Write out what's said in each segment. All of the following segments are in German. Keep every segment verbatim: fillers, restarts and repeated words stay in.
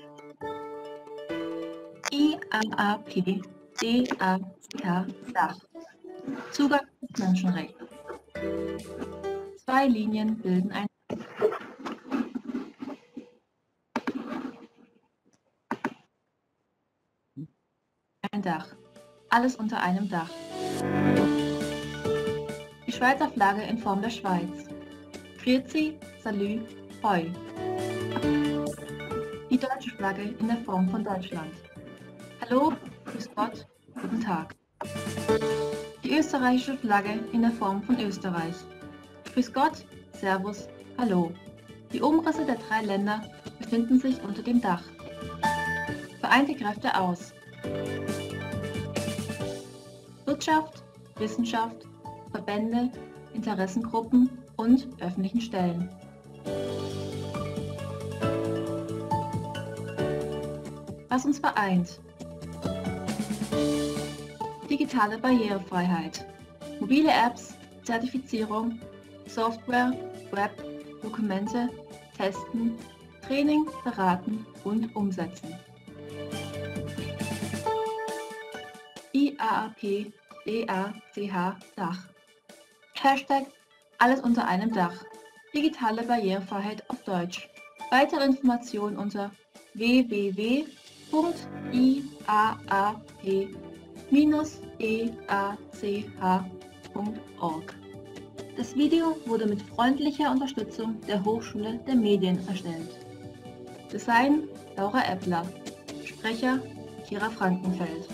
I A A P D A C H Dach. Zugang ist Menschenrecht. Zwei Linien bilden ein ein Dach. Alles unter einem Dach. Die Schweizer Flagge in Form der Schweiz. Grüezi, Salü, Hoi. Die deutsche Flagge in der Form von Deutschland. Hallo, grüß Gott, guten Tag. Die österreichische Flagge in der Form von Österreich. Grüß Gott, Servus, Hallo. Die Umrisse der drei Länder befinden sich unter dem Dach. Vereinte Kräfte aus. Wirtschaft, Wissenschaft, Verbände, Interessengruppen und öffentlichen Stellen. Was uns vereint. Digitale Barrierefreiheit. Mobile Apps, Zertifizierung, Software, Web, Dokumente, Testen, Training, Beraten und Umsetzen. I A A P D A C H Dach. Hashtag alles unter einem Dach. Digitale Barrierefreiheit auf Deutsch. Weitere Informationen unter w w w punkt i a a p d a c h punkt org. Das Video wurde mit freundlicher Unterstützung der Hochschule der Medien erstellt. Design Laura Eppler. Sprecher Kira Frankenfeld.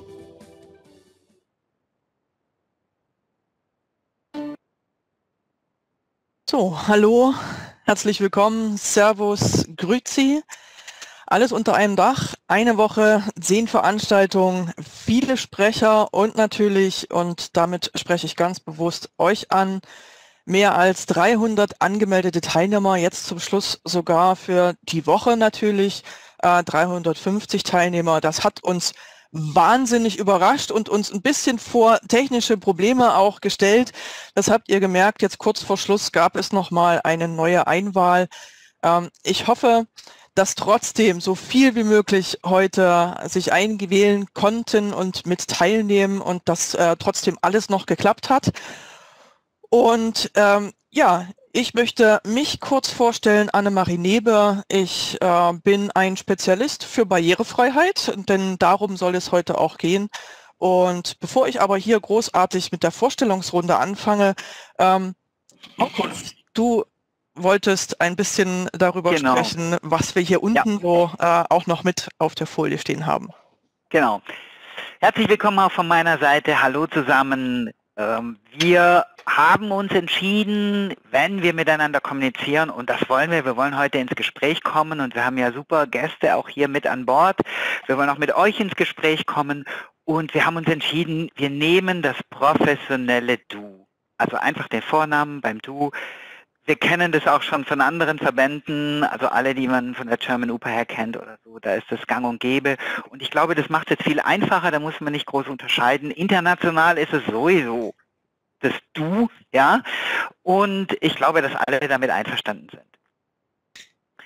So, hallo, herzlich willkommen, Servus, Grüezi, alles unter einem Dach, eine Woche, zehn Veranstaltungen, viele Sprecher und natürlich, und damit spreche ich ganz bewusst euch an, mehr als dreihundert angemeldete Teilnehmer, jetzt zum Schluss sogar für die Woche natürlich, äh, dreihundertfünfzig Teilnehmer. Das hat uns wahnsinnig überrascht und uns ein bisschen vor technische Probleme auch gestellt. Das habt ihr gemerkt, jetzt kurz vor Schluss gab es nochmal eine neue Einwahl. Ähm, ich hoffe, dass trotzdem so viel wie möglich heute sich eingewählen konnten und mit teilnehmen und dass äh, trotzdem alles noch geklappt hat. Und ähm, ja, ich möchte mich kurz vorstellen, Annemarie Neber. Ich äh, bin ein Spezialist für Barrierefreiheit, denn darum soll es heute auch gehen. Und bevor ich aber hier großartig mit der Vorstellungsrunde anfange, ähm, Markus, du wolltest ein bisschen darüber Genau. sprechen, was wir hier unten ja. so äh, auch noch mit auf der Folie stehen haben. Genau. Herzlich willkommen auch von meiner Seite. Hallo zusammen. Ähm, wir haben uns entschieden, wenn wir miteinander kommunizieren, und das wollen wir, wir wollen heute ins Gespräch kommen und wir haben ja super Gäste auch hier mit an Bord. Wir wollen auch mit euch ins Gespräch kommen und wir haben uns entschieden, wir nehmen das professionelle Du. Also einfach den Vornamen beim Du. Wir kennen das auch schon von anderen Verbänden, also alle, die man von der German U P A her kennt oder so, da ist das gang und gäbe. Und ich glaube, das macht es jetzt viel einfacher, da muss man nicht groß unterscheiden. International ist es sowieso das Du, ja, und ich glaube, dass alle damit einverstanden sind.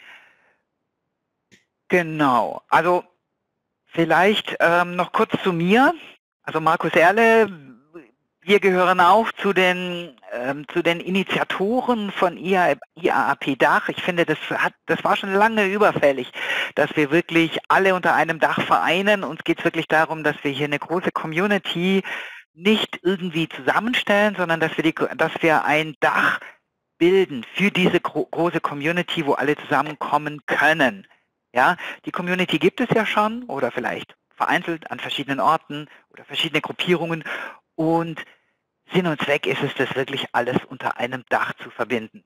Genau, also vielleicht ähm, noch kurz zu mir, also Markus Erle. Wir gehören auch zu den, ähm, zu den Initiatoren von I A A P Dach. Ich finde, das, hat, das war schon lange überfällig, dass wir wirklich alle unter einem Dach vereinen. Uns geht es wirklich darum, dass wir hier eine große Community nicht irgendwie zusammenstellen, sondern dass wir, die, dass wir ein Dach bilden für diese gro große Community, wo alle zusammenkommen können. Ja, die Community gibt es ja schon oder vielleicht vereinzelt an verschiedenen Orten oder verschiedene Gruppierungen. Und Sinn und Zweck ist es, das wirklich alles unter einem Dach zu verbinden.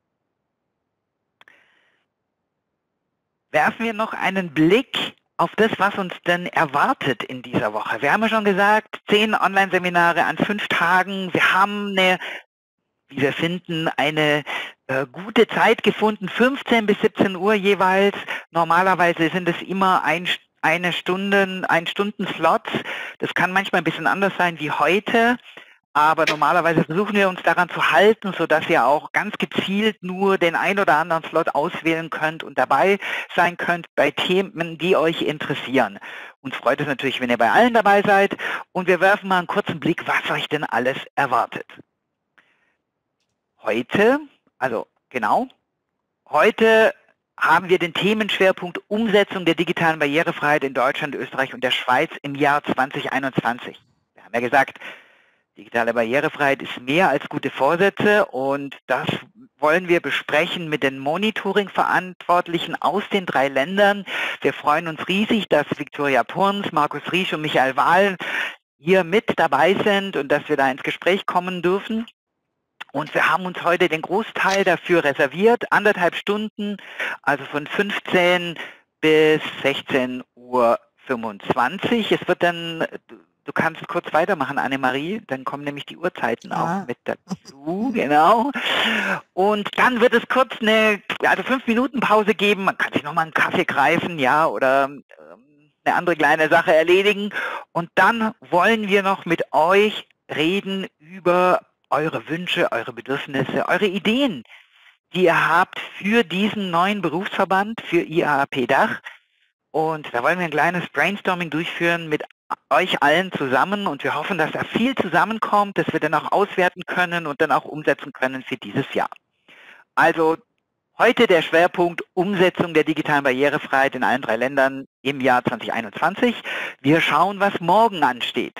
Werfen wir noch einen Blick auf das, was uns denn erwartet in dieser Woche. Wir haben ja schon gesagt, zehn Online-Seminare an fünf Tagen. Wir haben eine, wie wir finden, eine äh, gute Zeit gefunden, fünfzehn bis siebzehn Uhr jeweils. Normalerweise sind es immer ein eine Stunde, ein Stunden-Slots. Das kann manchmal ein bisschen anders sein wie heute. Aber normalerweise versuchen wir uns daran zu halten, sodass ihr auch ganz gezielt nur den ein oder anderen Slot auswählen könnt und dabei sein könnt bei Themen, die euch interessieren. Uns freut es natürlich, wenn ihr bei allen dabei seid. Und wir werfen mal einen kurzen Blick, was euch denn alles erwartet. Heute, also genau, heute haben wir den Themenschwerpunkt Umsetzung der digitalen Barrierefreiheit in Deutschland, Österreich und der Schweiz im Jahr zweitausendeinundzwanzig. Wir haben ja gesagt, digitale Barrierefreiheit ist mehr als gute Vorsätze und das wollen wir besprechen mit den Monitoring-Verantwortlichen aus den drei Ländern. Wir freuen uns riesig, dass Viktoria Purns, Markus Riesch und Michael Wahl hier mit dabei sind und dass wir da ins Gespräch kommen dürfen. Und wir haben uns heute den Großteil dafür reserviert, anderthalb Stunden, also von fünfzehn bis sechzehn Uhr fünfundzwanzig. Es wird dann, du kannst kurz weitermachen, Annemarie, dann kommen nämlich die Uhrzeiten Ah. auch mit dazu, genau. Und dann wird es kurz eine, also fünf Minuten Pause geben, man kann sich nochmal einen Kaffee greifen, ja, oder ähm, eine andere kleine Sache erledigen. Und dann wollen wir noch mit euch reden über eure Wünsche, eure Bedürfnisse, eure Ideen, die ihr habt für diesen neuen Berufsverband, für I A A P-Dach. Und da wollen wir ein kleines Brainstorming durchführen mit euch allen zusammen und wir hoffen, dass da viel zusammenkommt, dass wir dann auch auswerten können und dann auch umsetzen können für dieses Jahr. Also heute der Schwerpunkt Umsetzung der digitalen Barrierefreiheit in allen drei Ländern im Jahr zweitausendeinundzwanzig. Wir schauen, was morgen ansteht.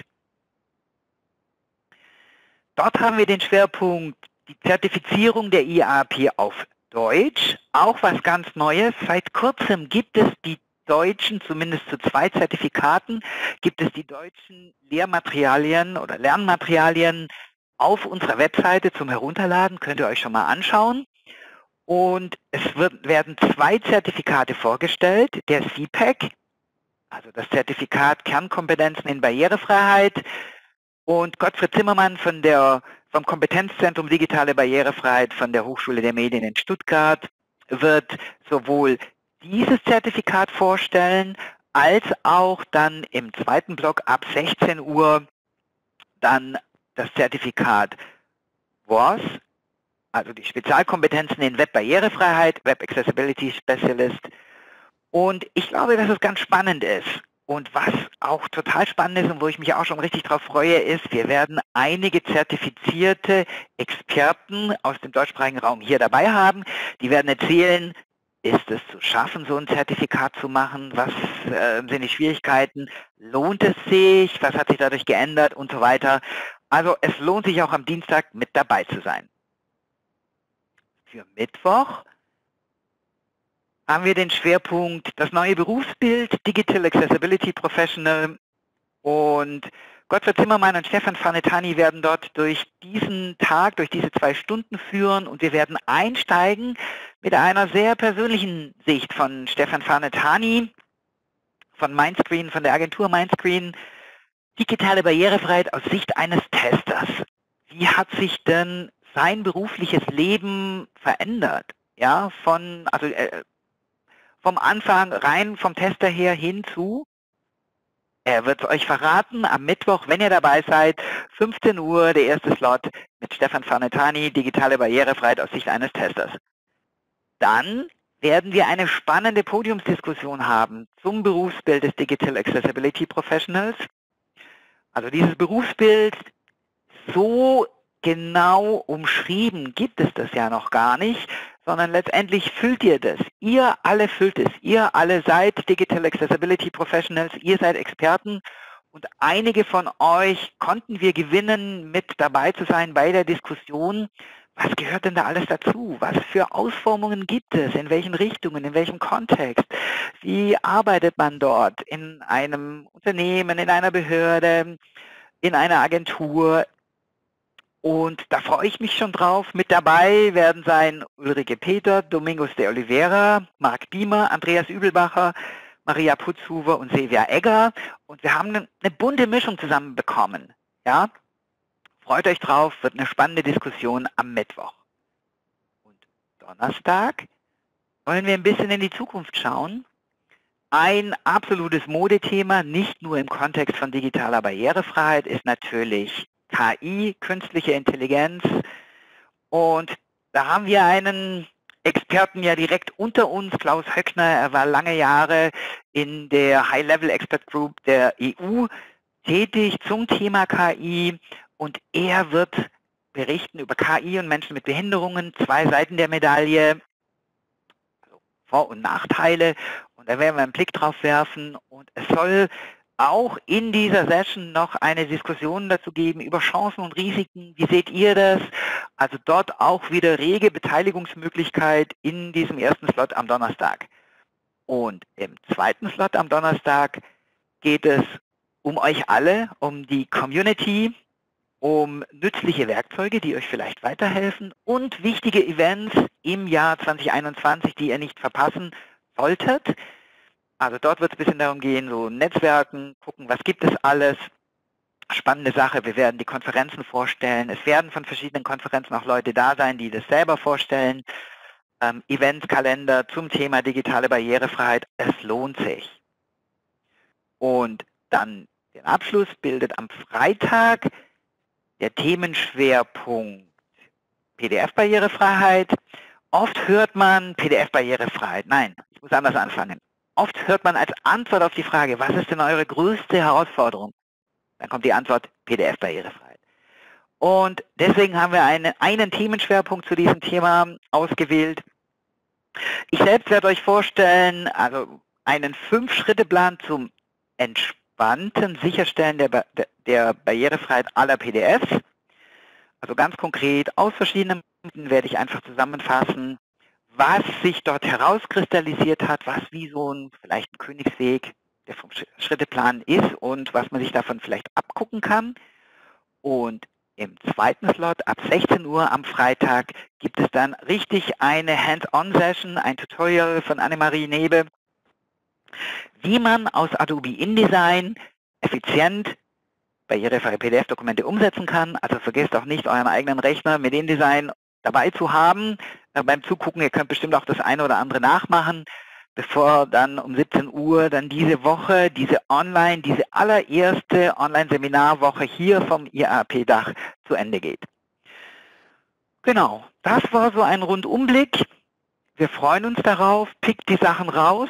Dort haben wir den Schwerpunkt die Zertifizierung der I A A P auf Deutsch, auch was ganz Neues. Seit kurzem gibt es die deutschen, zumindest zu zwei Zertifikaten, gibt es die deutschen Lehrmaterialien oder Lernmaterialien auf unserer Webseite zum Herunterladen, könnt ihr euch schon mal anschauen. Und es wird, werden zwei Zertifikate vorgestellt, der C PAC, also das Zertifikat Kernkompetenzen in Barrierefreiheit, und Gottfried Zimmermann von der, vom Kompetenzzentrum Digitale Barrierefreiheit von der Hochschule der Medien in Stuttgart wird sowohl dieses Zertifikat vorstellen, als auch dann im zweiten Block ab sechzehn Uhr dann das Zertifikat W A S, also die Spezialkompetenzen in Web-Barrierefreiheit, Web Accessibility Specialist. Und ich glaube, dass es ganz spannend ist. Und was auch total spannend ist und wo ich mich auch schon richtig drauf freue, ist, wir werden einige zertifizierte Experten aus dem deutschsprachigen Raum hier dabei haben. Die werden erzählen, ist es zu schaffen, so ein Zertifikat zu machen? Was äh, sind die Schwierigkeiten? Lohnt es sich? Was hat sich dadurch geändert? Und so weiter. Also es lohnt sich auch am Dienstag mit dabei zu sein. Für Mittwoch haben wir den Schwerpunkt das neue Berufsbild, Digital Accessibility Professional, und Gottfried Zimmermann und Stefan Farnetani werden dort durch diesen Tag, durch diese zwei Stunden führen und wir werden einsteigen mit einer sehr persönlichen Sicht von Stefan Farnetani, von Mindscreen, von der Agentur Mindscreen, digitale Barrierefreiheit aus Sicht eines Testers. Wie hat sich denn sein berufliches Leben verändert? Ja, von, also äh, vom Anfang rein vom Tester her hinzu. Er wird es euch verraten am Mittwoch, wenn ihr dabei seid, fünfzehn Uhr, der erste Slot mit Stefan Farnetani, digitale Barrierefreiheit aus Sicht eines Testers. Dann werden wir eine spannende Podiumsdiskussion haben zum Berufsbild des Digital Accessibility Professionals. Also dieses Berufsbild, so genau umschrieben gibt es das ja noch gar nicht, sondern letztendlich füllt ihr das. Ihr alle füllt es. Ihr alle seid Digital Accessibility Professionals, ihr seid Experten und einige von euch konnten wir gewinnen, mit dabei zu sein bei der Diskussion. Was gehört denn da alles dazu? Was für Ausformungen gibt es? In welchen Richtungen? In welchem Kontext? Wie arbeitet man dort? In einem Unternehmen, in einer Behörde, in einer Agentur? Und da freue ich mich schon drauf. Mit dabei werden sein Ulrike Peter, Domingos de Oliveira, Marc Biemer, Andreas Übelbacher, Maria Putzhuber und Silvia Egger. Und wir haben eine, eine bunte Mischung zusammenbekommen. Ja? Freut euch drauf, wird eine spannende Diskussion am Mittwoch. Und Donnerstag wollen wir ein bisschen in die Zukunft schauen. Ein absolutes Modethema, nicht nur im Kontext von digitaler Barrierefreiheit, ist natürlich K I, künstliche Intelligenz. Und da haben wir einen Experten ja direkt unter uns, Klaus Höckner. Er war lange Jahre in der High-Level Expert Group der E U tätig zum Thema K I und er wird berichten über K I und Menschen mit Behinderungen, zwei Seiten der Medaille, also Vor- und Nachteile, und da werden wir einen Blick drauf werfen und es soll auch in dieser Session noch eine Diskussion dazu geben über Chancen und Risiken. Wie seht ihr das? Also dort auch wieder rege Beteiligungsmöglichkeit in diesem ersten Slot am Donnerstag. Und im zweiten Slot am Donnerstag geht es um euch alle, um die Community, um nützliche Werkzeuge, die euch vielleicht weiterhelfen und wichtige Events im Jahr zwanzig einundzwanzig, die ihr nicht verpassen solltet. Also dort wird es ein bisschen darum gehen, so Netzwerken, gucken, was gibt es alles. Spannende Sache, wir werden die Konferenzen vorstellen. Es werden von verschiedenen Konferenzen auch Leute da sein, die das selber vorstellen. Ähm, Eventskalender zum Thema digitale Barrierefreiheit. Es lohnt sich. Und dann den Abschluss bildet am Freitag der Themenschwerpunkt P D F-Barrierefreiheit. Oft hört man P D F-Barrierefreiheit. Nein, ich muss anders anfangen. Oft hört man als Antwort auf die Frage, was ist denn eure größte Herausforderung? Dann kommt die Antwort P D F-Barrierefreiheit. Und deswegen haben wir eine, einen Themenschwerpunkt zu diesem Thema ausgewählt. Ich selbst werde euch vorstellen, also einen Fünf-Schritte-Plan zum entspannten Sicherstellen der, ba der Barrierefreiheit aller P D Fs. Also ganz konkret aus verschiedenen Punkten werde ich einfach zusammenfassen, was sich dort herauskristallisiert hat, was wie so ein vielleicht ein Königsweg der Schritteplan ist und was man sich davon vielleicht abgucken kann. Und im zweiten Slot ab sechzehn Uhr am Freitag gibt es dann richtig eine Hands-on-Session, ein Tutorial von Annemarie Nebe, wie man aus Adobe InDesign effizient barrierefreie P D F-Dokumente umsetzen kann. Also vergesst auch nicht, euren eigenen Rechner mit InDesign dabei zu haben. Äh, beim Zugucken, ihr könnt bestimmt auch das eine oder andere nachmachen, bevor dann um siebzehn Uhr dann diese Woche, diese Online, diese allererste Online-Seminarwoche hier vom I A P-Dach zu Ende geht. Genau, das war so ein Rundumblick. Wir freuen uns darauf, pickt die Sachen raus.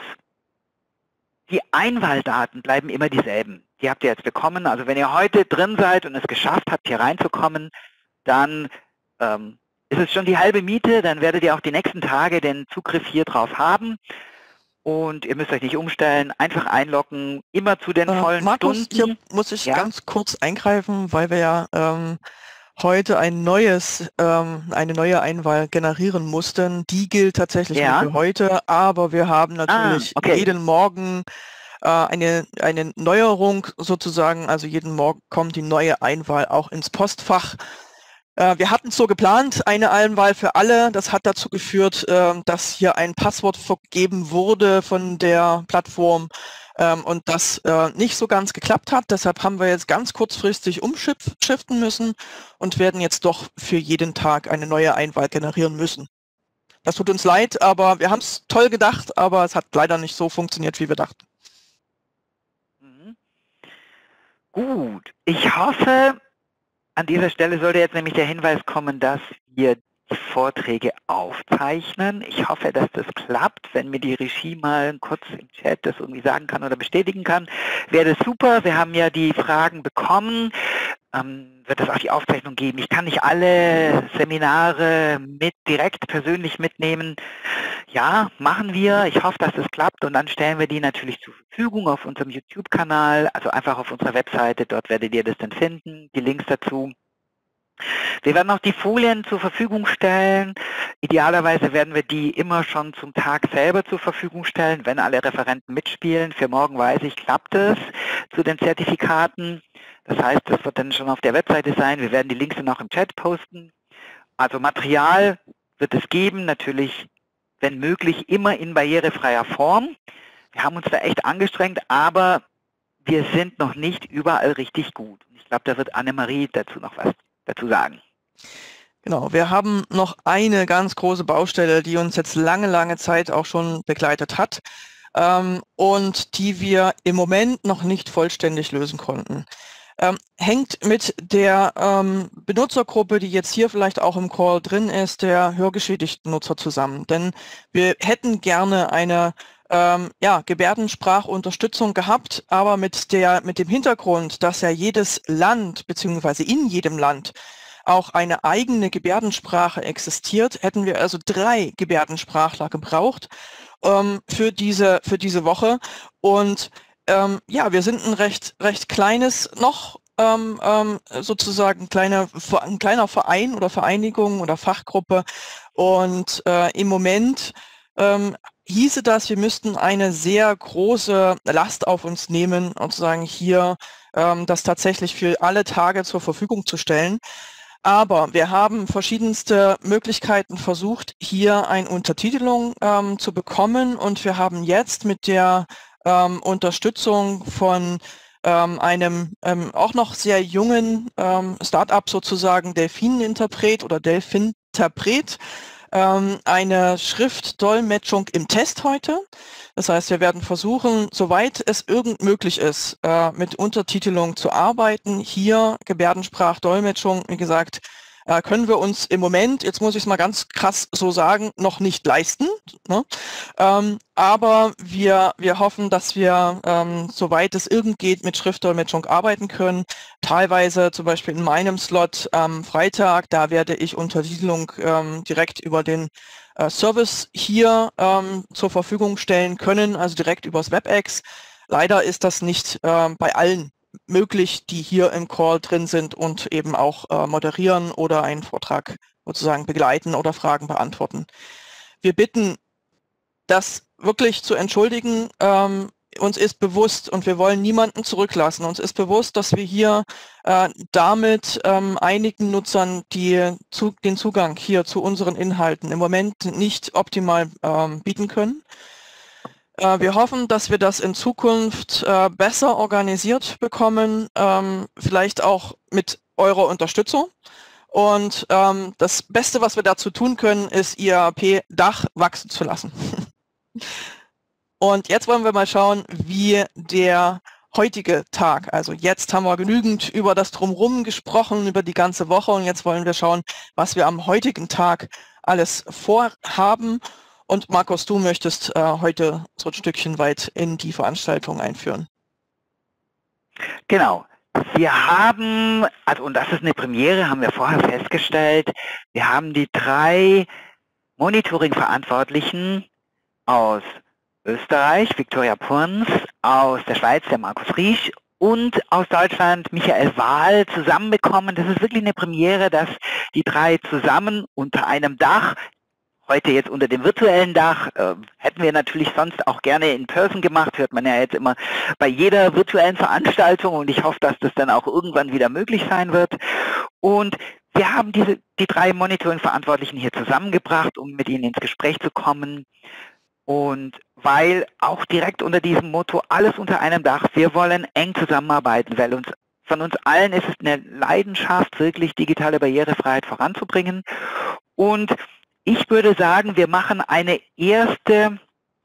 Die Einwahldaten bleiben immer dieselben. Die habt ihr jetzt bekommen. Also wenn ihr heute drin seid und es geschafft habt, hier reinzukommen, dann ähm, ist es schon die halbe Miete. Dann werdet ihr auch die nächsten Tage den Zugriff hier drauf haben. Und ihr müsst euch nicht umstellen, einfach einloggen, immer zu den äh, vollen Markus, Stunden. hier muss ich ja? ganz kurz eingreifen, weil wir ja ähm, heute ein neues, ähm, eine neue Einwahl generieren mussten. Die gilt tatsächlich Ja? nur für heute, aber wir haben natürlich Ah, okay. jeden Morgen äh, eine, eine Neuerung sozusagen, also jeden Morgen kommt die neue Einwahl auch ins Postfach. Äh, wir hatten es so geplant, eine Einwahl für alle. Das hat dazu geführt, äh, dass hier ein Passwort vergeben wurde von der Plattform ähm, und das äh, nicht so ganz geklappt hat. Deshalb haben wir jetzt ganz kurzfristig umschiften müssen und werden jetzt doch für jeden Tag eine neue Einwahl generieren müssen. Das tut uns leid, aber wir haben es toll gedacht, aber es hat leider nicht so funktioniert, wie wir dachten. Mhm. Gut, ich hoffe, an dieser Stelle sollte jetzt nämlich der Hinweis kommen, dass wir die Vorträge aufzeichnen. Ich hoffe, dass das klappt. Wenn mir die Regie mal kurz im Chat das irgendwie sagen kann oder bestätigen kann, wäre das super. Wir haben ja die Fragen bekommen. Ähm, wird es auch die Aufzeichnung geben. Ich kann nicht alle Seminare mit direkt persönlich mitnehmen. Ja, machen wir. Ich hoffe, dass das klappt und dann stellen wir die natürlich zur Verfügung auf unserem YouTube-Kanal, also einfach auf unserer Webseite. Dort werdet ihr das dann finden, die Links dazu. Wir werden auch die Folien zur Verfügung stellen. Idealerweise werden wir die immer schon zum Tag selber zur Verfügung stellen, wenn alle Referenten mitspielen. Für morgen weiß ich, klappt es zu den Zertifikaten. Das heißt, das wird dann schon auf der Webseite sein. Wir werden die Links dann auch im Chat posten. Also Material wird es geben, natürlich, wenn möglich, immer in barrierefreier Form. Wir haben uns da echt angestrengt, aber wir sind noch nicht überall richtig gut. Ich glaube, da wird Annemarie dazu noch was dazu sagen. Genau, wir haben noch eine ganz große Baustelle, die uns jetzt lange, lange Zeit auch schon begleitet hat ähm, und die wir im Moment noch nicht vollständig lösen konnten. ähm, hängt mit der ähm, Benutzergruppe, die jetzt hier vielleicht auch im Call drin ist, der hörgeschädigten Nutzer zusammen. Denn wir hätten gerne eine ähm, ja, Gebärdensprachunterstützung gehabt, aber mit der, mit dem Hintergrund, dass ja jedes Land beziehungsweise in jedem Land auch eine eigene Gebärdensprache existiert, hätten wir also drei Gebärdensprachler gebraucht ähm, für diese für diese Woche. Und ähm, ja, wir sind ein recht recht kleines noch ähm, ähm, sozusagen kleiner ein kleiner Verein oder Vereinigung oder Fachgruppe. Und äh, im Moment ähm, hieße das, wir müssten eine sehr große Last auf uns nehmen, sozusagen hier ähm, das tatsächlich für alle Tage zur Verfügung zu stellen. Aber wir haben verschiedenste Möglichkeiten versucht, hier eine Untertitelung ähm, zu bekommen, und wir haben jetzt mit der ähm, Unterstützung von ähm, einem ähm, auch noch sehr jungen ähm, Start-up sozusagen, Delfininterpret oder Delfinterpret, ähm, eine Schriftdolmetschung im Test heute. Das heißt, wir werden versuchen, soweit es irgend möglich ist, äh, mit Untertitelung zu arbeiten. Hier Gebärdensprachdolmetschung, wie gesagt, äh, können wir uns im Moment, jetzt muss ich es mal ganz krass so sagen, noch nicht leisten. Ne? Ähm, aber wir, wir hoffen, dass wir, ähm, soweit es irgend geht, mit Schriftdolmetschung arbeiten können. Teilweise zum Beispiel in meinem Slot am Freitag, da werde ich Untertitelung ähm, direkt über den äh, Service hier ähm, zur Verfügung stellen können, also direkt übers WebEx. Leider ist das nicht äh, bei allen möglich, die hier im Call drin sind und eben auch äh, moderieren oder einen Vortrag sozusagen begleiten oder Fragen beantworten. Wir bitten, das wirklich zu entschuldigen. Ähm, uns ist bewusst, und wir wollen niemanden zurücklassen, uns ist bewusst, dass wir hier äh, damit ähm, einigen Nutzern die, zu, den Zugang hier zu unseren Inhalten im Moment nicht optimal ähm, bieten können. Äh, wir hoffen, dass wir das in Zukunft äh, besser organisiert bekommen, ähm, vielleicht auch mit eurer Unterstützung. Und ähm, das Beste, was wir dazu tun können, ist I A A P-Dach wachsen zu lassen. Und jetzt wollen wir mal schauen, wie der heutige Tag, also jetzt haben wir genügend über das Drumherum gesprochen, über die ganze Woche, und jetzt wollen wir schauen, was wir am heutigen Tag alles vorhaben. Und Markus, du möchtest äh, heute so ein Stückchen weit in die Veranstaltung einführen. Genau. Wir haben, also und das ist eine Premiere, haben wir vorher festgestellt, wir haben die drei Monitoring-Verantwortlichen aus Österreich, Viktoria Purns, aus der Schweiz, der Markus Riesch, und aus Deutschland Michael Wahl zusammenbekommen. Das ist wirklich eine Premiere, dass die drei zusammen unter einem Dach, heute jetzt unter dem virtuellen Dach, äh, hätten wir natürlich sonst auch gerne in Person gemacht, hört man ja jetzt immer bei jeder virtuellen Veranstaltung, und ich hoffe, dass das dann auch irgendwann wieder möglich sein wird. Und wir haben diese, die drei Monitoring-Verantwortlichen hier zusammengebracht, um mit ihnen ins Gespräch zu kommen. Und weil auch direkt unter diesem Motto alles unter einem Dach, wir wollen eng zusammenarbeiten, weil uns von uns allen ist es eine Leidenschaft, wirklich digitale Barrierefreiheit voranzubringen. Und ich würde sagen, wir machen eine erste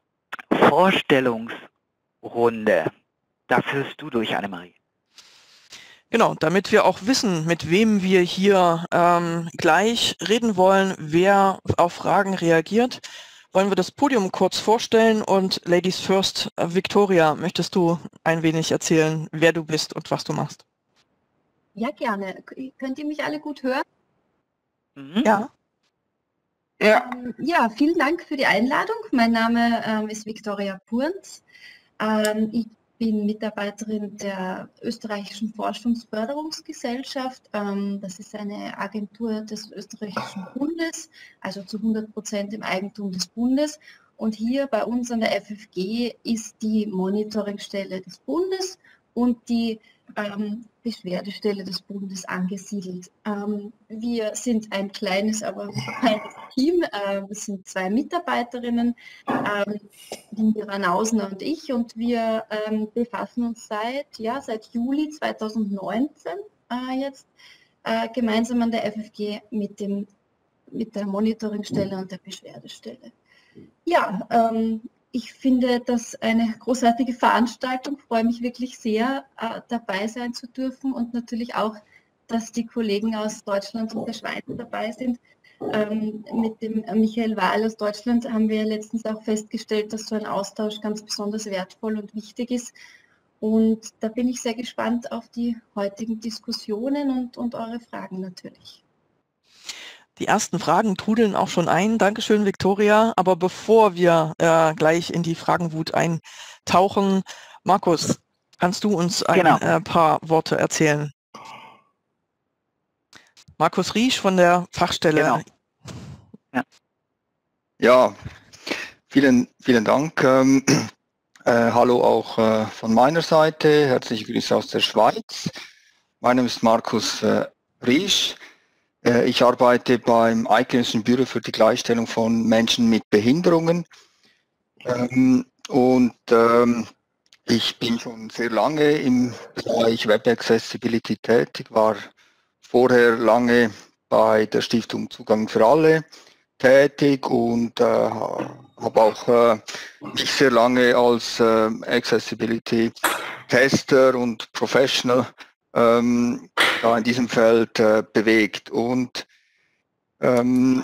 Vorstellungsrunde. Da führst du durch, Annemarie. Genau, damit wir auch wissen, mit wem wir hier ähm, gleich reden wollen, wer auf Fragen reagiert, wollen wir das Podium kurz vorstellen. Und Ladies First, äh, Viktoria, möchtest du ein wenig erzählen, wer du bist und was du machst? Ja, gerne. Könnt ihr mich alle gut hören? Mhm. Ja. Ja. Ähm, ja, vielen Dank für die Einladung. Mein Name ähm, ist Viktoria Purns. Ähm, ich bin Mitarbeiterin der Österreichischen Forschungsförderungsgesellschaft. Ähm, das ist eine Agentur des österreichischen Bundes, also zu hundert Prozent im Eigentum des Bundes. Und hier bei uns an der F F G ist die Monitoringstelle des Bundes und die ähm, Beschwerdestelle des Bundes angesiedelt. Ähm, wir sind ein kleines, aber feines Team. Äh, wir sind zwei Mitarbeiterinnen, ähm, die Mira Nausner und ich, und wir ähm, befassen uns seit, ja, seit Juli zweitausendneunzehn äh, jetzt äh, gemeinsam an der F F G mit, dem, mit der Monitoringstelle und der Beschwerdestelle. Ja, ähm, ich finde das eine großartige Veranstaltung, freue mich wirklich sehr, äh, dabei sein zu dürfen und natürlich auch, dass die Kollegen aus Deutschland und der Schweiz dabei sind. Ähm, mit dem Michael Wahl aus Deutschland haben wir letztens auch festgestellt, dass so ein Austausch ganz besonders wertvoll und wichtig ist. Und da bin ich sehr gespannt auf die heutigen Diskussionen und, und eure Fragen natürlich. Die ersten Fragen trudeln auch schon ein. Dankeschön, Viktoria. Aber bevor wir äh, gleich in die Fragenwut eintauchen, Markus, kannst du uns ein Genau. äh, paar Worte erzählen? Markus Riesch von der Fachstelle. Genau. Ja, ja vielen, vielen Dank. Ähm, äh, hallo auch äh, von meiner Seite. Herzliche Grüße aus der Schweiz. Mein Name ist Markus äh, Riesch. Ich arbeite beim Eidgenössischen Büro für die Gleichstellung von Menschen mit Behinderungen. Ähm, und ähm, ich bin schon sehr lange im Bereich Web Accessibility tätig, war vorher lange bei der Stiftung Zugang für alle tätig und äh, habe auch äh, mich sehr lange als äh, Accessibility Tester und Professional ähm, da in diesem Feld äh, bewegt. Und ähm,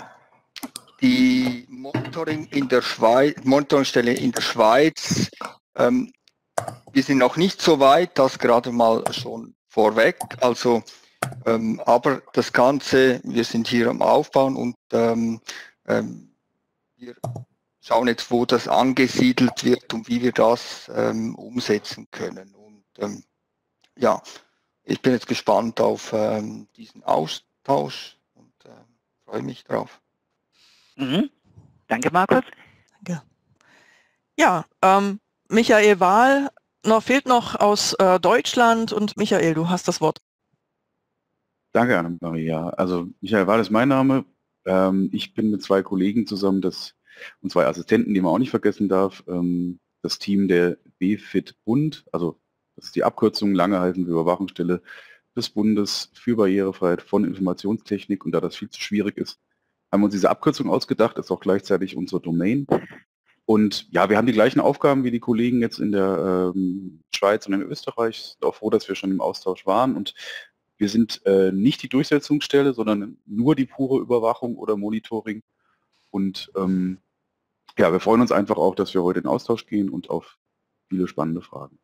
die Monitoring in der Schweiz, Monitoringstelle in der Schweiz, ähm, wir sind noch nicht so weit, das gerade mal schon vorweg. Also, ähm, aber das Ganze, wir sind hier am Aufbauen und ähm, ähm, wir schauen jetzt, wo das angesiedelt wird und wie wir das ähm, umsetzen können. Und ähm, ja, ich bin jetzt gespannt auf ähm, diesen Austausch und äh, freue mich drauf. Mhm. Danke, Markus. Danke. Ja, ähm, Michael Wahl noch, fehlt noch aus äh, Deutschland und Michael, du hast das Wort. Danke, Anna-Maria. Also Michael Wahl ist mein Name. Ähm, ich bin mit zwei Kollegen zusammen, das, und zwei Assistenten, die man auch nicht vergessen darf, ähm, das Team der B F I T Bund, also das ist die Abkürzung, lange heißen wir Überwachungsstelle des Bundes für Barrierefreiheit von Informationstechnik, und da das viel zu schwierig ist, haben wir uns diese Abkürzung ausgedacht, ist auch gleichzeitig unsere Domain. Und ja, wir haben die gleichen Aufgaben wie die Kollegen jetzt in der ähm, Schweiz und in Österreich. Ich bin auch froh, dass wir schon im Austausch waren. Und wir sind äh, nicht die Durchsetzungsstelle, sondern nur die pure Überwachung oder Monitoring. Und ähm, ja, wir freuen uns einfach auch, dass wir heute in Austausch gehen und auf viele spannende Fragen.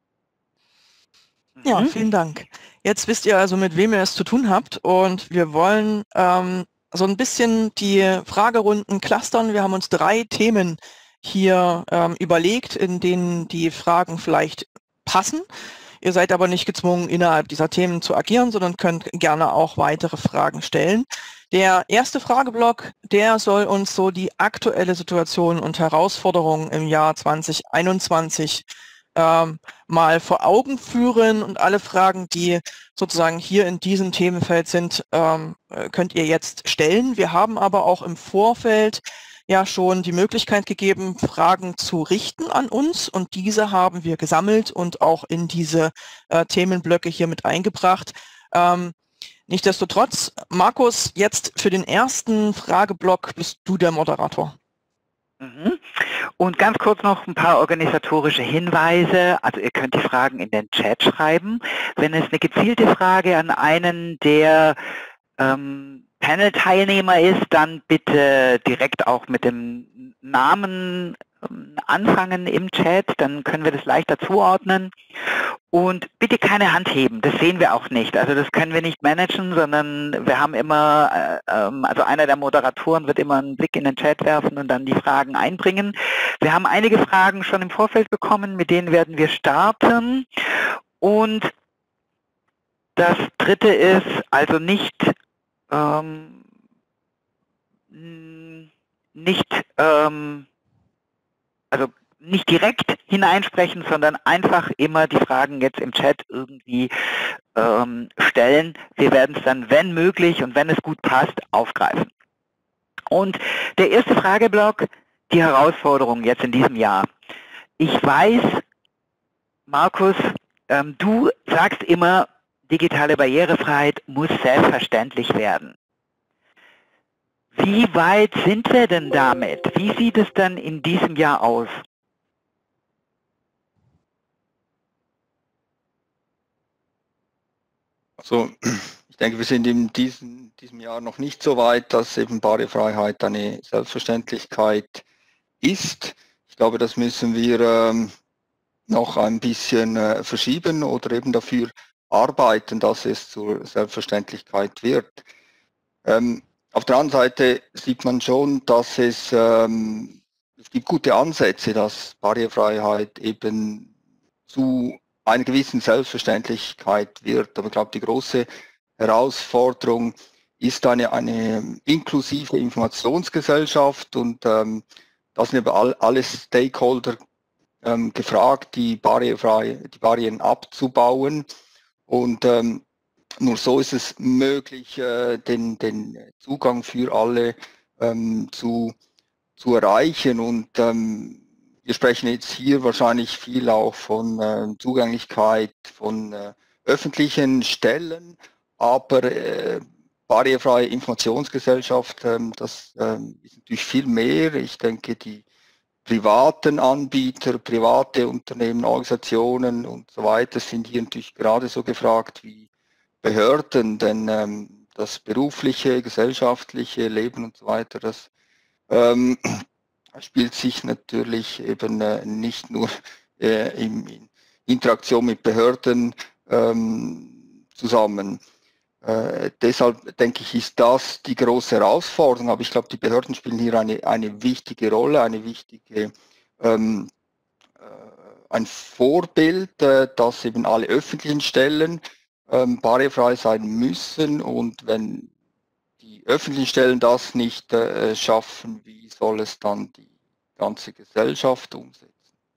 Ja, vielen Dank. Jetzt wisst ihr also, mit wem ihr es zu tun habt, und wir wollen ähm, so ein bisschen die Fragerunden clustern. Wir haben uns drei Themen hier ähm, überlegt, in denen die Fragen vielleicht passen. Ihr seid aber nicht gezwungen, innerhalb dieser Themen zu agieren, sondern könnt gerne auch weitere Fragen stellen. Der erste Frageblock, der soll uns so die aktuelle Situation und Herausforderungen im Jahr zwanzig einundzwanzig ähm, mal vor Augen führen, und alle Fragen, die sozusagen hier in diesem Themenfeld sind, ähm, könnt ihr jetzt stellen. Wir haben aber auch im Vorfeld ja schon die Möglichkeit gegeben, Fragen zu richten an uns, und diese haben wir gesammelt und auch in diese äh, Themenblöcke hier mit eingebracht. Ähm, nichtsdestotrotz, Markus, jetzt für den ersten Frageblock bist du der Moderator. Mhm. Und ganz kurz noch ein paar organisatorische Hinweise. Also ihr könnt die Fragen in den Chat schreiben. Wenn es eine gezielte Frage an einen der ähm, Panel-Teilnehmer ist, dann bitte direkt auch mit dem Namen ähm, anfangen im Chat, dann können wir das leichter zuordnen. Und bitte keine Hand heben, das sehen wir auch nicht. Also das können wir nicht managen, sondern wir haben immer, äh, ähm, also einer der Moderatoren wird immer einen Blick in den Chat werfen und dann die Fragen einbringen. Wir haben einige Fragen schon im Vorfeld bekommen, mit denen werden wir starten. Und das dritte ist also nicht Ähm, nicht, ähm, also nicht direkt hineinsprechen, sondern einfach immer die Fragen jetzt im Chat irgendwie ähm, stellen. Wir werden es dann, wenn möglich und wenn es gut passt, aufgreifen. Und der erste Frageblock, die Herausforderungen jetzt in diesem Jahr. Ich weiß, Markus, ähm, du sagst immer, digitale Barrierefreiheit muss selbstverständlich werden. Wie weit sind wir denn damit? Wie sieht es dann in diesem Jahr aus? So, ich denke, wir sind in diesem, diesem Jahr noch nicht so weit, dass eben Barrierefreiheit eine Selbstverständlichkeit ist. Ich glaube, das müssen wir ähm, noch ein bisschen äh, verschieben oder eben dafür arbeiten, dass es zur Selbstverständlichkeit wird. Ähm, auf der anderen Seite sieht man schon, dass es, ähm, es gibt gute Ansätze, dass Barrierefreiheit eben zu einer gewissen Selbstverständlichkeit wird. Aber ich glaube, die große Herausforderung ist eine, eine inklusive Informationsgesellschaft und ähm, da sind eben all, alle Stakeholder ähm, gefragt, die, barrierefrei, die Barrieren abzubauen. Und ähm, nur so ist es möglich, äh, den, den Zugang für alle ähm, zu, zu erreichen. Und ähm, wir sprechen jetzt hier wahrscheinlich viel auch von äh, Zugänglichkeit von äh, öffentlichen Stellen, aber äh, barrierefreie Informationsgesellschaft, ähm, das ähm, ist natürlich viel mehr. Ich denke, die privaten Anbieter, private Unternehmen, Organisationen und so weiter sind hier natürlich gerade so gefragt wie Behörden, denn ähm, das berufliche, gesellschaftliche Leben und so weiter, das ähm, spielt sich natürlich eben äh, nicht nur äh, in, in Interaktion mit Behörden ähm, zusammen. Äh, deshalb denke ich, ist das die große Herausforderung, aber ich glaube, die Behörden spielen hier eine, eine wichtige Rolle, eine wichtige, ähm, äh, ein Vorbild, äh, dass eben alle öffentlichen Stellen ähm, barrierefrei sein müssen und wenn die öffentlichen Stellen das nicht äh, schaffen, wie soll es dann die ganze Gesellschaft umsetzen?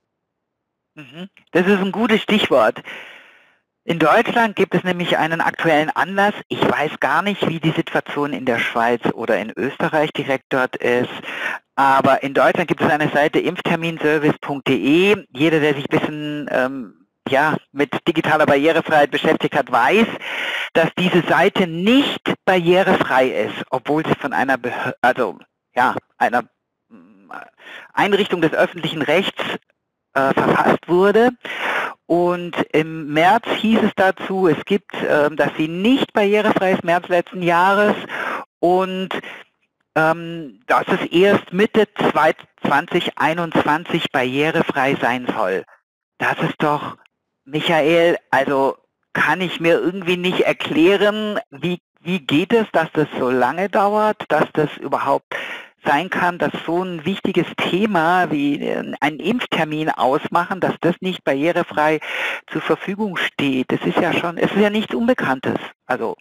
Mhm. Das ist ein gutes Stichwort. In Deutschland gibt es nämlich einen aktuellen Anlass. Ich weiß gar nicht, wie die Situation in der Schweiz oder in Österreich direkt dort ist. Aber in Deutschland gibt es eine Seite impfterminservice punkt de. Jeder, der sich ein bisschen ähm, ja, mit digitaler Barrierefreiheit beschäftigt hat, weiß, dass diese Seite nicht barrierefrei ist, obwohl sie von einer, Behör- also, ja, einer Einrichtung des öffentlichen Rechts äh, verfasst wurde. Und im März hieß es dazu, es gibt, äh, dass sie nicht barrierefrei ist, März letzten Jahres, und ähm, dass es erst Mitte zwanzig einundzwanzig barrierefrei sein soll. Das ist doch, Michael, also kann ich mir irgendwie nicht erklären, wie, wie geht es, dass das so lange dauert, dass das überhaupt sein kann, dass so ein wichtiges Thema wie einen Impftermin ausmachen, dass das nicht barrierefrei zur Verfügung steht. Das ist ja schon, es ist ja nichts Unbekanntes. Also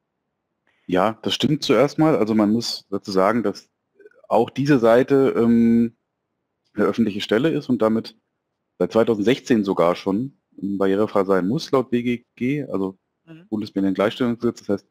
Ja, das stimmt zuerst mal. Also man muss dazu sagen, dass auch diese Seite ähm, eine öffentliche Stelle ist und damit seit zweitausendsechzehn sogar schon barrierefrei sein muss, laut B G G, also mhm. Bundesmediengleichstellungsgesetz. Das heißt,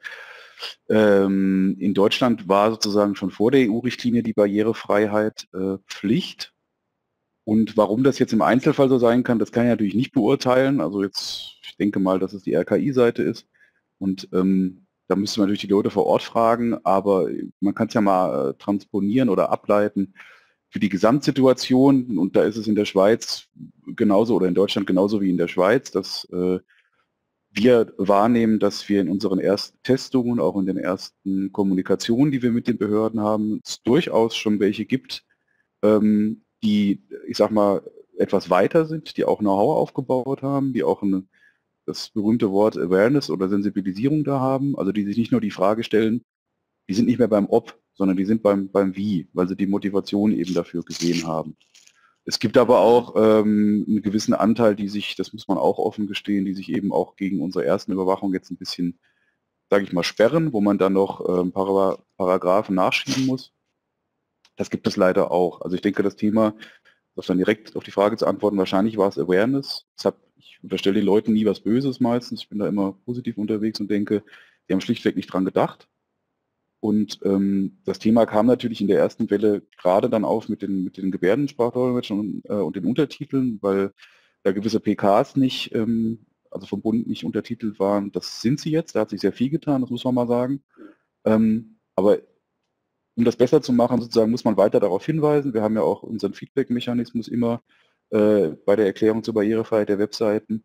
ähm, in Deutschland war sozusagen schon vor der E U-Richtlinie die Barrierefreiheit äh, Pflicht. Und warum das jetzt im Einzelfall so sein kann, das kann ich natürlich nicht beurteilen. Also jetzt, ich denke mal, dass es die R K I-Seite ist. Und ähm, da müsste man natürlich die Leute vor Ort fragen, aber man kann es ja mal äh, transponieren oder ableiten für die Gesamtsituation. Und da ist es in der Schweiz genauso oder in Deutschland genauso wie in der Schweiz, dass äh, wir wahrnehmen, dass wir in unseren ersten Testungen, auch in den ersten Kommunikationen, die wir mit den Behörden haben, es durchaus schon welche gibt, ähm, die, ich sag mal, etwas weiter sind, die auch Know-how aufgebaut haben, die auch eine, das berühmte Wort Awareness oder Sensibilisierung da haben, also die sich nicht nur die Frage stellen, die sind nicht mehr beim Ob, sondern die sind beim, beim Wie, weil sie die Motivation eben dafür gesehen haben. Es gibt aber auch ähm, einen gewissen Anteil, die sich, das muss man auch offen gestehen, die sich eben auch gegen unsere ersten Überwachung jetzt ein bisschen, sage ich mal, sperren, wo man dann noch ähm, Para Paragraphen nachschieben muss. Das gibt es leider auch. Also ich denke, das Thema, das dann direkt auf die Frage zu antworten, wahrscheinlich war es Awareness. Deshalb, ich unterstelle den Leuten nie was Böses meistens. Ich bin da immer positiv unterwegs und denke, die haben schlichtweg nicht dran gedacht. Und ähm, das Thema kam natürlich in der ersten Welle gerade dann auf mit den, mit den Gebärdensprachdolmetschern und, äh, und den Untertiteln, weil da gewisse P Ks nicht, ähm, also vom Bund nicht untertitelt waren. Das sind sie jetzt, da hat sich sehr viel getan, das muss man mal sagen. Ähm, aber um das besser zu machen, sozusagen, muss man weiter darauf hinweisen. Wir haben ja auch unseren Feedback-Mechanismus immer äh, bei der Erklärung zur Barrierefreiheit der Webseiten.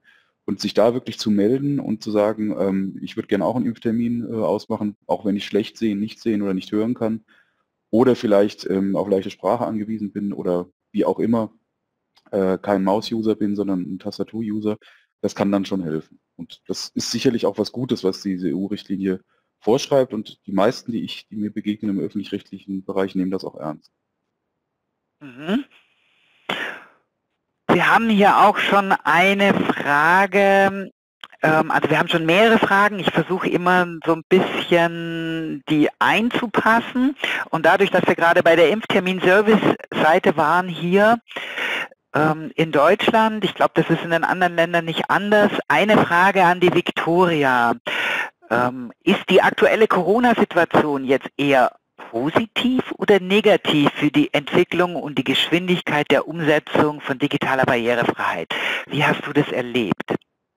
und sich da wirklich zu melden und zu sagen, ähm, ich würde gerne auch einen Impftermin äh, ausmachen, auch wenn ich schlecht sehen, nicht sehen oder nicht hören kann oder vielleicht ähm, auf leichte Sprache angewiesen bin oder wie auch immer, äh, kein Maus-User bin, sondern ein Tastatur-User, das kann dann schon helfen. Und das ist sicherlich auch was Gutes, was diese E U-Richtlinie vorschreibt und die meisten, die ich, die mir begegnen im öffentlich-rechtlichen Bereich, nehmen das auch ernst. Mhm. Wir haben hier auch schon eine Frage, ähm, also wir haben schon mehrere Fragen. Ich versuche immer so ein bisschen die einzupassen und dadurch, dass wir gerade bei der Impftermin-Service-Seite waren hier ähm, in Deutschland, ich glaube, das ist in den anderen Ländern nicht anders, eine Frage an die Viktoria. Ähm, ist die aktuelle Corona-Situation jetzt eher positiv oder negativ für die Entwicklung und die Geschwindigkeit der Umsetzung von digitaler Barrierefreiheit? Wie hast du das erlebt?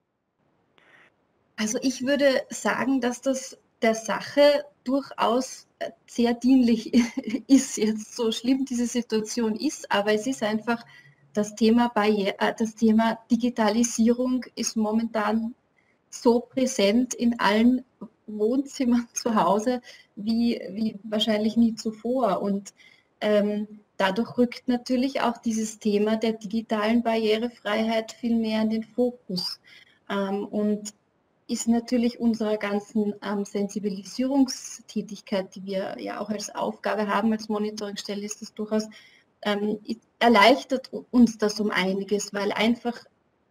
Also ich würde sagen, dass das der Sache durchaus sehr dienlich ist, jetzt so schlimm diese Situation ist, aber es ist einfach das Thema Barriere, das Thema Digitalisierung ist momentan so präsent in allen Wohnzimmern zu Hause wie, wie wahrscheinlich nie zuvor. Und ähm, dadurch rückt natürlich auch dieses Thema der digitalen Barrierefreiheit viel mehr in den Fokus. Ähm, und ist natürlich unserer ganzen ähm, Sensibilisierungstätigkeit, die wir ja auch als Aufgabe haben, als Monitoringstelle, ist das durchaus, ähm, erleichtert uns das um einiges, weil einfach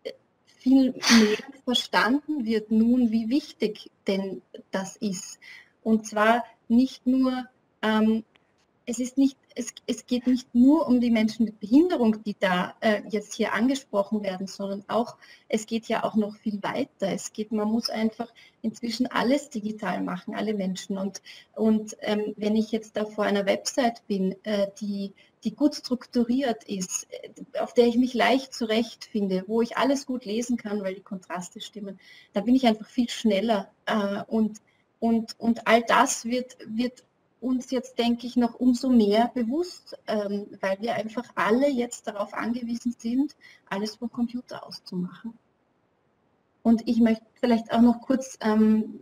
viel mehr verstanden wird nun, wie wichtig denn das ist. Und zwar nicht nur, ähm, es, ist nicht, es, es geht nicht nur um die Menschen mit Behinderung, die da äh, jetzt hier angesprochen werden, sondern auch, es geht ja auch noch viel weiter. Es geht, man muss einfach inzwischen alles digital machen, alle Menschen. Und, und ähm, wenn ich jetzt da vor einer Website bin, äh, die die gut strukturiert ist, auf der ich mich leicht zurechtfinde, wo ich alles gut lesen kann, weil die Kontraste stimmen, da bin ich einfach viel schneller. Äh, und, und, und all das wird, wird uns jetzt, denke ich, noch umso mehr bewusst, ähm, weil wir einfach alle jetzt darauf angewiesen sind, alles vom Computer aus zu machen. Und ich möchte vielleicht auch noch kurz ähm,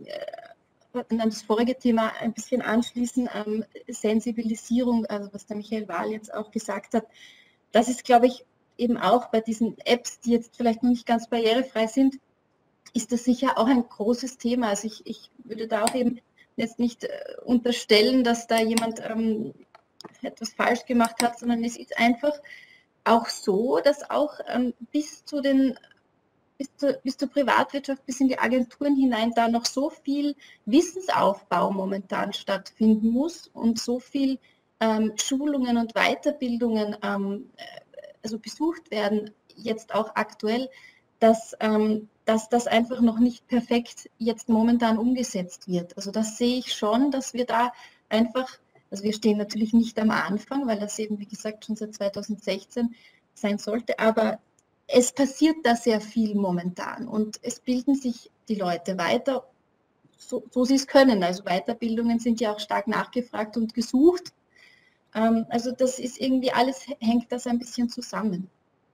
an das vorige Thema ein bisschen anschließen, ähm, Sensibilisierung, also was der Michael Wahl jetzt auch gesagt hat, das ist, glaube ich, eben auch bei diesen Apps, die jetzt vielleicht noch nicht ganz barrierefrei sind, ist das sicher auch ein großes Thema. Also ich, ich würde da auch eben jetzt nicht äh, unterstellen, dass da jemand ähm, etwas falsch gemacht hat, sondern es ist einfach auch so, dass auch ähm, bis zu den Bis zur, bis zur Privatwirtschaft, bis in die Agenturen hinein da noch so viel Wissensaufbau momentan stattfinden muss und so viel ähm, Schulungen und Weiterbildungen ähm, also besucht werden, jetzt auch aktuell, dass, ähm, dass das einfach noch nicht perfekt jetzt momentan umgesetzt wird. Also das sehe ich schon, dass wir da einfach, also wir stehen natürlich nicht am Anfang, weil das eben, wie gesagt, schon seit zweitausendsechzehn sein sollte, aber es passiert da sehr viel momentan und es bilden sich die Leute weiter, so, so sie es können. Also Weiterbildungen sind ja auch stark nachgefragt und gesucht. Ähm, also das ist irgendwie alles, hängt das ein bisschen zusammen.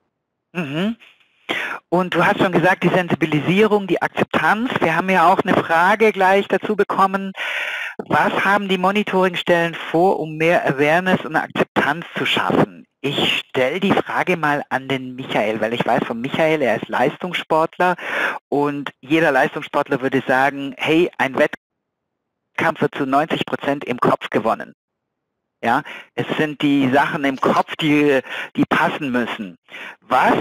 Mhm. Und du hast schon gesagt, die Sensibilisierung, die Akzeptanz. Wir haben ja auch eine Frage gleich dazu bekommen. Was haben die Monitoringstellen vor, um mehr Awareness und Akzeptanz zu schaffen? Ich stelle die Frage mal an den Michael, weil ich weiß von Michael, er ist Leistungssportler und jeder Leistungssportler würde sagen, hey, ein Wettkampf wird zu neunzig Prozent im Kopf gewonnen. Ja, es sind die Sachen im Kopf, die, die passen müssen. Was,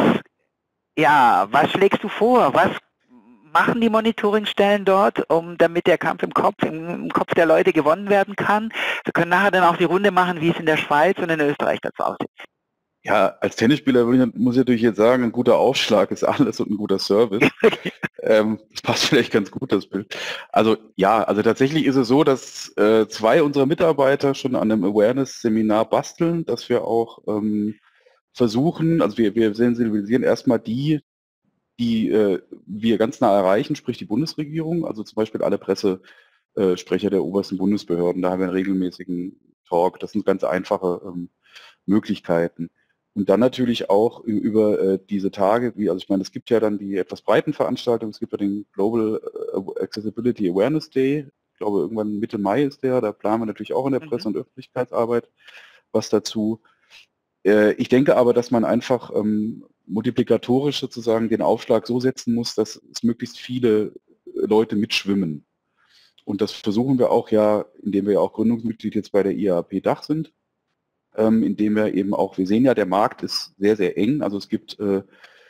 ja, was schlägst du vor? Was machen die Monitoringstellen dort, um damit der Kampf im Kopf, im, im Kopf der Leute gewonnen werden kann? Wir können nachher dann auch die Runde machen, wie es in der Schweiz und in Österreich dazu aussieht. Ja, als Tennisspieler muss ich natürlich jetzt sagen, ein guter Aufschlag ist alles und ein guter Service. ähm, das passt vielleicht ganz gut, das Bild. Also ja, also tatsächlich ist es so, dass äh, zwei unserer Mitarbeiter schon an einem Awareness-Seminar basteln, dass wir auch ähm, versuchen, also wir, wir sensibilisieren erstmal die, die äh, wir ganz nah erreichen, sprich die Bundesregierung, also zum Beispiel alle Pressesprecher der obersten Bundesbehörden, da haben wir einen regelmäßigen Talk, das sind ganz einfache ähm, Möglichkeiten. Und dann natürlich auch ü- über äh, diese Tage, wie, also ich meine, es gibt ja dann die etwas breiten Veranstaltungen, es gibt ja den Global äh, Accessibility Awareness Day, ich glaube irgendwann Mitte Mai ist der, da planen wir natürlich auch in der Presse- Mhm. und Öffentlichkeitsarbeit was dazu. Äh, ich denke aber, dass man einfach ähm, multiplikatorisch sozusagen den Aufschlag so setzen muss, dass es möglichst viele Leute mitschwimmen. Und das versuchen wir auch ja, indem wir ja auch Gründungsmitglied jetzt bei der I A A P Dach sind, ähm, indem wir eben auch, wir sehen ja, der Markt ist sehr, sehr eng. Also es gibt, äh,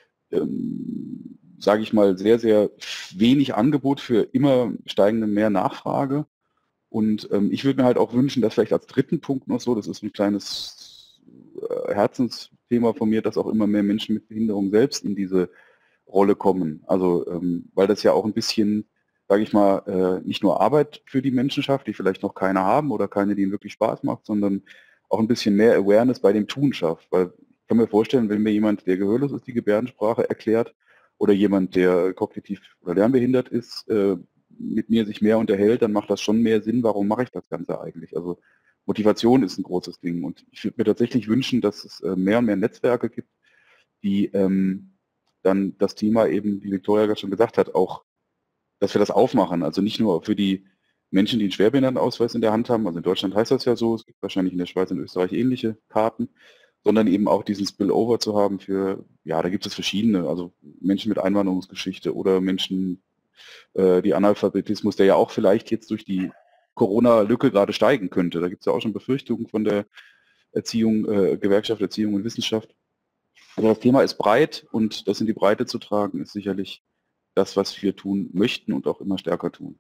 ähm, sage ich mal, sehr, sehr wenig Angebot für immer steigende mehr Nachfrage. Und ähm, ich würde mir halt auch wünschen, dass vielleicht als dritten Punkt noch so, das ist ein kleines äh, Herzensthema von mir, dass auch immer mehr Menschen mit Behinderung selbst in diese Rolle kommen. Also ähm, weil das ja auch ein bisschen, sage ich mal, äh, nicht nur Arbeit für die Menschen schafft, die vielleicht noch keine haben oder keine, die ihnen wirklich Spaß macht, sondern auch ein bisschen mehr Awareness bei dem Tun schafft. Weil ich kann mir vorstellen, wenn mir jemand, der gehörlos ist, die Gebärdensprache erklärt oder jemand, der kognitiv oder lernbehindert ist, äh, mit mir sich mehr unterhält, dann macht das schon mehr Sinn, warum mache ich das Ganze eigentlich? Also Motivation ist ein großes Ding und ich würde mir tatsächlich wünschen, dass es äh, mehr und mehr Netzwerke gibt, die ähm, dann das Thema eben, wie Victoria gerade schon gesagt hat, auch, dass wir das aufmachen. Also nicht nur für die Menschen, die einen Schwerbehindertenausweis in der Hand haben, also in Deutschland heißt das ja so, es gibt wahrscheinlich in der Schweiz und Österreich ähnliche Karten, sondern eben auch diesen Spillover zu haben für, ja, da gibt es verschiedene, also Menschen mit Einwanderungsgeschichte oder Menschen, äh, die Analphabetismus, der ja auch vielleicht jetzt durch die Corona-Lücke gerade steigen könnte. Da gibt es ja auch schon Befürchtungen von der Erziehung, äh, Gewerkschaft, Erziehung und Wissenschaft. Also das Thema ist breit und das in die Breite zu tragen, ist sicherlich das, was wir tun möchten und auch immer stärker tun.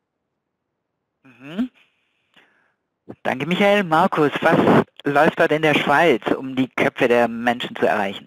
Mhm. Danke, Michael. Markus, was läuft dort in der Schweiz, um die Köpfe der Menschen zu erreichen?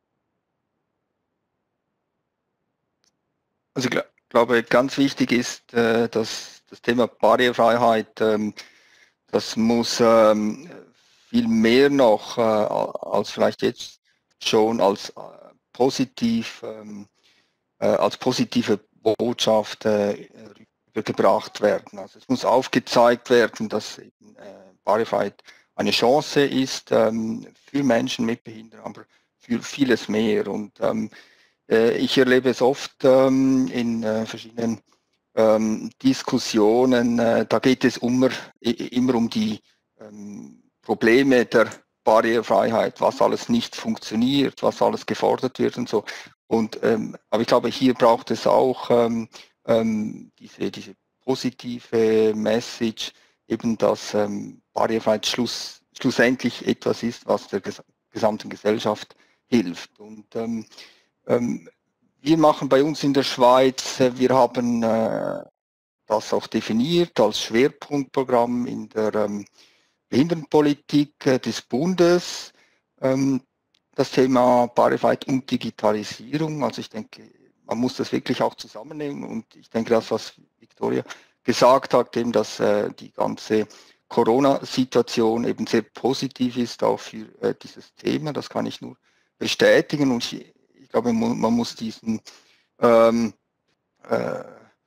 Also ich gl- glaube, ganz wichtig ist, äh, dass das Thema Barrierefreiheit, ähm, das muss ähm, viel mehr noch äh, als vielleicht jetzt schon als äh, positiv, ähm, äh, als positive Botschaft äh, rübergebracht werden. Also es muss aufgezeigt werden, dass eben, äh, Barrierefreiheit eine Chance ist ähm, für Menschen mit Behinderung, aber für vieles mehr. Und ähm, äh, ich erlebe es oft ähm, in äh, verschiedenen ähm, Diskussionen, äh, da geht es immer, immer um die ähm, Probleme der Barrierefreiheit, was alles nicht funktioniert, was alles gefordert wird und so. Und, ähm, aber ich glaube, hier braucht es auch ähm, ähm, diese, diese positive Message, eben dass ähm, Barrierefreiheit Schluss, schlussendlich etwas ist, was der ges gesamten Gesellschaft hilft. Und ähm, ähm, wir machen bei uns in der Schweiz, äh, wir haben äh, das auch definiert als Schwerpunktprogramm in der ähm, Behindertenpolitik äh, des Bundes. Ähm, das Thema Barrierefreiheit und Digitalisierung. Also ich denke, man muss das wirklich auch zusammennehmen und ich denke, das, was Victoria gesagt hat, eben, dass äh, die ganze Corona-Situation eben sehr positiv ist, auch für äh, dieses Thema. Das kann ich nur bestätigen und ich, ich glaube, man, man muss diesen ähm, äh,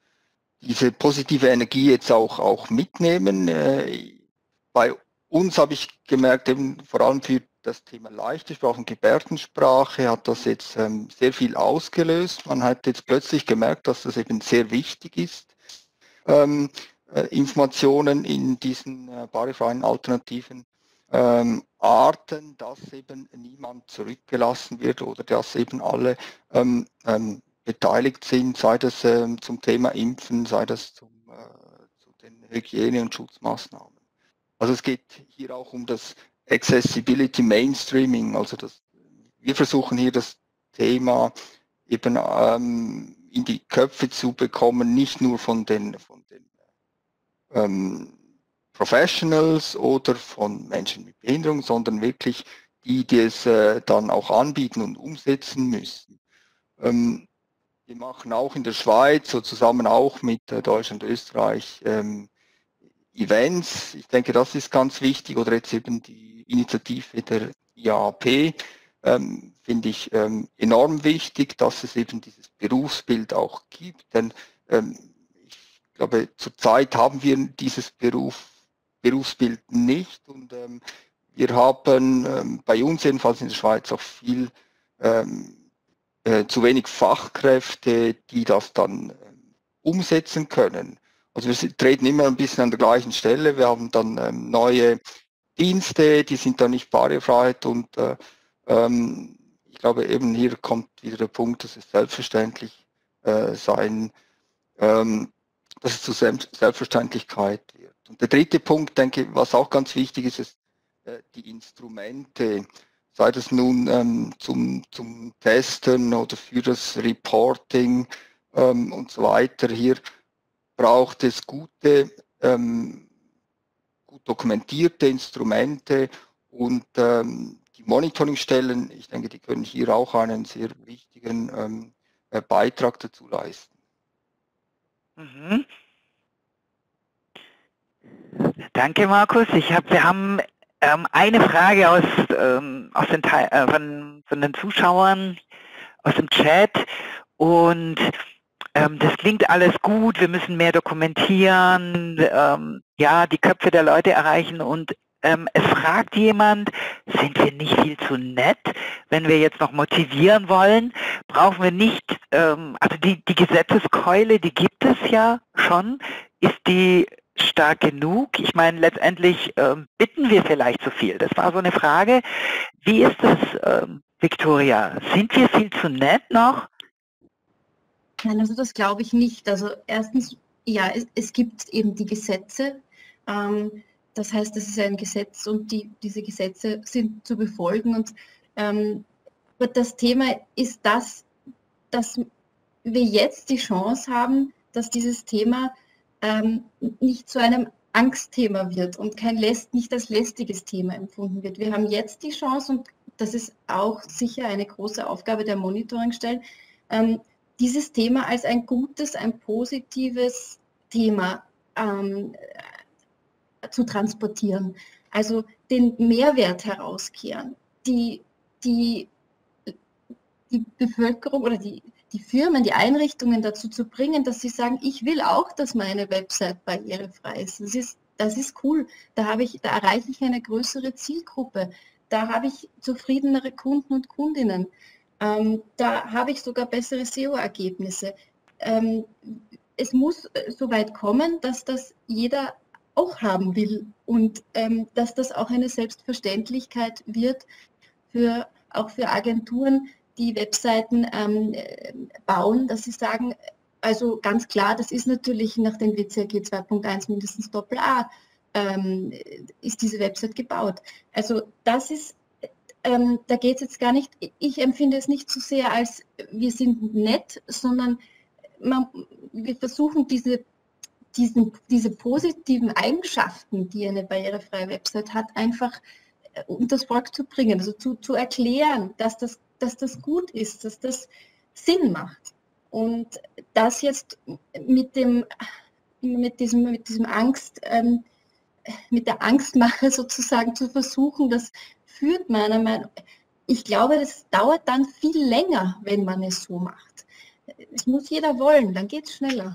diese positive Energie jetzt auch, auch mitnehmen. Äh, bei uns habe ich gemerkt, eben vor allem für das Thema leichte Sprache und Gebärdensprache hat das jetzt ähm, sehr viel ausgelöst. Man hat jetzt plötzlich gemerkt, dass das eben sehr wichtig ist, ähm, äh, Informationen in diesen äh, barrierefreien alternativen ähm, Arten, dass eben niemand zurückgelassen wird oder dass eben alle ähm, ähm, beteiligt sind, sei das ähm, zum Thema Impfen, sei das zum, äh, zu den Hygiene- und Schutzmaßnahmen. Also es geht hier auch um das Accessibility Mainstreaming, also das, wir versuchen hier das Thema eben ähm, in die Köpfe zu bekommen, nicht nur von den, von den ähm, Professionals oder von Menschen mit Behinderung, sondern wirklich die, die es äh, dann auch anbieten und umsetzen müssen. Ähm, wir machen auch in der Schweiz, so zusammen auch mit äh, Deutschland und Österreich, ähm, Events. Ich denke, das ist ganz wichtig. Oder jetzt eben die Initiative der I A A P, ähm, finde ich ähm, enorm wichtig, dass es eben dieses Berufsbild auch gibt. Denn ähm, ich glaube, zurzeit haben wir dieses Beruf, Berufsbild nicht. Und ähm, wir haben ähm, bei uns jedenfalls in der Schweiz auch viel ähm, äh, zu wenig Fachkräfte, die das dann ähm, umsetzen können. Also wir treten immer ein bisschen an der gleichen Stelle. Wir haben dann ähm, neue Dienste, die sind dann nicht Barrierefreiheit und äh, ähm, ich glaube eben hier kommt wieder der Punkt, dass es selbstverständlich äh, sein, ähm, dass es zu Selbstverständlichkeit wird. Und der dritte Punkt, denke ich, was auch ganz wichtig ist, ist äh, die Instrumente, sei das nun ähm, zum, zum Testen oder für das Reporting ähm, und so weiter. Hier braucht es gute, ähm, gut dokumentierte Instrumente und ähm, die Monitoringstellen, ich denke, die können hier auch einen sehr wichtigen ähm, äh, Beitrag dazu leisten. Mhm. Danke, Markus. Ich hab, wir haben ähm, eine Frage aus, ähm, aus den Teil, äh, von, von den Zuschauern aus dem Chat und ähm, das klingt alles gut, wir müssen mehr dokumentieren, ähm, ja, die Köpfe der Leute erreichen und ähm, es fragt jemand, sind wir nicht viel zu nett, wenn wir jetzt noch motivieren wollen? Brauchen wir nicht, ähm, also die, die Gesetzeskeule, die gibt es ja schon, ist die stark genug? Ich meine, letztendlich ähm, bitten wir vielleicht zu viel. Das war so eine Frage. Wie ist das, ähm, Victoria? Sind wir viel zu nett noch? Nein, also das glaube ich nicht. Also erstens, ja, es, es gibt eben die Gesetze. Ähm, das heißt, es ist ein Gesetz und die, diese Gesetze sind zu befolgen. Und ähm, aber das Thema ist das, dass wir jetzt die Chance haben, dass dieses Thema ähm, nicht zu einem Angstthema wird und kein läst, nicht als lästiges Thema empfunden wird. Wir haben jetzt die Chance, und das ist auch sicher eine große Aufgabe der Monitoringstellen, ähm, dieses Thema als ein gutes, ein positives Thema ähm, zu transportieren. Also den Mehrwert herauskehren, die, die, die Bevölkerung oder die, die Firmen, die Einrichtungen dazu zu bringen, dass sie sagen, ich will auch, dass meine Website barrierefrei ist. Das ist, das ist cool. Da, habe ich, da erreiche ich eine größere Zielgruppe. Da habe ich zufriedenere Kunden und Kundinnen. Ähm, da habe ich sogar bessere S E O-Ergebnisse. Ähm, es muss so weit kommen, dass das jeder auch haben will und ähm, dass das auch eine Selbstverständlichkeit wird, für, auch für Agenturen, die Webseiten ähm, bauen, dass sie sagen, also ganz klar, das ist natürlich nach den W C A G zwei Punkt eins mindestens Doppel A, ähm, ist diese Website gebaut. Also das ist, ähm, da geht es jetzt gar nicht, ich empfinde es nicht so sehr als wir sind nett, sondern man, wir versuchen diese, diesen, diese positiven Eigenschaften, die eine barrierefreie Website hat, einfach unter das Volk zu bringen, also zu, zu erklären, dass das, dass das gut ist, dass das Sinn macht. Und das jetzt mit dem, mit diesem, mit diesem Angst, ähm, mit der Angstmache sozusagen zu versuchen, das führt meiner Meinung nach, ich glaube, das dauert dann viel länger, wenn man es so macht. Es muss jeder wollen, dann geht es schneller.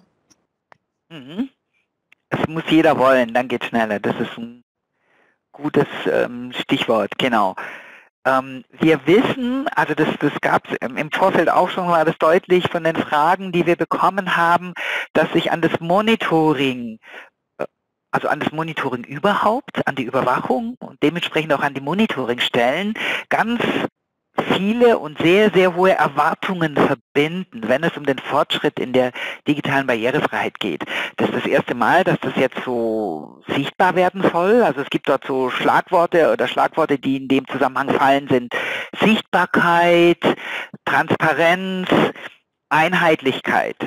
Mhm. Es muss jeder wollen, dann geht es schneller. Das ist ein gutes ähm, Stichwort, genau. Ähm, wir wissen, also das, das gab es im Vorfeld auch schon, war das deutlich von den Fragen, die wir bekommen haben, dass sich an das Monitoring, also an das Monitoring überhaupt, an die Überwachung und dementsprechend auch an die Monitoringstellen ganz viele und sehr, sehr hohe Erwartungen verbinden, wenn es um den Fortschritt in der digitalen Barrierefreiheit geht. Das ist das erste Mal, dass das jetzt so sichtbar werden soll. Also es gibt dort so Schlagworte oder Schlagworte, die in dem Zusammenhang fallen, sind Sichtbarkeit, Transparenz, Einheitlichkeit.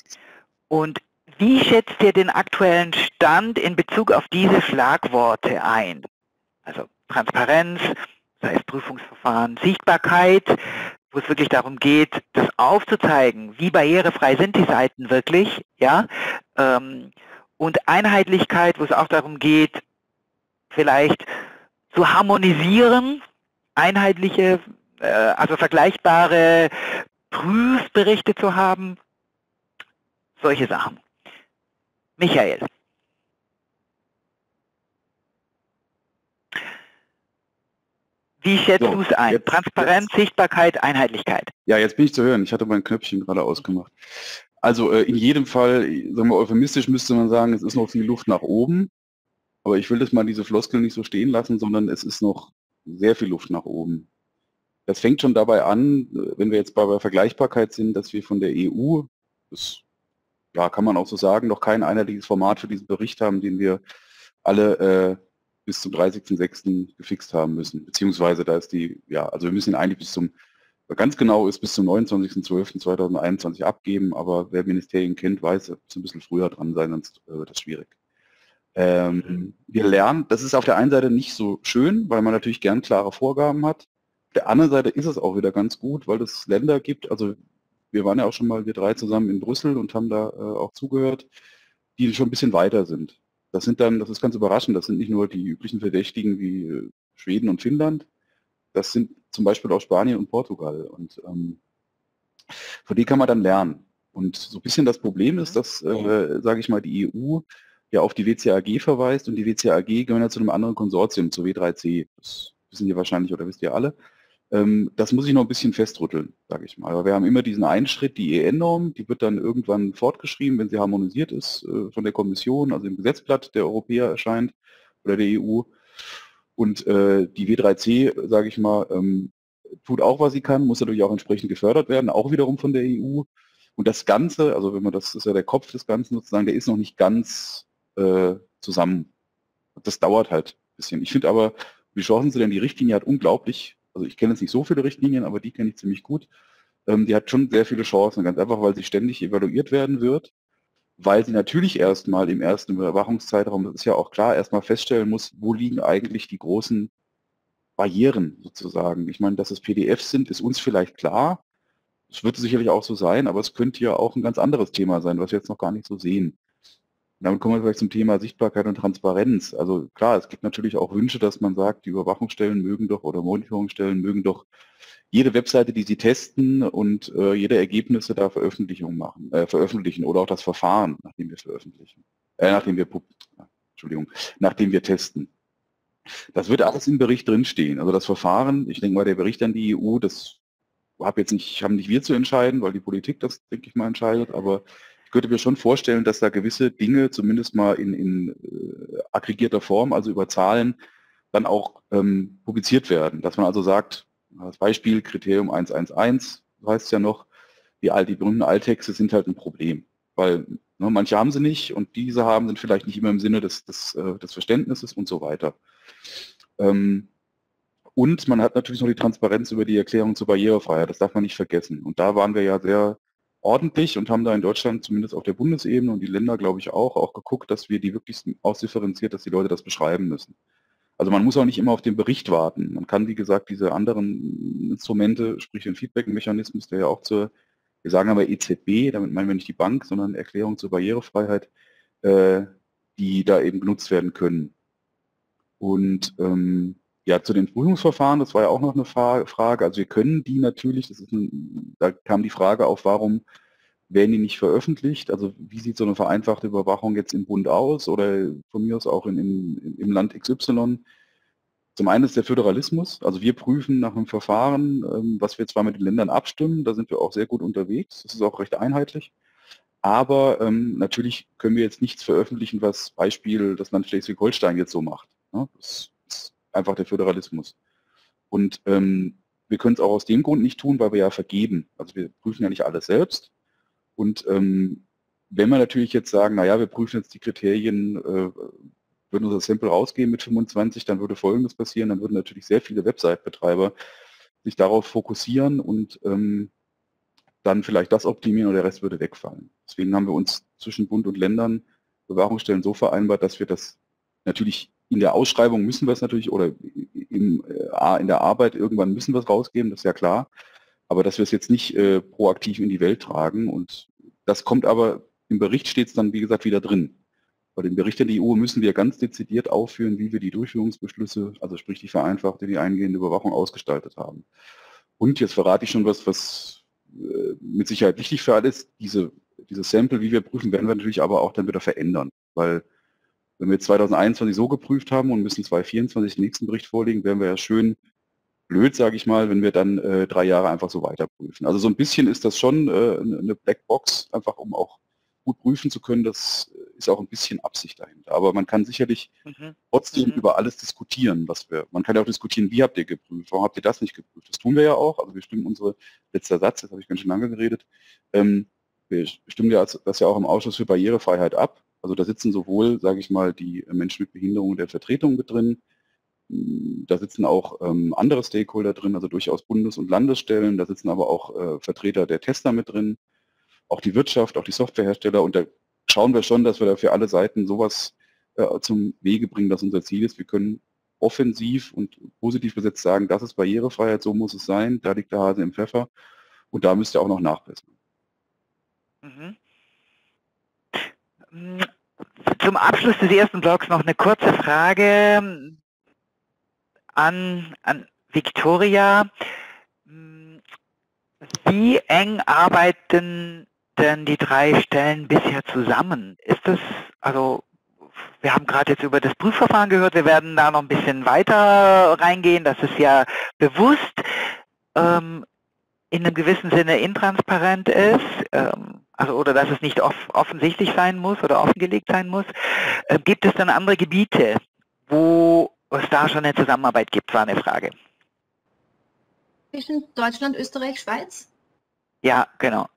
Und wie schätzt ihr den aktuellen Stand in Bezug auf diese Schlagworte ein? Also Transparenz, sei es Prüfungsverfahren, Sichtbarkeit, wo es wirklich darum geht, das aufzuzeigen, wie barrierefrei sind die Seiten wirklich, ja, ähm, und Einheitlichkeit, wo es auch darum geht, vielleicht zu harmonisieren, einheitliche, äh, also vergleichbare Prüfberichte zu haben, solche Sachen. Michael. Wie schätzt So, du es ein? jetzt- Transparenz, Sichtbarkeit, Einheitlichkeit. Ja, jetzt bin ich zu hören. Ich hatte mein Knöpfchen gerade ausgemacht. Also äh, in jedem Fall, sagen wir euphemistisch müsste man sagen, es ist noch viel Luft nach oben. Aber ich will das mal diese Floskel nicht so stehen lassen, sondern es ist noch sehr viel Luft nach oben. Das fängt schon dabei an, wenn wir jetzt bei der Vergleichbarkeit sind, dass wir von der E U, das ja, kann man auch so sagen, noch kein einheitliches Format für diesen Bericht haben, den wir alle äh, bis zum dreißigsten sechsten gefixt haben müssen. Beziehungsweise da ist die, ja, also wir müssen ihn eigentlich bis zum, ganz genau ist bis zum neunundzwanzigsten zwölften zweitausendeinundzwanzig abgeben, aber wer Ministerien kennt, weiß, es muss ein bisschen früher dran sein, sonst äh, wird das schwierig. Ähm, wir lernen, das ist auf der einen Seite nicht so schön, weil man natürlich gern klare Vorgaben hat. Auf der anderen Seite ist es auch wieder ganz gut, weil es Länder gibt, also wir waren ja auch schon mal, wir drei zusammen in Brüssel und haben da äh, auch zugehört, die schon ein bisschen weiter sind. Das sind dann, das ist ganz überraschend, das sind nicht nur die üblichen Verdächtigen wie äh, Schweden und Finnland, das sind zum Beispiel auch Spanien und Portugal und ähm, von denen kann man dann lernen. Und so ein bisschen das Problem ist, dass, äh, sage ich mal, die E U ja auf die W C A G verweist und die W C A G gehören ja zu einem anderen Konsortium, zur W drei C. Das wissen ihr wahrscheinlich oder wisst ihr alle. Ähm, das muss ich noch ein bisschen festrütteln, sage ich mal. Aber wir haben immer diesen einen Schritt, die E N-Norm, die wird dann irgendwann fortgeschrieben, wenn sie harmonisiert ist äh, von der Kommission, also im Gesetzblatt der Europäer erscheint oder der E U. Und äh, die W drei C, sage ich mal, ähm, tut auch, was sie kann, muss natürlich auch entsprechend gefördert werden, auch wiederum von der E U. Und das Ganze, also wenn man das, das ist ja der Kopf des Ganzen sozusagen, der ist noch nicht ganz äh, zusammen. Das dauert halt ein bisschen. Ich finde aber, die Chancen sind denn, die Richtlinie hat unglaublich, also ich kenne jetzt nicht so viele Richtlinien, aber die kenne ich ziemlich gut. Ähm, die hat schon sehr viele Chancen, ganz einfach, weil sie ständig evaluiert werden wird, weil sie natürlich erstmal im ersten Überwachungszeitraum, das ist ja auch klar, erstmal feststellen muss, wo liegen eigentlich die großen Barrieren sozusagen. Ich meine, dass es P D Fs sind, ist uns vielleicht klar. Es wird sicherlich auch so sein, aber es könnte ja auch ein ganz anderes Thema sein, was wir jetzt noch gar nicht so sehen. Und damit kommen wir vielleicht zum Thema Sichtbarkeit und Transparenz. Also klar, es gibt natürlich auch Wünsche, dass man sagt, die Überwachungsstellen mögen doch oder Monitoringstellen mögen doch jede Webseite, die sie testen und äh, jede Ergebnisse da Veröffentlichung machen, äh, veröffentlichen oder auch das Verfahren, nachdem wir veröffentlichen, äh, nachdem wir, Entschuldigung, nachdem wir testen. Das wird alles im Bericht drinstehen. Also das Verfahren, ich denke mal, der Bericht an die E U, das hab jetzt nicht, haben nicht wir zu entscheiden, weil die Politik das, denke ich mal, entscheidet, aber ich könnte mir schon vorstellen, dass da gewisse Dinge zumindest mal in, in äh, aggregierter Form, also über Zahlen, dann auch ähm, publiziert werden. Dass man also sagt, als Beispiel Kriterium eins eins eins, so heißt es ja noch, die, die berühmten Alttexte sind halt ein Problem, weil ne, manche haben sie nicht und diese haben sind vielleicht nicht immer im Sinne des, des, äh, des Verständnisses und so weiter. Ähm, Und man hat natürlich noch die Transparenz über die Erklärung zur Barrierefreiheit, das darf man nicht vergessen. Und da waren wir ja sehr ordentlich und haben da in Deutschland zumindest auf der Bundesebene und die Länder, glaube ich, auch, auch geguckt, dass wir die wirklich ausdifferenziert, dass die Leute das beschreiben müssen. Also man muss auch nicht immer auf den Bericht warten. Man kann, wie gesagt, diese anderen Instrumente, sprich den Feedback-Mechanismus, der ja auch zur, wir sagen aber E Z B, damit meinen wir nicht die Bank, sondern Erklärung zur Barrierefreiheit, äh, die da eben genutzt werden können. Und ähm, ja, zu den Prüfungsverfahren, das war ja auch noch eine Frage. Also wir können die natürlich, das ist ein, da kam die Frage auf, warum werden die nicht veröffentlicht? Also wie sieht so eine vereinfachte Überwachung jetzt im Bund aus oder von mir aus auch in, in, im Land X Y? Zum einen ist der Föderalismus, also wir prüfen nach einem Verfahren, ähm, was wir zwar mit den Ländern abstimmen, da sind wir auch sehr gut unterwegs, das ist auch recht einheitlich. Aber ähm, natürlich können wir jetzt nichts veröffentlichen, was Beispiel das Land Schleswig-Holstein jetzt so macht. Ne? Das ist einfach der Föderalismus. Und ähm, wir können es auch aus dem Grund nicht tun, weil wir ja vergeben. Also wir prüfen ja nicht alles selbst. Und ähm, wenn wir natürlich jetzt sagen, naja, wir prüfen jetzt die Kriterien, äh, würden unser Sample rausgehen mit fünfundzwanzig, dann würde Folgendes passieren, dann würden natürlich sehr viele Website-Betreiber sich darauf fokussieren und ähm, dann vielleicht das optimieren oder der Rest würde wegfallen. Deswegen haben wir uns zwischen Bund und Ländern Überwachungsstellen so vereinbart, dass wir das natürlich in der Ausschreibung müssen wir es natürlich, oder im, äh, in der Arbeit irgendwann müssen wir es rausgeben, das ist ja klar, aber dass wir es jetzt nicht äh, proaktiv in die Welt tragen und das kommt aber, im Bericht steht es dann, wie gesagt, wieder drin. Bei dem Bericht der E U müssen wir ganz dezidiert aufführen, wie wir die Durchführungsbeschlüsse, also sprich die vereinfachte, die eingehende Überwachung ausgestaltet haben. Und jetzt verrate ich schon was, was äh, mit Sicherheit wichtig für alle ist, diese, diese Sample, wie wir prüfen, werden wir natürlich aber auch dann wieder verändern, weil wenn wir jetzt zweitausendeinundzwanzig so geprüft haben und müssen zweitausendvierundzwanzig den nächsten Bericht vorlegen, werden wir ja schön blöd, sage ich mal, wenn wir dann äh, drei Jahre einfach so weiter prüfen. Also so ein bisschen ist das schon äh, eine Blackbox, einfach um auch gut prüfen zu können. Das ist auch ein bisschen Absicht dahinter. Aber man kann sicherlich Mhm. trotzdem Mhm. über alles diskutieren, was wir, man kann ja auch diskutieren, wie habt ihr geprüft, warum habt ihr das nicht geprüft? Das tun wir ja auch, also wir stimmen unsere, letzter Satz, jetzt habe ich ganz schön lange geredet, ähm, wir stimmen ja das ja auch im Ausschuss für Barrierefreiheit ab. Also da sitzen sowohl, sage ich mal, die Menschen mit Behinderung der Vertretung mit drin, da sitzen auch ähm, andere Stakeholder drin, also durchaus Bundes- und Landesstellen, da sitzen aber auch äh, Vertreter der Tester mit drin, auch die Wirtschaft, auch die Softwarehersteller, und da schauen wir schon, dass wir da für alle Seiten sowas äh, zum Wege bringen, dass unser Ziel ist, wir können offensiv und positiv besetzt sagen, das ist Barrierefreiheit, so muss es sein, da liegt der Hase im Pfeffer und da müsst ihr auch noch nachbessern. Mhm. Mm, Zum Abschluss des ersten Blogs noch eine kurze Frage an, an Viktoria. Mm, Wie eng arbeiten denn die drei Stellen bisher zusammen? Ist das, also wir haben gerade jetzt über das Prüfverfahren gehört, wir werden da noch ein bisschen weiter reingehen, das ist ja bewusst ähm, in einem gewissen Sinne intransparent ist, ähm, also oder dass es nicht off offensichtlich sein muss oder offengelegt sein muss. Äh, gibt es dann andere Gebiete, wo es da schon eine Zusammenarbeit gibt, war eine Frage. Zwischen Deutschland, Österreich, Schweiz? Ja, genau.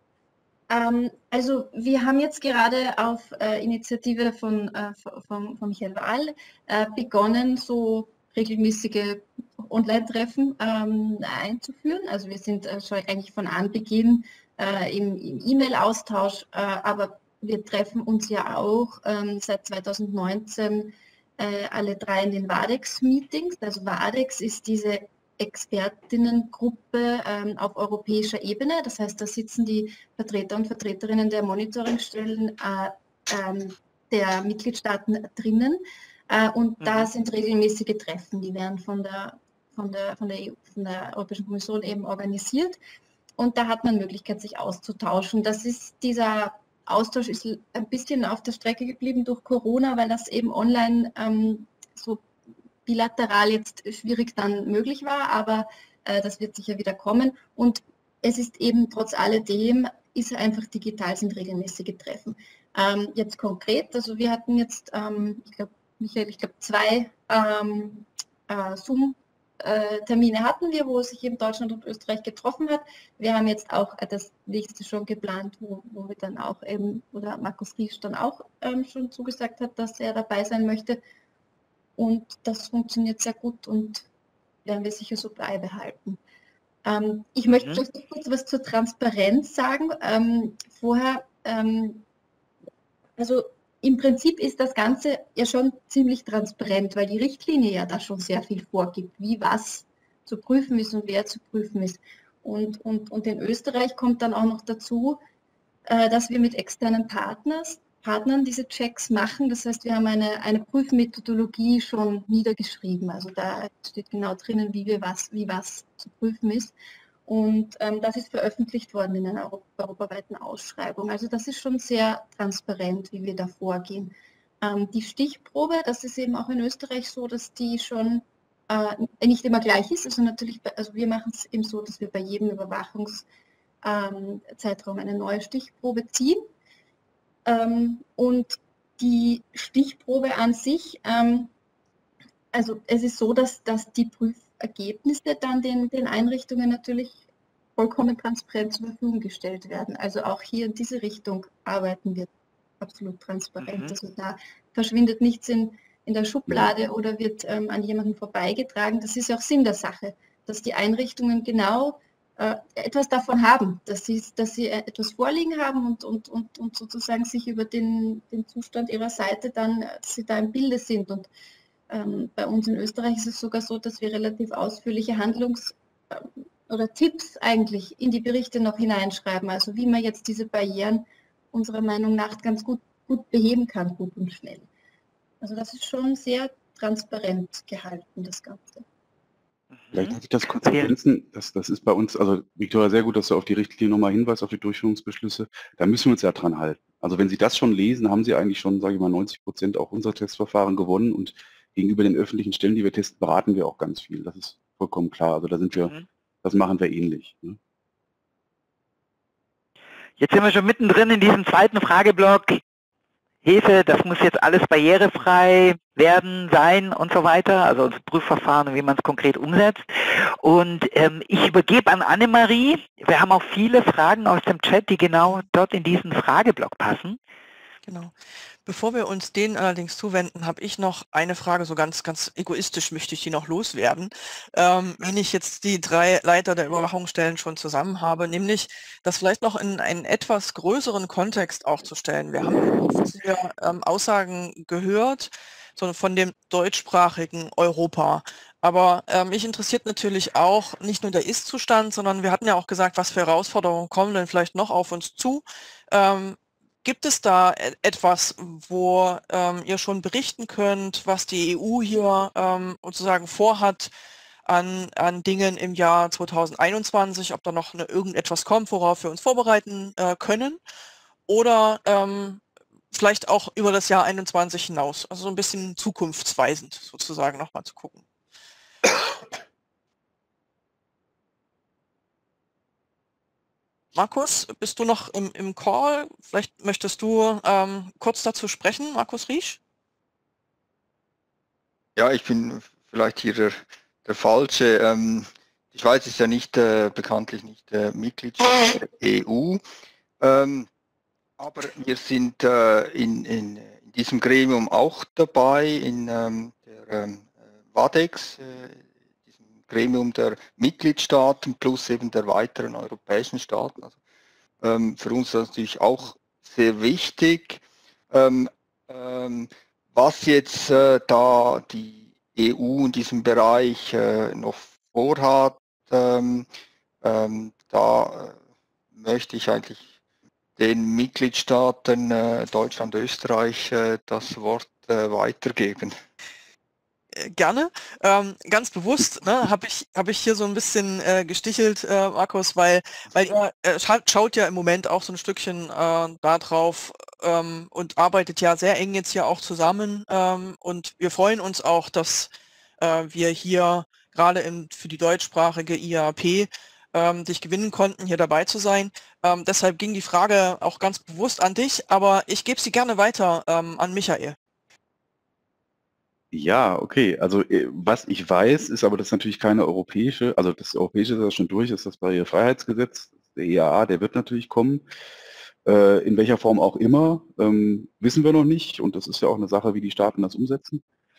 Ähm, also wir haben jetzt gerade auf äh, Initiative von, äh, von, von Michael Wahl äh, begonnen, so regelmäßige Online-Treffen ähm, einzuführen. Also wir sind äh, schon eigentlich von Anbeginn äh, im, im E-Mail-Austausch, äh, aber wir treffen uns ja auch ähm, seit zweitausendneunzehn äh, alle drei in den WADEX-Meetings. Also WADEX ist diese Expertinnengruppe ähm, auf europäischer Ebene. Das heißt, da sitzen die Vertreter und Vertreterinnen der Monitoringstellen äh, ähm, der Mitgliedstaaten drinnen. Äh, und mhm. da sind regelmäßige Treffen, die werden von der, von, der, von, der E U, von der Europäischen Kommission eben organisiert. Und da hat man Möglichkeit, sich auszutauschen. Das ist, dieser Austausch ist ein bisschen auf der Strecke geblieben durch Corona, weil das eben online ähm, so bilateral jetzt schwierig dann möglich war, aber äh, das wird sicher wieder kommen. Und es ist eben trotz alledem, ist er einfach digital, sind regelmäßige Treffen. Ähm, jetzt konkret, also wir hatten jetzt, ähm, ich glaube, Michael, ich glaube zwei ähm, äh, Zoom-Termine hatten wir, wo sich eben Deutschland und Österreich getroffen hat. Wir haben jetzt auch äh, das nächste schon geplant, wo, wo wir dann auch eben, oder Markus Riesch dann auch ähm, schon zugesagt hat, dass er dabei sein möchte. Und das funktioniert sehr gut und werden wir sicher so beibehalten. Ähm, ich mhm. möchte vielleicht noch kurz was zur Transparenz sagen. Ähm, vorher, ähm, also im Prinzip ist das Ganze ja schon ziemlich transparent, weil die Richtlinie ja da schon sehr viel vorgibt, wie was zu prüfen ist und wer zu prüfen ist. Und, und, und in Österreich kommt dann auch noch dazu, äh, dass wir mit externen Partners Partnern diese Checks machen. Das heißt, wir haben eine, eine Prüfmethodologie schon niedergeschrieben. Also da steht genau drinnen, wie wir was, wie was zu prüfen ist. Und ähm, das ist veröffentlicht worden in einer europaweiten Ausschreibung. Also das ist schon sehr transparent, wie wir da vorgehen. Ähm, die Stichprobe, das ist eben auch in Österreich so, dass die schon äh, nicht immer gleich ist. Also natürlich, also wir machen es eben so, dass wir bei jedem Überwachungszeitraum eine neue Stichprobe ziehen. Ähm, und die Stichprobe an sich, ähm, also es ist so, dass, dass die Prüfergebnisse dann den, den Einrichtungen natürlich vollkommen transparent zur Verfügung gestellt werden. Also auch hier in diese Richtung arbeiten wir absolut transparent. Mhm. Also da verschwindet nichts in, in der Schublade oder wird ähm, an jemanden vorbeigetragen. Das ist ja auch Sinn der Sache, dass die Einrichtungen genau äh, etwas davon haben, dass sie, dass sie etwas vorliegen haben und, und, und, und sozusagen sich über den, den Zustand ihrer Seite dann, dass sie da im Bilde sind. Und ähm, bei uns in Österreich ist es sogar so, dass wir relativ ausführliche Handlungs- äh, oder Tipps eigentlich in die Berichte noch hineinschreiben, also wie man jetzt diese Barrieren unserer Meinung nach ganz gut, gut beheben kann, gut und schnell. Also das ist schon sehr transparent gehalten, das Ganze. Vielleicht darf ich das kurz ergänzen. Das, das ist bei uns, also Viktoria, sehr gut, dass du auf die Richtlinie nochmal hinweist, auf die Durchführungsbeschlüsse. Da müssen wir uns ja dran halten. Also wenn Sie das schon lesen, haben Sie eigentlich schon, sage ich mal, neunzig Prozent auch unserer Testverfahren gewonnen und gegenüber den öffentlichen Stellen, die wir testen, beraten wir auch ganz viel. Das ist vollkommen klar. Also da sind wir, Mhm. das machen wir ähnlich. Ne? Jetzt sind wir schon mittendrin in diesem zweiten Frageblock. Hefe, das muss jetzt alles barrierefrei werden, sein und so weiter, also das Prüfverfahren und wie man es konkret umsetzt. Und ähm, ich übergebe an Annemarie. Wir haben auch viele Fragen aus dem Chat, die genau dort in diesen Frageblock passen. Genau. Bevor wir uns denen allerdings zuwenden, habe ich noch eine Frage, so ganz, ganz egoistisch möchte ich die noch loswerden. Ähm, wenn ich jetzt die drei Leiter der Überwachungsstellen schon zusammen habe, nämlich das vielleicht noch in einen etwas größeren Kontext auch zu stellen. Wir haben viele ähm, Aussagen gehört, so von dem deutschsprachigen Europa. Aber ähm, mich interessiert natürlich auch nicht nur der Ist-Zustand, sondern wir hatten ja auch gesagt, was für Herausforderungen kommen denn vielleicht noch auf uns zu. Ähm, Gibt es da etwas, wo ähm, ihr schon berichten könnt, was die E U hier ähm, sozusagen vorhat an, an Dingen im Jahr zweitausendeinundzwanzig, ob da noch eine, irgendetwas kommt, worauf wir uns vorbereiten äh, können? Oder ähm, vielleicht auch über das Jahr einundzwanzig hinaus, also so ein bisschen zukunftsweisend sozusagen nochmal zu gucken. Markus, bist du noch im, im Call? Vielleicht möchtest du ähm, kurz dazu sprechen, Markus Riesch? Ja, ich bin vielleicht hier der, der Falsche. Ähm, die Schweiz ist ja nicht äh, bekanntlich nicht äh, Mitgliedstaat der E U, ähm, aber wir sind äh, in, in, in diesem Gremium auch dabei, in ähm, der ähm, WADEX, äh, diesem Gremium der Mitgliedstaaten plus eben der weiteren europäischen Staaten. Also, ähm, für uns ist das natürlich auch sehr wichtig. Ähm, ähm, was jetzt äh, da die E U in diesem Bereich äh, noch vorhat, ähm, ähm, da äh, möchte ich eigentlich den Mitgliedstaaten äh, Deutschland, Österreich äh, das Wort äh, weitergeben. Gerne. Ähm, ganz bewusst ne, habe ich, hab ich hier so ein bisschen äh, gestichelt, äh, Markus, weil, weil ihr äh, schaut, schaut ja im Moment auch so ein Stückchen äh, da drauf ähm, und arbeitet ja sehr eng jetzt hier auch zusammen. Ähm, und wir freuen uns auch, dass äh, wir hier gerade in, für die deutschsprachige I A P ähm, dich gewinnen konnten, hier dabei zu sein. Ähm, deshalb ging die Frage auch ganz bewusst an dich, aber ich gebe sie gerne weiter ähm, an Michael. Ja, okay. Also äh, was ich weiß, ist aber das ist natürlich keine europäische, also das europäische ist ja schon durch, ist das Barrierefreiheitsgesetz, der E A A, der wird natürlich kommen. Äh, in welcher Form auch immer, ähm, wissen wir noch nicht und das ist ja auch eine Sache, wie die Staaten das umsetzen.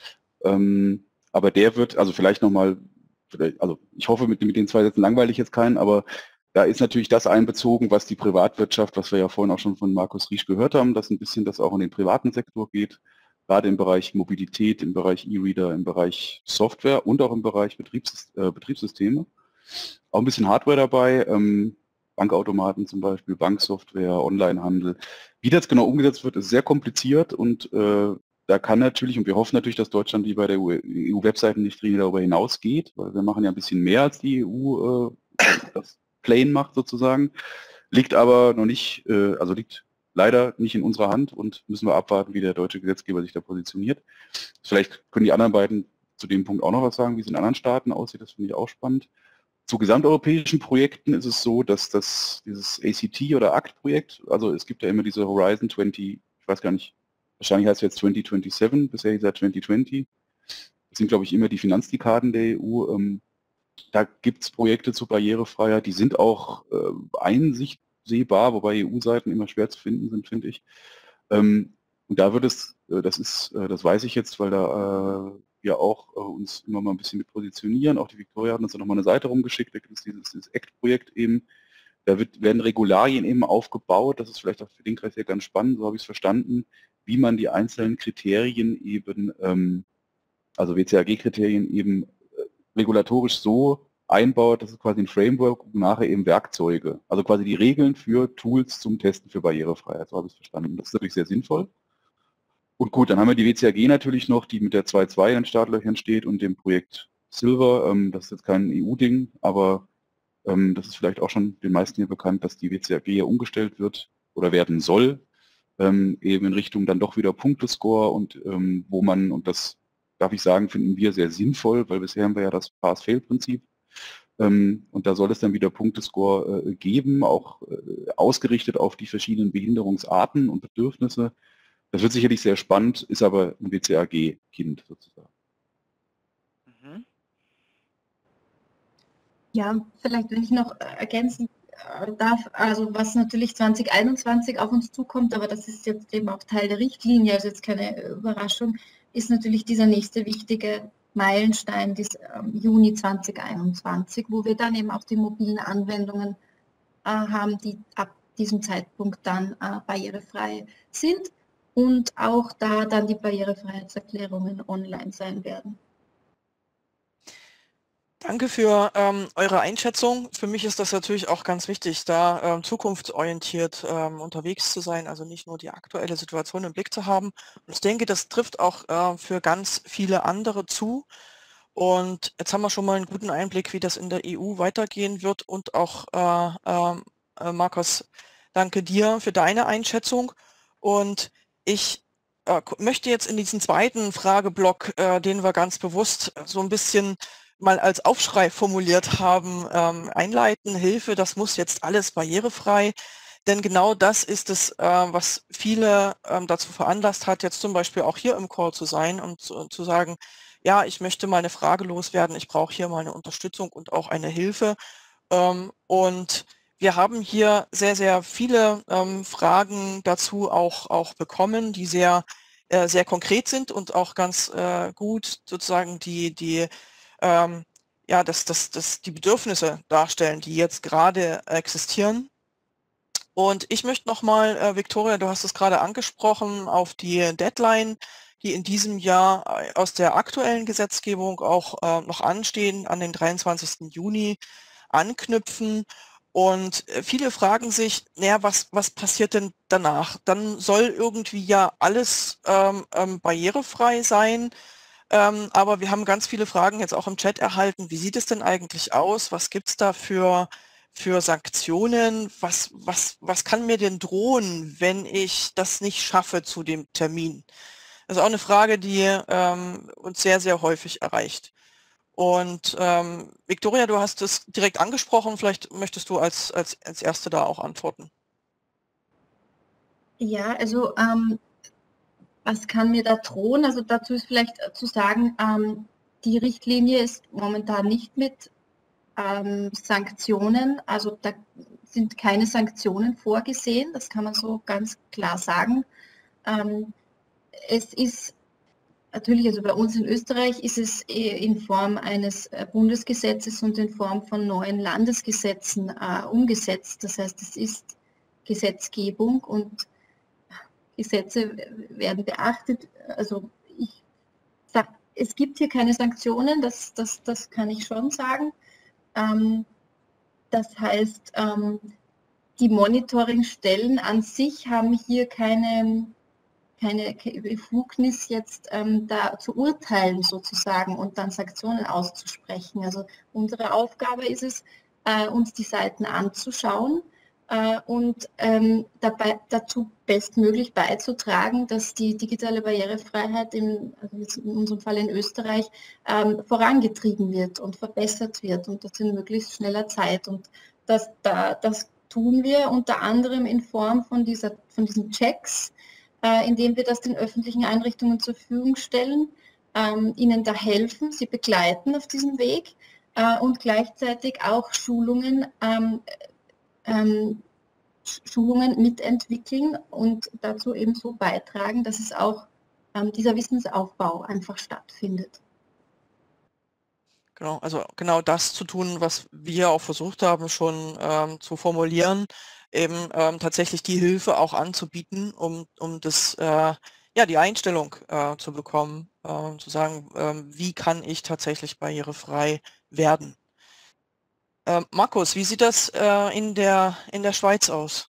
Ähm, aber der wird, also vielleicht nochmal, also ich hoffe, mit, mit den zwei Sätzen langweile ich jetzt keinen, aber da ist natürlich das einbezogen, was die Privatwirtschaft, was wir ja vorhin auch schon von Markus Riesch gehört haben, dass ein bisschen das auch in den privaten Sektor geht, gerade im Bereich Mobilität, im Bereich E-Reader, im Bereich Software und auch im Bereich Betriebs, äh, Betriebssysteme. Auch ein bisschen Hardware dabei, ähm, Bankautomaten zum Beispiel, Banksoftware, Onlinehandel. Wie das genau umgesetzt wird, ist sehr kompliziert und äh, da kann natürlich, und wir hoffen natürlich, dass Deutschland wie bei der E U-Webseitenrichtlinie darüber hinausgeht, weil wir machen ja ein bisschen mehr als die E U äh, das Plain macht sozusagen, liegt aber noch nicht, äh, also liegt leider nicht in unserer Hand und müssen wir abwarten, wie der deutsche Gesetzgeber sich da positioniert. Vielleicht können die anderen beiden zu dem Punkt auch noch was sagen, wie es in anderen Staaten aussieht, das finde ich auch spannend. Zu gesamteuropäischen Projekten ist es so, dass das dieses A C T oder A C T-Projekt, also es gibt ja immer diese Horizon zwanzig, ich weiß gar nicht, wahrscheinlich heißt es jetzt zwanzig siebenundzwanzig, bisher hieß es zwanzig zwanzig. Das sind, glaube ich, immer die Finanzdekaden der E U. Ähm, da gibt es Projekte zur Barrierefreiheit, die sind auch äh, einsehbar, wobei E U-Seiten immer schwer zu finden sind, finde ich. Ähm, und da wird es, äh, das ist, äh, das weiß ich jetzt, weil da äh, wir auch äh, uns immer mal ein bisschen mit positionieren. Auch die Victoria hat uns da nochmal eine Seite rumgeschickt, da gibt es dieses, dieses A C T-Projekt eben. Da wird, werden Regularien eben aufgebaut, das ist vielleicht auch für den Kreis hier ganz spannend, so habe ich es verstanden, wie man die einzelnen Kriterien eben, ähm, also W C A G-Kriterien eben äh, regulatorisch so einbaut, dass es quasi ein Framework und nachher eben Werkzeuge, also quasi die Regeln für Tools zum Testen für Barrierefreiheit, so habe ich es verstanden. Das ist natürlich sehr sinnvoll. Und gut, dann haben wir die W C A G natürlich noch, die mit der zwei Punkt zwei in den Startlöchern steht und dem Projekt Silver. Ähm, das ist jetzt kein E U-Ding, aber ähm, das ist vielleicht auch schon den meisten hier bekannt, dass die W C A G ja umgestellt wird oder werden soll, ähm, eben in Richtung dann doch wieder Punktescore und ähm, wo man, und das darf ich sagen, finden wir sehr sinnvoll, weil bisher haben wir ja das Pass-Fail-Prinzip. Ähm, und da soll es dann wieder Punktescore äh, geben, auch äh, ausgerichtet auf die verschiedenen Behinderungsarten und Bedürfnisse. Das wird sicherlich sehr spannend, ist aber ein W C A G-Kind sozusagen. Mhm. Ja, vielleicht, wenn ich noch ergänzen darf, also was natürlich zwanzig einundzwanzig auf uns zukommt, aber das ist jetzt eben auch Teil der Richtlinie, also jetzt keine Überraschung, ist natürlich dieser nächste wichtige Meilenstein des ähm, Juni zwanzig einundzwanzig, wo wir dann eben auch die mobilen Anwendungen äh, haben, die ab diesem Zeitpunkt dann äh, barrierefrei sind und auch da dann die Barrierefreiheitserklärungen online sein werden. Danke für ähm, eure Einschätzung. Für mich ist das natürlich auch ganz wichtig, da ähm, zukunftsorientiert ähm, unterwegs zu sein, also nicht nur die aktuelle Situation im Blick zu haben. Und ich denke, das trifft auch äh, für ganz viele andere zu. Und jetzt haben wir schon mal einen guten Einblick, wie das in der E U weitergehen wird. Und auch, äh, äh, Markus, danke dir für deine Einschätzung. Und ich äh, möchte jetzt in diesen zweiten Frageblock, äh, den wir ganz bewusst so ein bisschen mal als Aufschrei formuliert haben, ähm, einleiten. Hilfe, das muss jetzt alles barrierefrei. Denn genau das ist es, äh, was viele ähm, dazu veranlasst hat, jetzt zum Beispiel auch hier im Call zu sein und zu, zu sagen, ja, ich möchte mal eine Frage loswerden, ich brauche hier mal eine Unterstützung und auch eine Hilfe. Ähm, und wir haben hier sehr, sehr viele ähm, Fragen dazu auch, auch bekommen, die sehr, äh, sehr konkret sind und auch ganz äh, gut sozusagen die, die ähm, ja, dass das, das die Bedürfnisse darstellen, die jetzt gerade existieren. Und ich möchte nochmal, äh, Victoria, du hast es gerade angesprochen, auf die Deadline, die in diesem Jahr aus der aktuellen Gesetzgebung auch äh, noch anstehen, an den dreiundzwanzigsten Juni anknüpfen. Und äh, viele fragen sich, naja, was, was passiert denn danach? Dann soll irgendwie ja alles ähm, ähm, barrierefrei sein. Ähm, aber wir haben ganz viele Fragen jetzt auch im Chat erhalten. Wie sieht es denn eigentlich aus? Was gibt es da für, für Sanktionen? Was, was, was kann mir denn drohen, wenn ich das nicht schaffe zu dem Termin? Das ist auch eine Frage, die ähm, uns sehr, sehr häufig erreicht. Und ähm, Victoria, du hast es direkt angesprochen. Vielleicht möchtest du als, als, als Erste da auch antworten. Ja, also ähm, was kann mir da drohen? Also dazu ist vielleicht zu sagen, ähm, die Richtlinie ist momentan nicht mit ähm, Sanktionen, also da sind keine Sanktionen vorgesehen, das kann man so ganz klar sagen. Ähm, es ist natürlich, also bei uns in Österreich ist es in Form eines Bundesgesetzes und in Form von neuen Landesgesetzen äh, umgesetzt. Das heißt, es ist Gesetzgebung und Gesetze werden beachtet. Also ich sag, es gibt hier keine Sanktionen, das, das, das kann ich schon sagen. Ähm, das heißt, ähm, die Monitoringstellen an sich haben hier keine, keine Befugnis, jetzt ähm, da zu urteilen sozusagen und dann Sanktionen auszusprechen. Also unsere Aufgabe ist es, äh, uns die Seiten anzuschauen äh, und ähm, dabei, dazu bestmöglich beizutragen, dass die digitale Barrierefreiheit, in, also jetzt in unserem Fall in Österreich, ähm, vorangetrieben wird und verbessert wird und das in möglichst schneller Zeit. Und das, da, das tun wir unter anderem in Form von, dieser, von diesen Checks, äh, indem wir das den öffentlichen Einrichtungen zur Verfügung stellen, ähm, ihnen da helfen, sie begleiten auf diesem Weg äh, und gleichzeitig auch Schulungen ähm, Ähm, Schulungen mitentwickeln und dazu eben so beitragen, dass es auch ähm, dieser Wissensaufbau einfach stattfindet. Genau, also genau das zu tun, was wir auch versucht haben schon ähm, zu formulieren, eben ähm, tatsächlich die Hilfe auch anzubieten, um, um das, äh, ja, die Einstellung äh, zu bekommen, äh, zu sagen, äh, wie kann ich tatsächlich barrierefrei werden. Äh, Markus, wie sieht das äh, in der, in der Schweiz aus?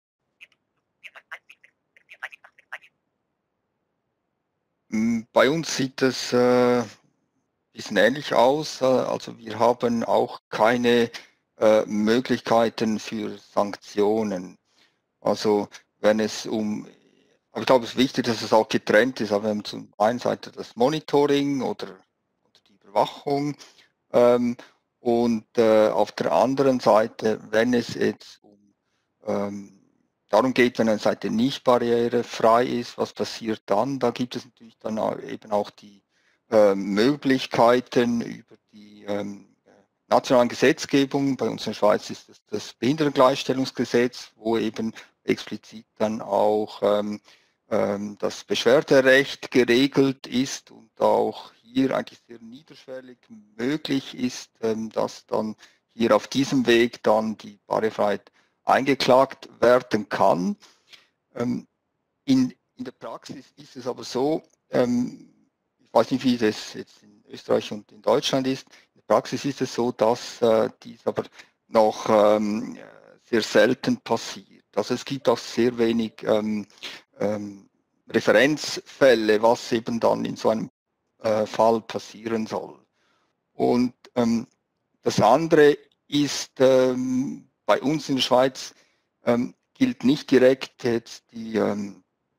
Bei uns sieht es äh, ein bisschen ähnlich aus. Also wir haben auch keine äh, Möglichkeiten für Sanktionen. Also wenn es um aber ich glaube, es ist wichtig, dass es auch getrennt ist. Aber wir haben zum einen Seite das Monitoring oder, oder die Überwachung ähm, und äh, auf der anderen Seite, wenn es jetzt um, ähm, darum geht, wenn eine Seite nicht barrierefrei ist, was passiert dann? Da gibt es natürlich dann eben auch die äh, Möglichkeiten über die ähm, nationalen Gesetzgebungen. Bei uns in der Schweiz ist das das Behindertengleichstellungsgesetz, wo eben explizit dann auch ähm, ähm, das Beschwerderecht geregelt ist und auch hier eigentlich sehr niederschwellig möglich ist, ähm, dass dann hier auf diesem Weg dann die Barrierefreiheit eingeklagt werden kann. Ähm, in, in der Praxis ist es aber so, ähm, ich weiß nicht, wie das jetzt in Österreich und in Deutschland ist, in der Praxis ist es so, dass äh, dies aber noch ähm, sehr selten passiert. Also es gibt auch sehr wenig ähm, ähm, Referenzfälle, was eben dann in so einem äh, Fall passieren soll. Und ähm, das andere ist, ähm, bei uns in der Schweiz ähm, gilt nicht direkt jetzt die ähm,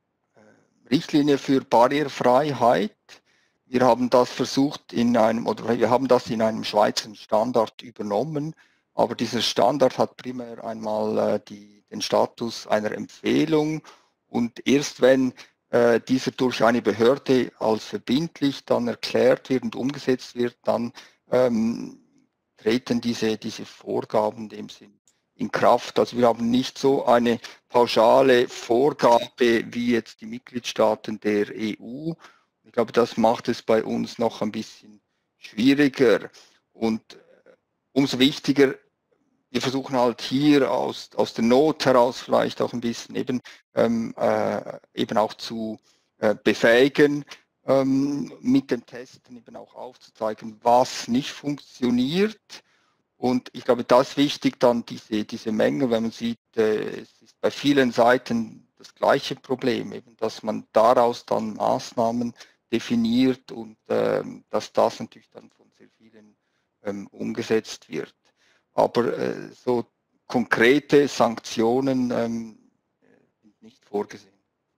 Richtlinie für Barrierefreiheit. Wir haben das versucht in einem, oder wir haben das in einem Schweizer Standard übernommen, aber dieser Standard hat primär einmal äh, die, den Status einer Empfehlung und erst wenn äh, dieser durch eine Behörde als verbindlich dann erklärt wird und umgesetzt wird, dann ähm, treten diese, diese Vorgaben in dem Sinn in Kraft. Also wir haben nicht so eine pauschale Vorgabe wie jetzt die Mitgliedstaaten der E U. Ich glaube, das macht es bei uns noch ein bisschen schwieriger und umso wichtiger, wir versuchen halt hier aus, aus der Not heraus vielleicht auch ein bisschen eben, ähm, äh, eben auch zu äh, befähigen, ähm, mit dem Testen eben auch aufzuzeigen, was nicht funktioniert. Und ich glaube, das ist wichtig, dann diese, diese Menge, wenn man sieht, äh, es ist bei vielen Seiten das gleiche Problem, eben, dass man daraus dann Maßnahmen definiert und ähm, dass das natürlich dann von sehr vielen ähm, umgesetzt wird. Aber äh, so konkrete Sanktionen ähm, sind nicht vorgesehen.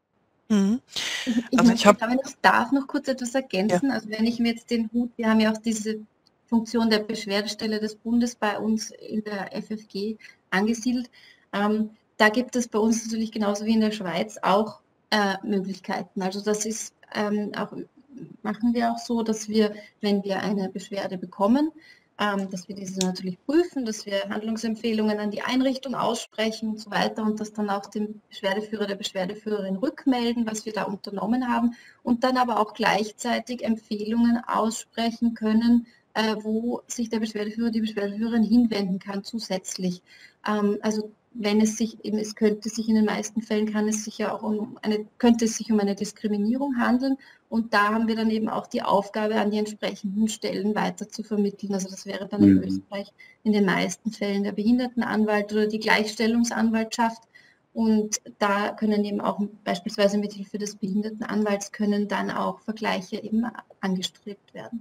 Mhm. Ich, ich, Also möchte, ich habe, aber ich darf noch kurz etwas ja, ergänzen. Also wenn ich mir jetzt den Hut, wir haben ja auch diese Funktion der Beschwerdestelle des Bundes bei uns in der F F G angesiedelt. Ähm, da gibt es bei uns natürlich genauso wie in der Schweiz auch äh, Möglichkeiten. Also das ist ähm, auch, machen wir auch so, dass wir, wenn wir eine Beschwerde bekommen, ähm, dass wir diese natürlich prüfen, dass wir Handlungsempfehlungen an die Einrichtung aussprechen und so weiter und das dann auch dem Beschwerdeführer, der Beschwerdeführerin rückmelden, was wir da unternommen haben und dann aber auch gleichzeitig Empfehlungen aussprechen können, äh, wo sich der Beschwerdeführer, die Beschwerdeführerin hinwenden kann zusätzlich. Ähm, also wenn es sich eben, es könnte sich in den meisten Fällen kann es sich ja auch um eine, könnte es sich um eine Diskriminierung handeln und da haben wir dann eben auch die Aufgabe, an die entsprechenden Stellen weiter zu vermitteln. Also das wäre dann in Mhm. Österreich in den meisten Fällen der Behindertenanwalt oder die Gleichstellungsanwaltschaft. Und da können eben auch beispielsweise mit Hilfe des Behindertenanwalts können dann auch Vergleiche eben angestrebt werden.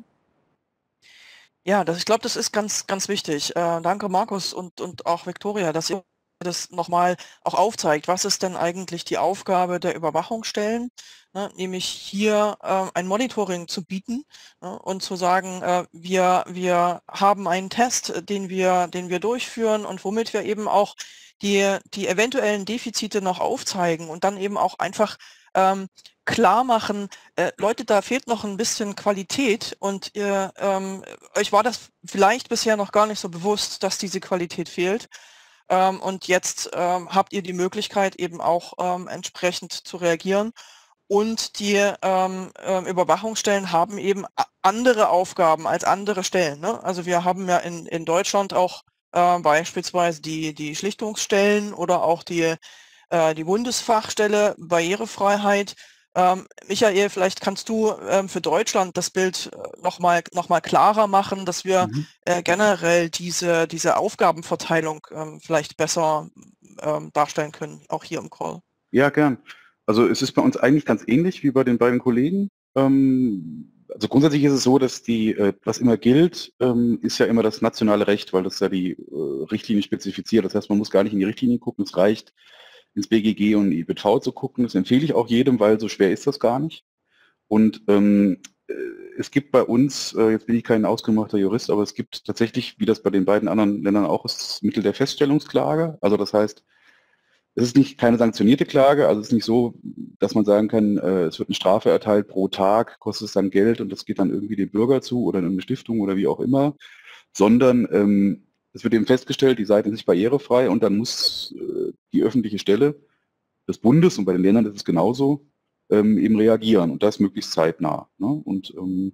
ja, das, ich glaube, das ist ganz, ganz wichtig. Äh, danke, Markus und, und auch Viktoria, dass ihr das nochmal auch aufzeigt. Was ist denn eigentlich die Aufgabe der Überwachungsstellen? Ne, nämlich hier äh, ein Monitoring zu bieten, ne, und zu sagen, äh, wir, wir haben einen Test, den wir, den wir durchführen und womit wir eben auch die, die eventuellen Defizite noch aufzeigen und dann eben auch einfach ähm, klar machen, äh, Leute, da fehlt noch ein bisschen Qualität und ihr, ähm, euch war das vielleicht bisher noch gar nicht so bewusst, dass diese Qualität fehlt. Ähm, und jetzt ähm, habt ihr die Möglichkeit eben auch ähm, entsprechend zu reagieren. Und die ähm, äh, Überwachungsstellen haben eben andere Aufgaben als andere Stellen. Ne? Also wir haben ja in, in Deutschland auch äh, beispielsweise die, die Schlichtungsstellen oder auch die, äh, die Bundesfachstelle Barrierefreiheit. Ähm, Michael, vielleicht kannst du ähm, für Deutschland das Bild äh, nochmal noch mal klarer machen, dass wir Mhm. äh, generell diese, diese Aufgabenverteilung ähm, vielleicht besser ähm, darstellen können, auch hier im Call. Ja, gern. Also es ist bei uns eigentlich ganz ähnlich wie bei den beiden Kollegen. Ähm, also grundsätzlich ist es so, dass die, äh, was immer gilt, ähm, ist ja immer das nationale Recht, weil das ja die äh, Richtlinie spezifiziert. Das heißt, man muss gar nicht in die Richtlinie gucken, es reicht, ins B G G und I B V zu gucken. Das empfehle ich auch jedem, weil so schwer ist das gar nicht. Und ähm, es gibt bei uns, äh, jetzt bin ich kein ausgemachter Jurist, aber es gibt tatsächlich, wie das bei den beiden anderen Ländern auch ist, das Mittel der Feststellungsklage. Also das heißt, es ist nicht keine sanktionierte Klage, also es ist nicht so, dass man sagen kann, äh, es wird eine Strafe erteilt pro Tag, kostet es dann Geld und das geht dann irgendwie dem Bürger zu oder in eine Stiftung oder wie auch immer, sondern ähm, es wird eben festgestellt, die Seite ist nicht barrierefrei und dann muss äh, die öffentliche Stelle des Bundes, und bei den Ländern ist es genauso, ähm, eben reagieren und das möglichst zeitnah. Ne? Und ähm,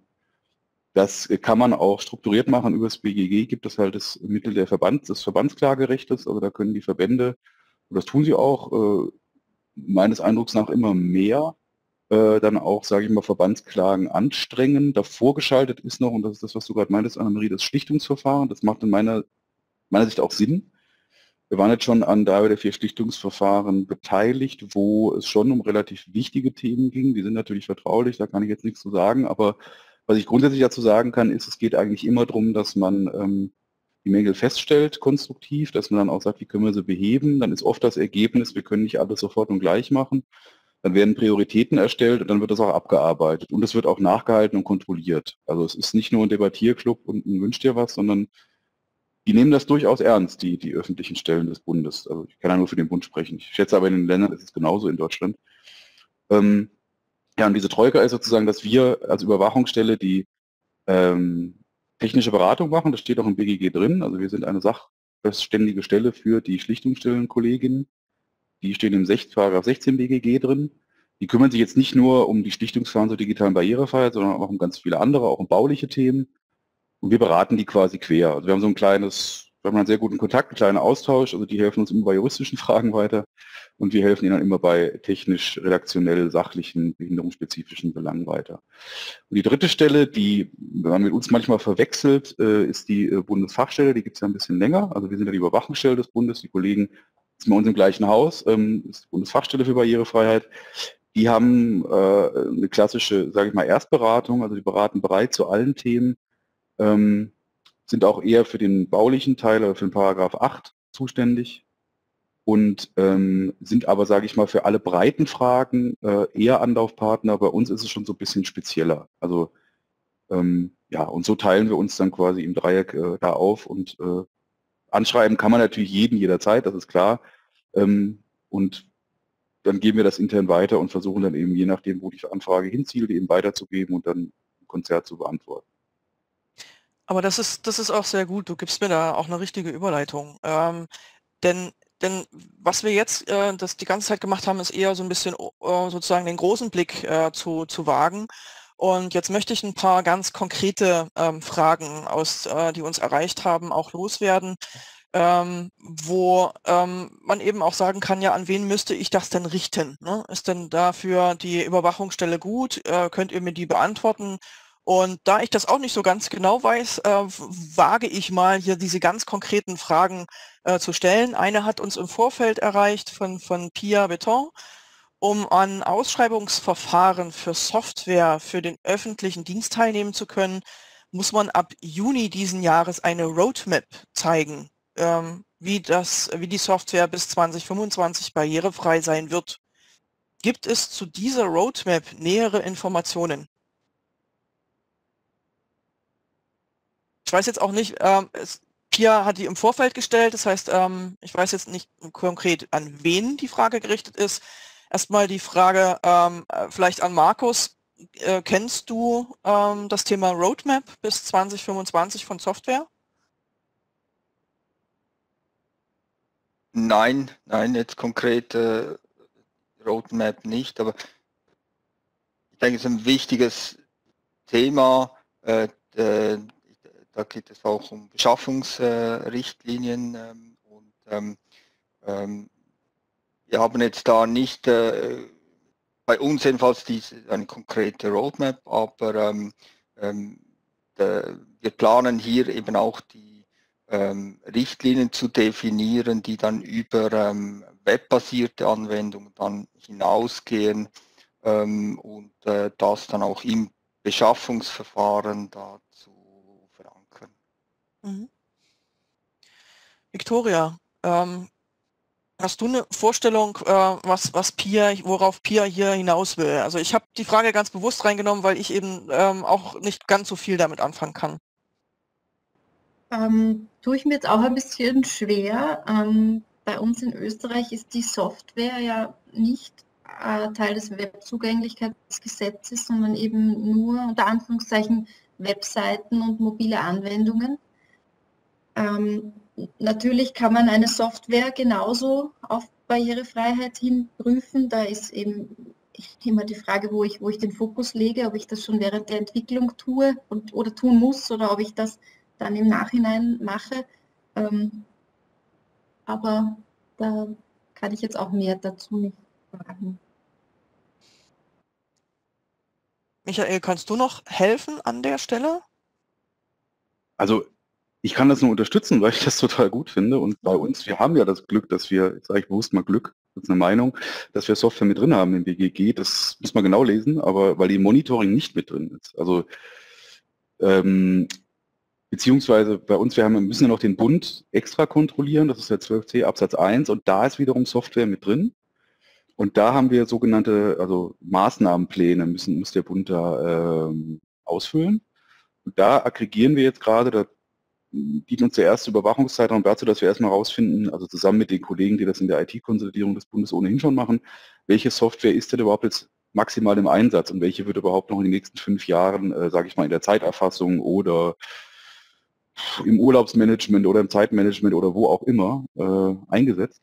das kann man auch strukturiert machen. Über das B G G gibt es halt das Mittel der Verband, des Verbandsklagerechtes, also da können die Verbände, und das tun sie auch, äh, meines Eindrucks nach immer mehr, äh, dann auch, sage ich mal, Verbandsklagen anstrengen. Davor geschaltet ist noch, und das ist das, was du gerade meintest, Annemarie, das Schlichtungsverfahren. Das macht in meiner, meiner Sicht auch Sinn. Wir waren jetzt schon an drei oder vier Schlichtungsverfahren beteiligt, wo es schon um relativ wichtige Themen ging. Die sind natürlich vertraulich, da kann ich jetzt nichts zu sagen, aber was ich grundsätzlich dazu sagen kann, ist, es geht eigentlich immer darum, dass man ähm, die Mängel feststellt, konstruktiv, dass man dann auch sagt, wie können wir sie beheben. Dann ist oft das Ergebnis, wir können nicht alles sofort und gleich machen. Dann werden Prioritäten erstellt und dann wird das auch abgearbeitet. Und es wird auch nachgehalten und kontrolliert. Also es ist nicht nur ein Debattierclub und ein Wünsch dir was, sondern die nehmen das durchaus ernst, die, die öffentlichen Stellen des Bundes. Also ich kann ja nur für den Bund sprechen. Ich schätze aber in den Ländern ist es genauso in Deutschland. Ähm, ja, und diese Troika ist sozusagen, dass wir als Überwachungsstelle die ähm, technische Beratung machen. Das steht auch im B G G drin. Also wir sind eine sachverständige Stelle für die Schlichtungsstellenkolleginnen. Die stehen im Paragraph sechzehn B G G drin. Die kümmern sich jetzt nicht nur um die Schlichtungsverfahren zur digitalen Barrierefreiheit, sondern auch um ganz viele andere, auch um bauliche Themen. Und wir beraten die quasi quer. Also wir haben so ein kleines, wir haben einen sehr guten Kontakt, einen kleinen Austausch. Also die helfen uns immer bei juristischen Fragen weiter und wir helfen ihnen dann immer bei technisch, redaktionell, sachlichen, behinderungsspezifischen Belangen weiter. Und die dritte Stelle, die man mit uns manchmal verwechselt, äh, ist die äh, Bundesfachstelle. Die gibt es ja ein bisschen länger. Also wir sind ja die Überwachungsstelle des Bundes. Die Kollegen sind bei uns im gleichen Haus. Ähm, das ist die Bundesfachstelle für Barrierefreiheit. Die haben äh, eine klassische, sage ich mal, Erstberatung. Also die beraten bereit zu allen Themen. Ähm, sind auch eher für den baulichen Teil, oder für den Paragraph acht zuständig und ähm, sind aber, sage ich mal, für alle breiten Fragen äh, eher Anlaufpartner. Bei uns ist es schon so ein bisschen spezieller. Also ähm, ja, und so teilen wir uns dann quasi im Dreieck äh, da auf und äh, anschreiben kann man natürlich jeden jederzeit, das ist klar. Ähm, und dann geben wir das intern weiter und versuchen dann eben, je nachdem, wo die Anfrage hinzielt, eben weiterzugeben und dann ein Konzert zu beantworten. Aber das ist, das ist auch sehr gut. Du gibst mir da auch eine richtige Überleitung. Ähm, denn, denn was wir jetzt äh, das die ganze Zeit gemacht haben, ist eher so ein bisschen äh, sozusagen den großen Blick äh, zu, zu wagen. Und jetzt möchte ich ein paar ganz konkrete ähm, Fragen, aus, äh, die uns erreicht haben, auch loswerden, ähm, wo ähm, man eben auch sagen kann, ja, an wen müsste ich das denn richten? Ne? Ist denn dafür die Überwachungsstelle gut? Äh, könnt ihr mir die beantworten? Und da ich das auch nicht so ganz genau weiß, äh, wage ich mal hier diese ganz konkreten Fragen äh, zu stellen. Eine hat uns im Vorfeld erreicht von, von Pia Beton. Um an Ausschreibungsverfahren für Software für den öffentlichen Dienst teilnehmen zu können, muss man ab Juni diesen Jahres eine Roadmap zeigen, ähm, wie, das, wie die Software bis zwanzig fünfundzwanzig barrierefrei sein wird. Gibt es zu dieser Roadmap nähere Informationen? Ich weiß jetzt auch nicht, ähm, es, Pia hat die im Vorfeld gestellt, das heißt, ähm, ich weiß jetzt nicht konkret, an wen die Frage gerichtet ist. Erstmal die Frage ähm, vielleicht an Markus. Äh, kennst du ähm, das Thema Roadmap bis zwanzig fünfundzwanzig von Software? Nein, nein, jetzt konkret äh, Roadmap nicht, aber ich denke, es ist ein wichtiges Thema. Äh, äh, da geht es auch um Beschaffungsrichtlinien äh, ähm, und ähm, ähm, wir haben jetzt da nicht äh, bei uns jedenfalls diese, eine konkrete Roadmap, aber ähm, ähm, de, wir planen hier eben auch die ähm, Richtlinien zu definieren, die dann über ähm, webbasierte Anwendungen dann hinausgehen ähm, und äh, das dann auch im Beschaffungsverfahren dazu verankern. Mhm. Victoria, ähm, Hast du eine Vorstellung, äh, was, was Pia, worauf Pia hier hinaus will? Also ich habe die Frage ganz bewusst reingenommen, weil ich eben ähm, auch nicht ganz so viel damit anfangen kann. Ähm, tue ich mir jetzt auch ein bisschen schwer. Ähm, bei uns in Österreich ist die Software ja nicht äh, Teil des Webzugänglichkeitsgesetzes, sondern eben nur unter Anführungszeichen Webseiten und mobile Anwendungen. Ähm, natürlich kann man eine Software genauso auf Barrierefreiheit hin prüfen. Da ist eben immer die Frage, wo ich, wo ich den Fokus lege, ob ich das schon während der Entwicklung tue und, oder tun muss oder ob ich das dann im Nachhinein mache. Ähm, aber da kann ich jetzt auch mehr dazu nicht sagen. Michael, kannst du noch helfen an der Stelle? Also ich kann das nur unterstützen, weil ich das total gut finde. Und bei uns, wir haben ja das Glück, dass wir, jetzt sage ich bewusst mal Glück, das ist eine Meinung, dass wir Software mit drin haben im B G G. Das muss man genau lesen, aber weil die im Monitoring nicht mit drin ist. Also ähm, beziehungsweise bei uns, wir haben, müssen ja noch den Bund extra kontrollieren, das ist der zwölf c Absatz eins und da ist wiederum Software mit drin. Und da haben wir sogenannte, also Maßnahmenpläne müssen, muss der Bund da ähm, ausfüllen. Und da aggregieren wir jetzt gerade, da dient uns der erste Überwachungszeitraum dazu, dass wir erstmal rausfinden, also zusammen mit den Kollegen, die das in der I T-Konsolidierung des Bundes ohnehin schon machen, welche Software ist denn überhaupt jetzt maximal im Einsatz und welche wird überhaupt noch in den nächsten fünf Jahren, äh, sage ich mal, in der Zeiterfassung oder im Urlaubsmanagement oder im Zeitmanagement oder wo auch immer äh, eingesetzt.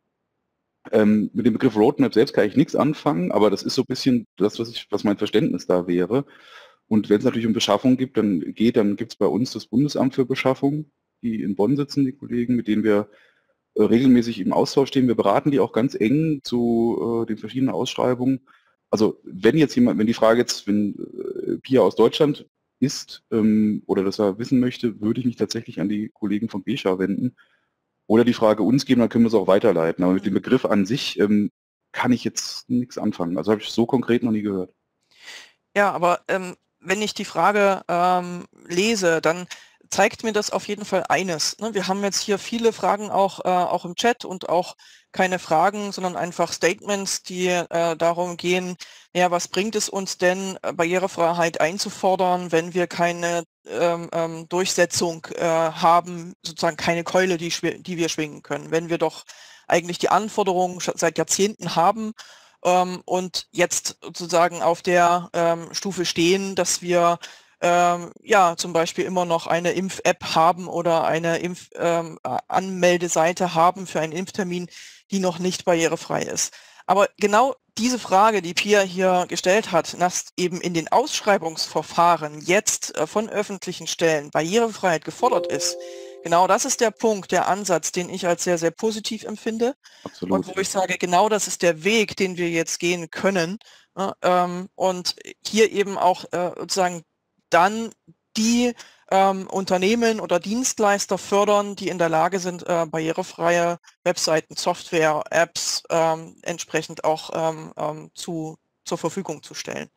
Ähm, mit dem Begriff Roadmap selbst kann ich nichts anfangen, aber das ist so ein bisschen das, was, ich, was mein Verständnis da wäre. Und wenn es natürlich um Beschaffung gibt, dann geht, dann gibt es bei uns das Bundesamt für Beschaffung, die in Bonn sitzen, die Kollegen, mit denen wir äh, regelmäßig im Austausch stehen. Wir beraten die auch ganz eng zu äh, den verschiedenen Ausschreibungen. Also wenn jetzt jemand, wenn die Frage jetzt, wenn äh, Pia aus Deutschland ist ähm, oder das er wissen möchte, würde ich mich tatsächlich an die Kollegen von B S H A wenden oder die Frage uns geben, dann können wir es auch weiterleiten. Aber mit dem Begriff an sich ähm, kann ich jetzt nichts anfangen. Also habe ich so konkret noch nie gehört. Ja, aber ähm, wenn ich die Frage ähm, lese, dann zeigt mir das auf jeden Fall eines. Ne? Wir haben jetzt hier viele Fragen auch, äh, auch im Chat und auch keine Fragen, sondern einfach Statements, die äh, darum gehen, ja, was bringt es uns denn, Barrierefreiheit einzufordern, wenn wir keine ähm, ähm, Durchsetzung äh, haben, sozusagen keine Keule, die, die wir schwingen können, wenn wir doch eigentlich die Anforderungen seit Jahrzehnten haben ähm, und jetzt sozusagen auf der ähm, Stufe stehen, dass wir ähm, ja zum Beispiel immer noch eine Impf-App haben oder eine Impf-Anmeldeseite ähm, haben für einen Impftermin, die noch nicht barrierefrei ist. Aber genau diese Frage, die Pia hier gestellt hat, dass eben in den Ausschreibungsverfahren jetzt äh, von öffentlichen Stellen Barrierefreiheit gefordert ist, genau das ist der Punkt, der Ansatz, den ich als sehr, sehr positiv empfinde. Absolut. Und wo ich sage, genau das ist der Weg, den wir jetzt gehen können. Ja, ähm, und hier eben auch äh, sozusagen dann die ähm, Unternehmen oder Dienstleister fördern, die in der Lage sind, äh, barrierefreie Webseiten, Software, Apps ähm, entsprechend auch ähm, ähm, zu, zur Verfügung zu stellen.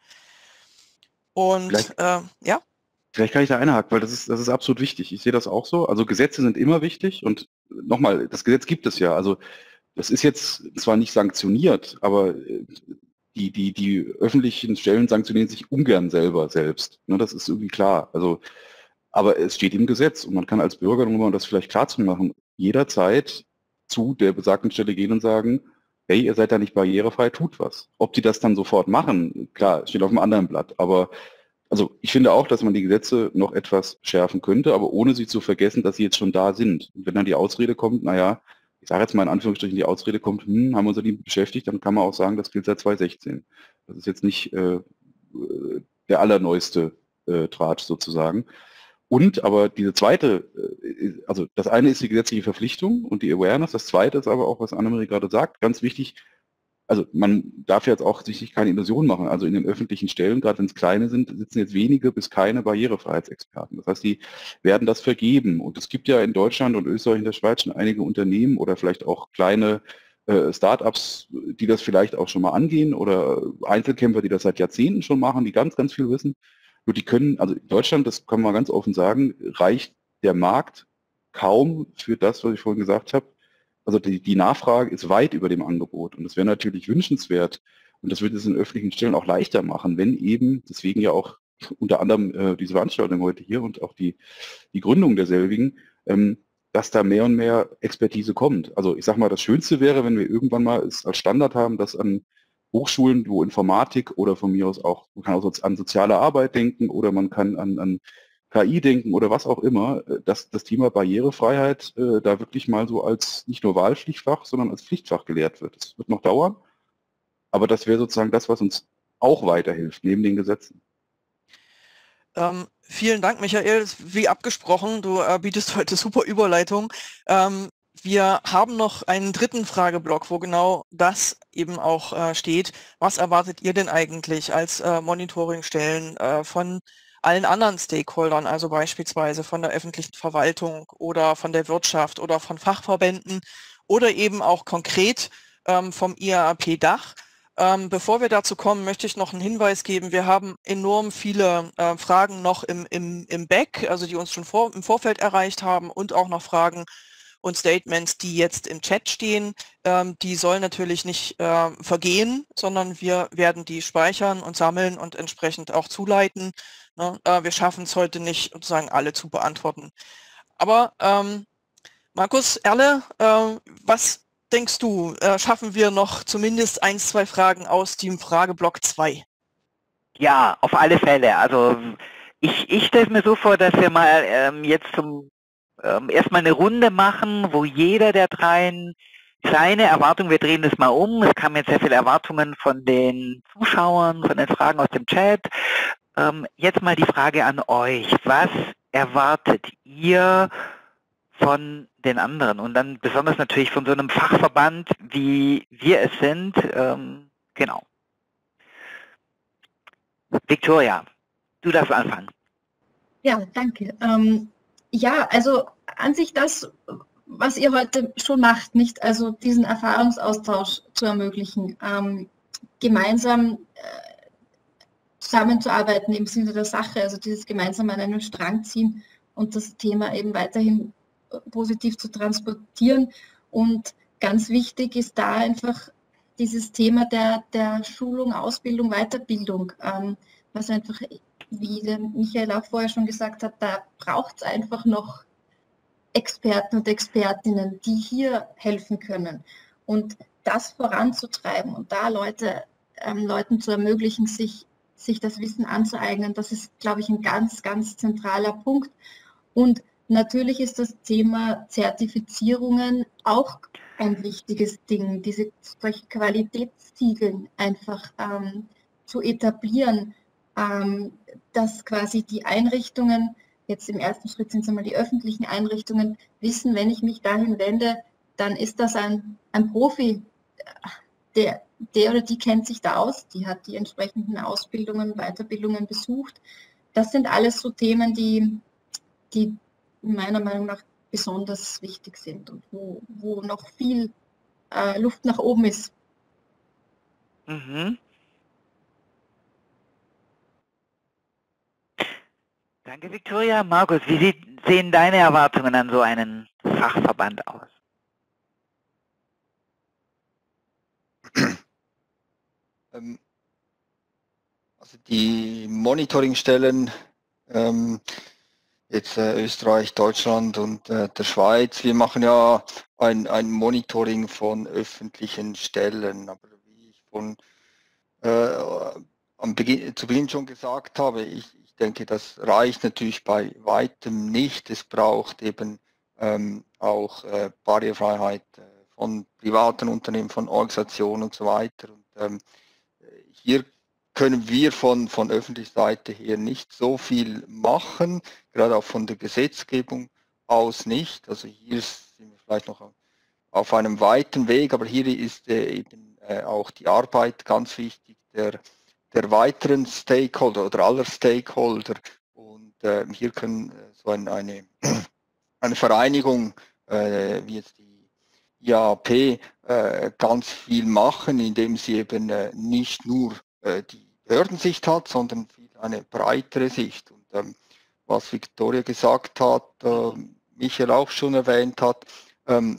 Und äh, ja. Vielleicht kann ich da einhaken, weil das ist, das ist absolut wichtig. Ich sehe das auch so. Also Gesetze sind immer wichtig und nochmal, das Gesetz gibt es ja. Also das ist jetzt zwar nicht sanktioniert, aber die, die, die öffentlichen Stellen sanktionieren sich ungern selber selbst. Ne, das ist irgendwie klar. Also, aber es steht im Gesetz und man kann als Bürger, um das vielleicht klar zu machen, jederzeit zu der besagten Stelle gehen und sagen, hey, ihr seid da nicht barrierefrei, tut was. Ob die das dann sofort machen, klar, steht auf einem anderen Blatt. Aber also ich finde auch, dass man die Gesetze noch etwas schärfen könnte, aber ohne sie zu vergessen, dass sie jetzt schon da sind. Und wenn dann die Ausrede kommt, naja, ich sage jetzt mal in Anführungsstrichen, die Ausrede kommt, hm, haben wir uns ja nie beschäftigt, dann kann man auch sagen, das gilt seit zwanzig sechzehn. Das ist jetzt nicht äh, der allerneueste äh, Tratsch sozusagen. Und aber diese zweite, äh, also das eine ist die gesetzliche Verpflichtung und die Awareness, das zweite ist aber auch, was Annemarie gerade sagt, ganz wichtig, also man darf jetzt auch sich keine Illusion machen. Also in den öffentlichen Stellen, gerade wenn es kleine sind, sitzen jetzt wenige bis keine Barrierefreiheitsexperten. Das heißt, die werden das vergeben. Und es gibt ja in Deutschland und Österreich und der Schweiz schon einige Unternehmen oder vielleicht auch kleine äh, Start-ups, die das vielleicht auch schon mal angehen oder Einzelkämpfer, die das seit Jahrzehnten schon machen, die ganz, ganz viel wissen. Nur die können, also in Deutschland, das kann man ganz offen sagen, reicht der Markt kaum für das, was ich vorhin gesagt habe, also die, die Nachfrage ist weit über dem Angebot und es wäre natürlich wünschenswert und das würde es in öffentlichen Stellen auch leichter machen, wenn eben, deswegen ja auch unter anderem äh, diese Veranstaltung heute hier und auch die, die Gründung derselbigen, ähm, dass da mehr und mehr Expertise kommt. Also ich sage mal, das Schönste wäre, wenn wir irgendwann mal es als Standard haben, dass an Hochschulen, wo Informatik oder von mir aus auch, man kann auch an soziale Arbeit denken oder man kann an, an K I denken oder was auch immer, dass das Thema Barrierefreiheit äh, da wirklich mal so als nicht nur Wahlpflichtfach, sondern als Pflichtfach gelehrt wird. Das wird noch dauern, aber das wäre sozusagen das, was uns auch weiterhilft, neben den Gesetzen. Ähm, vielen Dank, Michael. Wie abgesprochen, du äh, bietest heute super Überleitung. Ähm, wir haben noch einen dritten Frageblock, wo genau das eben auch äh, steht. Was erwartet ihr denn eigentlich als äh, Monitoringstellen äh, von allen anderen Stakeholdern, also beispielsweise von der öffentlichen Verwaltung oder von der Wirtschaft oder von Fachverbänden oder eben auch konkret ähm, vom I A A P-Dach? Ähm, bevor wir dazu kommen, möchte ich noch einen Hinweis geben. Wir haben enorm viele äh, Fragen noch im, im, im Back, also die uns schon vor, im Vorfeld erreicht haben und auch noch Fragen und Statements, die jetzt im Chat stehen. Ähm, die sollen natürlich nicht äh, vergehen, sondern wir werden die speichern und sammeln und entsprechend auch zuleiten. Ne? Äh, wir schaffen es heute nicht, sozusagen alle zu beantworten. Aber ähm, Markus, Erle, äh, was denkst du, äh, schaffen wir noch zumindest ein, zwei Fragen aus dem Frageblock zwei? Ja, auf alle Fälle. Also ich, ich stelle mir so vor, dass wir mal ähm, jetzt zum ähm, erstmal eine Runde machen, wo jeder der dreien seine Erwartungen, wir drehen das mal um, es kamen jetzt sehr viele Erwartungen von den Zuschauern, von den Fragen aus dem Chat. Ähm, jetzt mal die Frage an euch. Was erwartet ihr von den anderen und dann besonders natürlich von so einem Fachverband, wie wir es sind? Ähm, genau. Victoria, du darfst anfangen. Ja, danke. Ähm, ja, also an sich das, was ihr heute schon macht, nicht? Also diesen Erfahrungsaustausch zu ermöglichen, ähm, gemeinsam äh, zusammenzuarbeiten im Sinne der Sache, also dieses gemeinsam an einem Strang ziehen und das Thema eben weiterhin positiv zu transportieren. Und ganz wichtig ist da einfach dieses Thema der, der Schulung, Ausbildung, Weiterbildung, ähm, was einfach, wie der Michael auch vorher schon gesagt hat, da braucht es einfach noch Experten und Expertinnen, die hier helfen können. Und das voranzutreiben und da Leute, ähm, Leuten zu ermöglichen, sich, sich das Wissen anzueignen, das ist, glaube ich, ein ganz, ganz zentraler Punkt. Und natürlich ist das Thema Zertifizierungen auch ein wichtiges Ding, diese solche Qualitätssiegel einfach ähm, zu etablieren, ähm, dass quasi die Einrichtungen, jetzt im ersten Schritt sind es einmal die öffentlichen Einrichtungen, wissen, wenn ich mich dahin wende, dann ist das ein, ein Profi, der, der oder die kennt sich da aus, die hat die entsprechenden Ausbildungen, Weiterbildungen besucht. Das sind alles so Themen, die, die meiner Meinung nach besonders wichtig sind und wo, wo noch viel äh, Luft nach oben ist. Mhm. Danke, Victoria. Markus, wie sieht, sehen deine Erwartungen an so einen Fachverband aus? Ähm, also die Monitoringstellen, ähm, jetzt äh, Österreich, Deutschland und äh, der Schweiz, wir machen ja ein, ein Monitoring von öffentlichen Stellen, aber wie ich von äh, am Beginn, zu Beginn schon gesagt habe, ich, ich denke, das reicht natürlich bei weitem nicht. Es braucht eben ähm, auch äh, Barrierefreiheit äh, von privaten Unternehmen, von Organisationen und so weiter. Und ähm, hier können wir von, von öffentlicher Seite her nicht so viel machen, gerade auch von der Gesetzgebung aus nicht. Also hier sind wir vielleicht noch auf einem weiten Weg, aber hier ist äh, eben äh, auch die Arbeit ganz wichtig der, der weiteren Stakeholder oder aller Stakeholder. Und äh, hier können äh, so ein, eine, eine Vereinigung äh, wie jetzt die I A A P äh, ganz viel machen, indem sie eben äh, nicht nur äh, die Behördensicht hat, sondern viel eine breitere Sicht. Und ähm, was Victoria gesagt hat, äh, Michael auch schon erwähnt hat, ähm,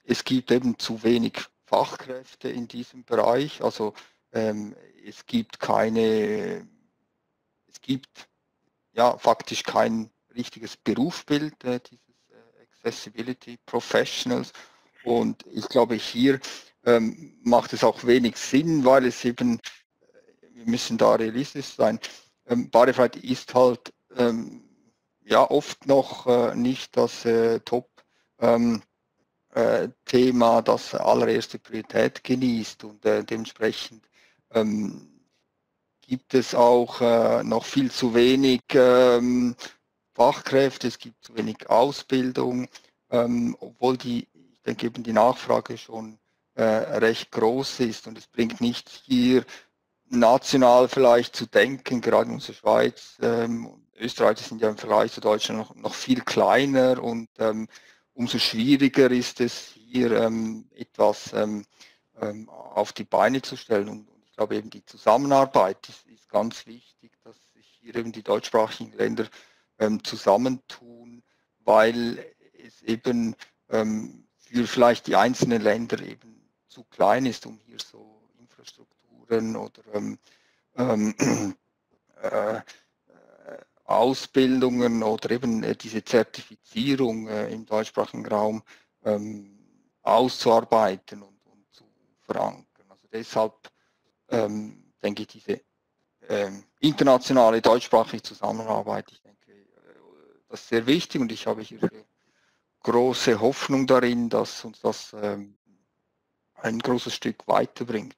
es gibt eben zu wenig Fachkräfte in diesem Bereich. Also ähm, es gibt keine, es gibt ja faktisch kein richtiges Berufsbild äh, dieses äh, Accessibility Professionals. Und ich glaube, hier ähm, macht es auch wenig Sinn, weil es eben, wir müssen da realistisch sein, ähm, Barrierefreiheit ist halt ähm, ja oft noch äh, nicht das äh, Top ähm, äh, Thema, das allererste Priorität genießt, und äh, dementsprechend ähm, gibt es auch äh, noch viel zu wenig ähm, Fachkräfte, es gibt zu wenig Ausbildung, ähm, obwohl die, ich denke eben die Nachfrage schon äh, recht groß ist, und es bringt nichts, hier national vielleicht zu denken, gerade in unserer Schweiz. Ähm, Österreich sind ja im Vergleich zu Deutschland noch, noch viel kleiner, und ähm, umso schwieriger ist es, hier ähm, etwas ähm, ähm, auf die Beine zu stellen. Und, und ich glaube eben, die Zusammenarbeit ist, ist ganz wichtig, dass sich hier eben die deutschsprachigen Länder ähm, zusammentun, weil es eben ähm, für vielleicht die einzelnen Länder eben zu klein ist, um hier so Infrastrukturen oder ähm, ähm, äh, Ausbildungen oder eben äh, diese Zertifizierung äh, im deutschsprachigen Raum ähm, auszuarbeiten und, und zu verankern. Also deshalb ähm, denke ich, diese ähm, internationale deutschsprachige Zusammenarbeit, ich denke, äh, das ist sehr wichtig, und ich habe hier große Hoffnung darin, dass uns das ähm, ein großes Stück weiterbringt.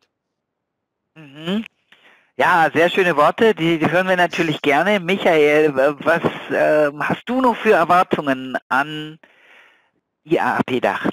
Mhm. Ja, sehr schöne Worte, die, die hören wir natürlich gerne. Michael, was äh, hast du noch für Erwartungen an I A A P-Dach?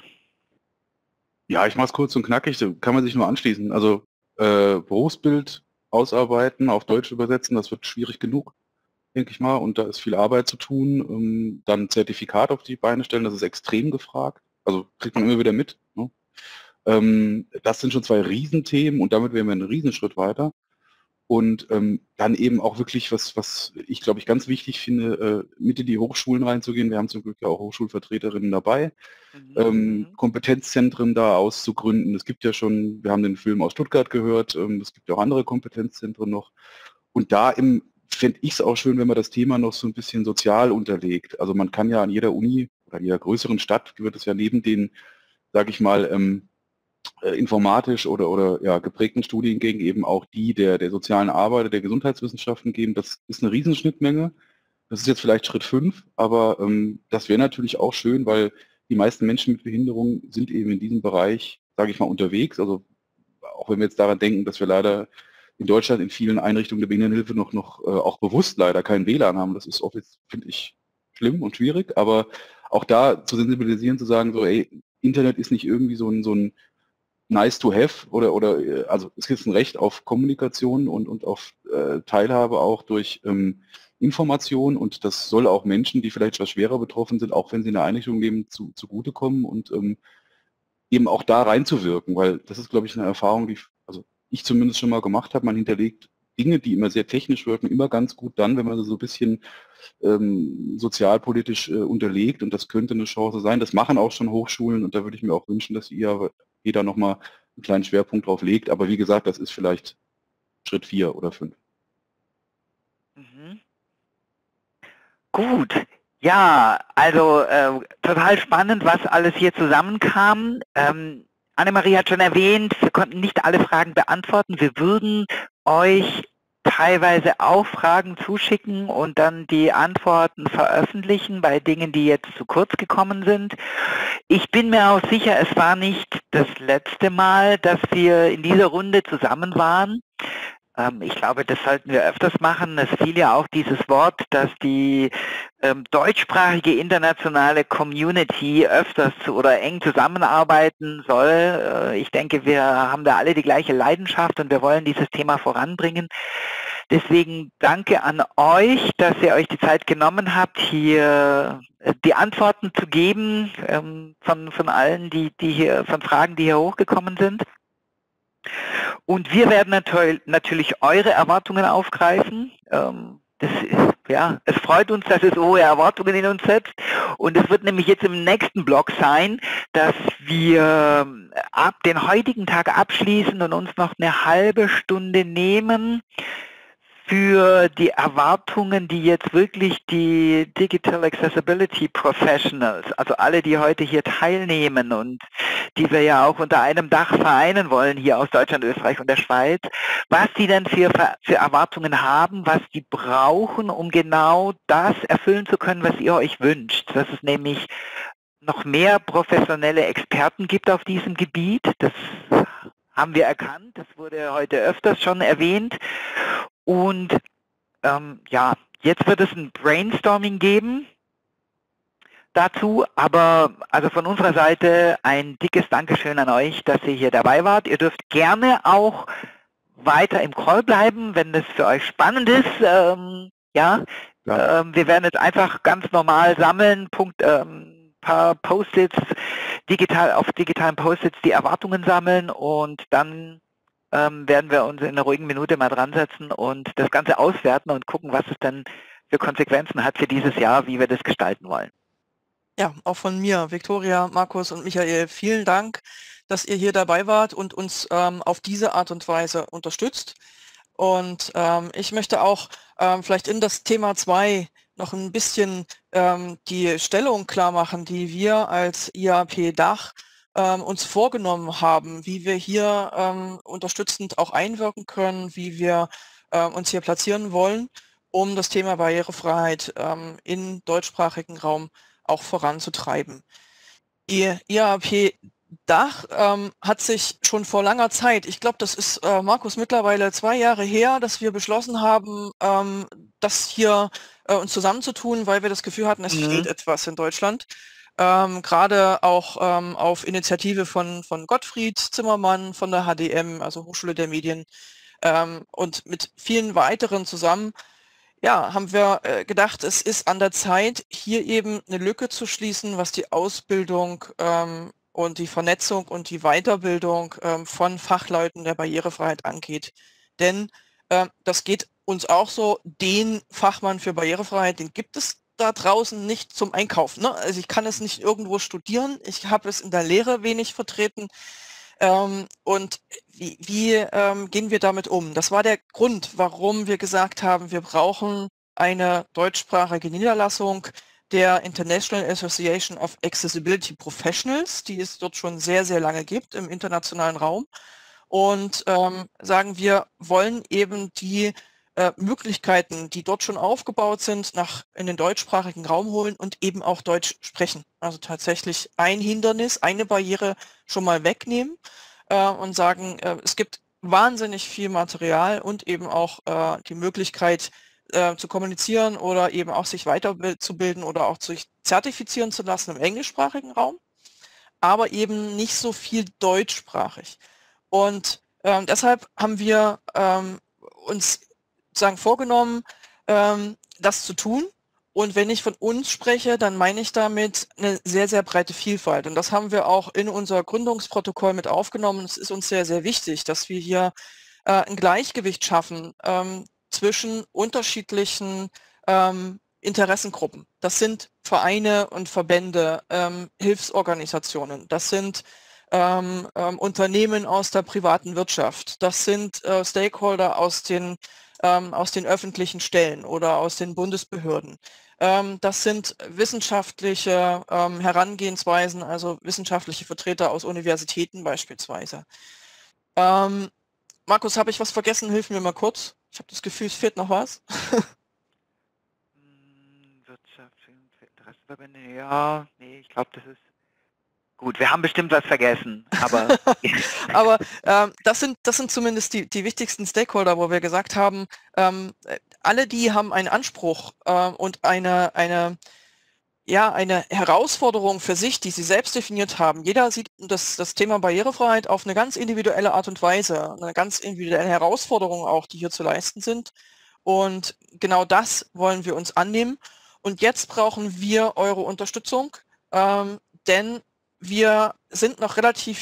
Ja, ich mache es kurz und knackig, da kann man sich nur anschließen. Also äh, Berufsbild ausarbeiten, auf Deutsch übersetzen, das wird schwierig genug, denke ich mal, und da ist viel Arbeit zu tun. Ähm, dann Zertifikat auf die Beine stellen, das ist extrem gefragt, also kriegt man immer wieder mit. Ne? Ähm, das sind schon zwei Riesenthemen, und damit wären wir einen Riesenschritt weiter. Und ähm, dann eben auch wirklich, was, was ich glaube ich ganz wichtig finde, äh, mit in die Hochschulen reinzugehen. Wir haben zum Glück ja auch Hochschulvertreterinnen dabei, Mhm. ähm, Kompetenzzentren da auszugründen. Es gibt ja schon, wir haben den Film aus Stuttgart gehört, ähm, es gibt ja auch andere Kompetenzzentren noch. Und da fände ich es auch schön, wenn man das Thema noch so ein bisschen sozial unterlegt. Also man kann ja an jeder Uni oder in jeder größeren Stadt wird es ja neben den, sage ich mal, ähm, informatisch oder, oder ja, geprägten Studiengängen eben auch die der, der sozialen Arbeit, der Gesundheitswissenschaften geben. Das ist eine Riesenschnittmenge. Das ist jetzt vielleicht Schritt fünf, aber ähm, das wäre natürlich auch schön, weil die meisten Menschen mit Behinderung sind eben in diesem Bereich, sage ich mal, unterwegs. Also auch wenn wir jetzt daran denken, dass wir leider in Deutschland in vielen Einrichtungen der Behindertenhilfe noch, noch äh, auch bewusst leider kein W L A N haben. Das ist oft jetzt, finde ich, schlimm und schwierig, aber auch da zu sensibilisieren, zu sagen, so, ey, Internet ist nicht irgendwie so ein, so ein nice to have oder, oder also es gibt ein Recht auf Kommunikation und, und auf äh, Teilhabe auch durch ähm, Information, und das soll auch Menschen, die vielleicht etwas schwerer betroffen sind, auch wenn sie in der Einrichtung leben, zu, zugutekommen und ähm, eben auch da reinzuwirken, weil das ist, glaube ich, eine Erfahrung, die also ich zumindest schon mal gemacht habe. Man hinterlegt Dinge, die immer sehr technisch wirken, immer ganz gut dann, wenn man sie so ein bisschen ähm, sozialpolitisch äh, unterlegt, und das könnte eine Chance sein. Das machen auch schon Hochschulen, und da würde ich mir auch wünschen, dass ihr jeder nochmal einen kleinen Schwerpunkt drauf legt. Aber wie gesagt, das ist vielleicht Schritt vier oder fünf. Mhm. Gut. Ja, also äh, total spannend, was alles hier zusammenkam. Ähm, Annemarie hat schon erwähnt, wir konnten nicht alle Fragen beantworten. Wir würden euch teilweise auch Fragen zuschicken und dann die Antworten veröffentlichen bei Dingen, die jetzt zu kurz gekommen sind. Ich bin mir auch sicher, es war nicht das letzte Mal, dass wir in dieser Runde zusammen waren. Ähm, ich glaube, das sollten wir öfters machen. Es fiel ja auch dieses Wort, dass die ähm, deutschsprachige internationale Community öfters zu, oder eng zusammenarbeiten soll. Äh, ich denke, wir haben da alle die gleiche Leidenschaft und wir wollen dieses Thema voranbringen. Deswegen danke an euch, dass ihr euch die Zeit genommen habt, hier die Antworten zu geben ähm, von, von allen, die, die hier, von Fragen, die hier hochgekommen sind. Und wir werden natürlich eure Erwartungen aufgreifen. Ähm, das, ja, es freut uns, dass es hohe Erwartungen in uns setzt. Und es wird nämlich jetzt im nächsten Block sein, dass wir ab den heutigen Tag abschließen und uns noch eine halbe Stunde nehmen für die Erwartungen, die jetzt wirklich die Digital Accessibility Professionals, also alle, die heute hier teilnehmen und die wir ja auch unter einem Dach vereinen wollen, hier aus Deutschland, Österreich und der Schweiz, was die denn für, für Erwartungen haben, was die brauchen, um genau das erfüllen zu können, was ihr euch wünscht. Dass es nämlich noch mehr professionelle Experten gibt auf diesem Gebiet. Das haben wir erkannt, das wurde heute öfters schon erwähnt. Und ähm, ja, jetzt wird es ein Brainstorming geben dazu, aber also von unserer Seite ein dickes Dankeschön an euch, dass ihr hier dabei wart. Ihr dürft gerne auch weiter im Call bleiben, wenn das für euch spannend ist. Ähm, ja, ja. Ähm, wir werden jetzt einfach ganz normal sammeln, Punkt, ähm, paar Post-its, digital auf digitalen Post-its die Erwartungen sammeln und dann ähm, werden wir uns in einer ruhigen Minute mal dran setzen und das Ganze auswerten und gucken, was es dann für Konsequenzen hat für dieses Jahr, wie wir das gestalten wollen. Ja, auch von mir, Viktoria, Markus und Michael, vielen Dank, dass ihr hier dabei wart und uns ähm, auf diese Art und Weise unterstützt. Und ähm, ich möchte auch ähm, vielleicht in das Thema zwei noch ein bisschen ähm, die Stellung klar machen, die wir als I A P-Dach ähm, uns vorgenommen haben, wie wir hier ähm, unterstützend auch einwirken können, wie wir äh, uns hier platzieren wollen, um das Thema Barrierefreiheit ähm, im deutschsprachigen Raum auch voranzutreiben. Die I A P-Dach ähm, hat sich schon vor langer Zeit, ich glaube, das ist, äh, Markus, mittlerweile zwei Jahre her, dass wir beschlossen haben, ähm, das hier äh, uns zusammenzutun, weil wir das Gefühl hatten, es mhm. fehlt etwas in Deutschland. Ähm, gerade auch ähm, auf Initiative von, von Gottfried Zimmermann von der H D M, also Hochschule der Medien, ähm, und mit vielen weiteren zusammen, ja, haben wir äh, gedacht, es ist an der Zeit, hier eben eine Lücke zu schließen, was die Ausbildung ähm, und die Vernetzung und die Weiterbildung ähm, von Fachleuten der Barrierefreiheit angeht. Denn äh, das geht uns auch so, den Fachmann für Barrierefreiheit, den gibt es da draußen nicht zum Einkaufen. Ne? Also ich kann es nicht irgendwo studieren, ich habe es in der Lehre wenig vertreten. Ähm, und wie, wie ähm, gehen wir damit um? Das war der Grund, warum wir gesagt haben, wir brauchen eine deutschsprachige Niederlassung der International Association of Accessibility Professionals, die es dort schon sehr, sehr lange gibt im internationalen Raum. Und ähm, sagen, wir wollen eben die äh, Möglichkeiten, die dort schon aufgebaut sind, nach in den deutschsprachigen Raum holen und eben auch Deutsch sprechen. Also tatsächlich ein Hindernis, eine Barriere schon mal wegnehmen äh, und sagen, äh, es gibt wahnsinnig viel Material und eben auch äh, die Möglichkeit äh, zu kommunizieren oder eben auch sich weiterzubilden oder auch sich zertifizieren zu lassen im englischsprachigen Raum, aber eben nicht so viel deutschsprachig. Und ähm, deshalb haben wir ähm, uns sozusagen vorgenommen, ähm, das zu tun. Und wenn ich von uns spreche, dann meine ich damit eine sehr, sehr breite Vielfalt. Und das haben wir auch in unser Gründungsprotokoll mit aufgenommen. Es ist uns sehr, sehr wichtig, dass wir hier äh, ein Gleichgewicht schaffen ähm, zwischen unterschiedlichen ähm, Interessengruppen. Das sind Vereine und Verbände, ähm, Hilfsorganisationen. Das sind ähm, ähm, Unternehmen aus der privaten Wirtschaft. Das sind äh, Stakeholder aus den ähm, aus den öffentlichen Stellen oder aus den Bundesbehörden. Ähm, das sind wissenschaftliche ähm, Herangehensweisen, also wissenschaftliche Vertreter aus Universitäten beispielsweise. Ähm, Markus, habe ich was vergessen? Hilf mir mal kurz. Ich habe das Gefühl, es fehlt noch was. Wirtschaft, Interessenverbände, ja, nee, ich glaube, das ist gut, wir haben bestimmt was vergessen, aber... aber ähm, das sind das sind zumindest die, die wichtigsten Stakeholder, wo wir gesagt haben, ähm, alle die haben einen Anspruch äh, und eine, eine, ja, eine Herausforderung für sich, die sie selbst definiert haben. Jeder sieht das, das Thema Barrierefreiheit auf eine ganz individuelle Art und Weise, eine ganz individuelle Herausforderung auch, die hier zu leisten sind. Und genau das wollen wir uns annehmen. Und jetzt brauchen wir eure Unterstützung, ähm, denn wir sind noch relativ jung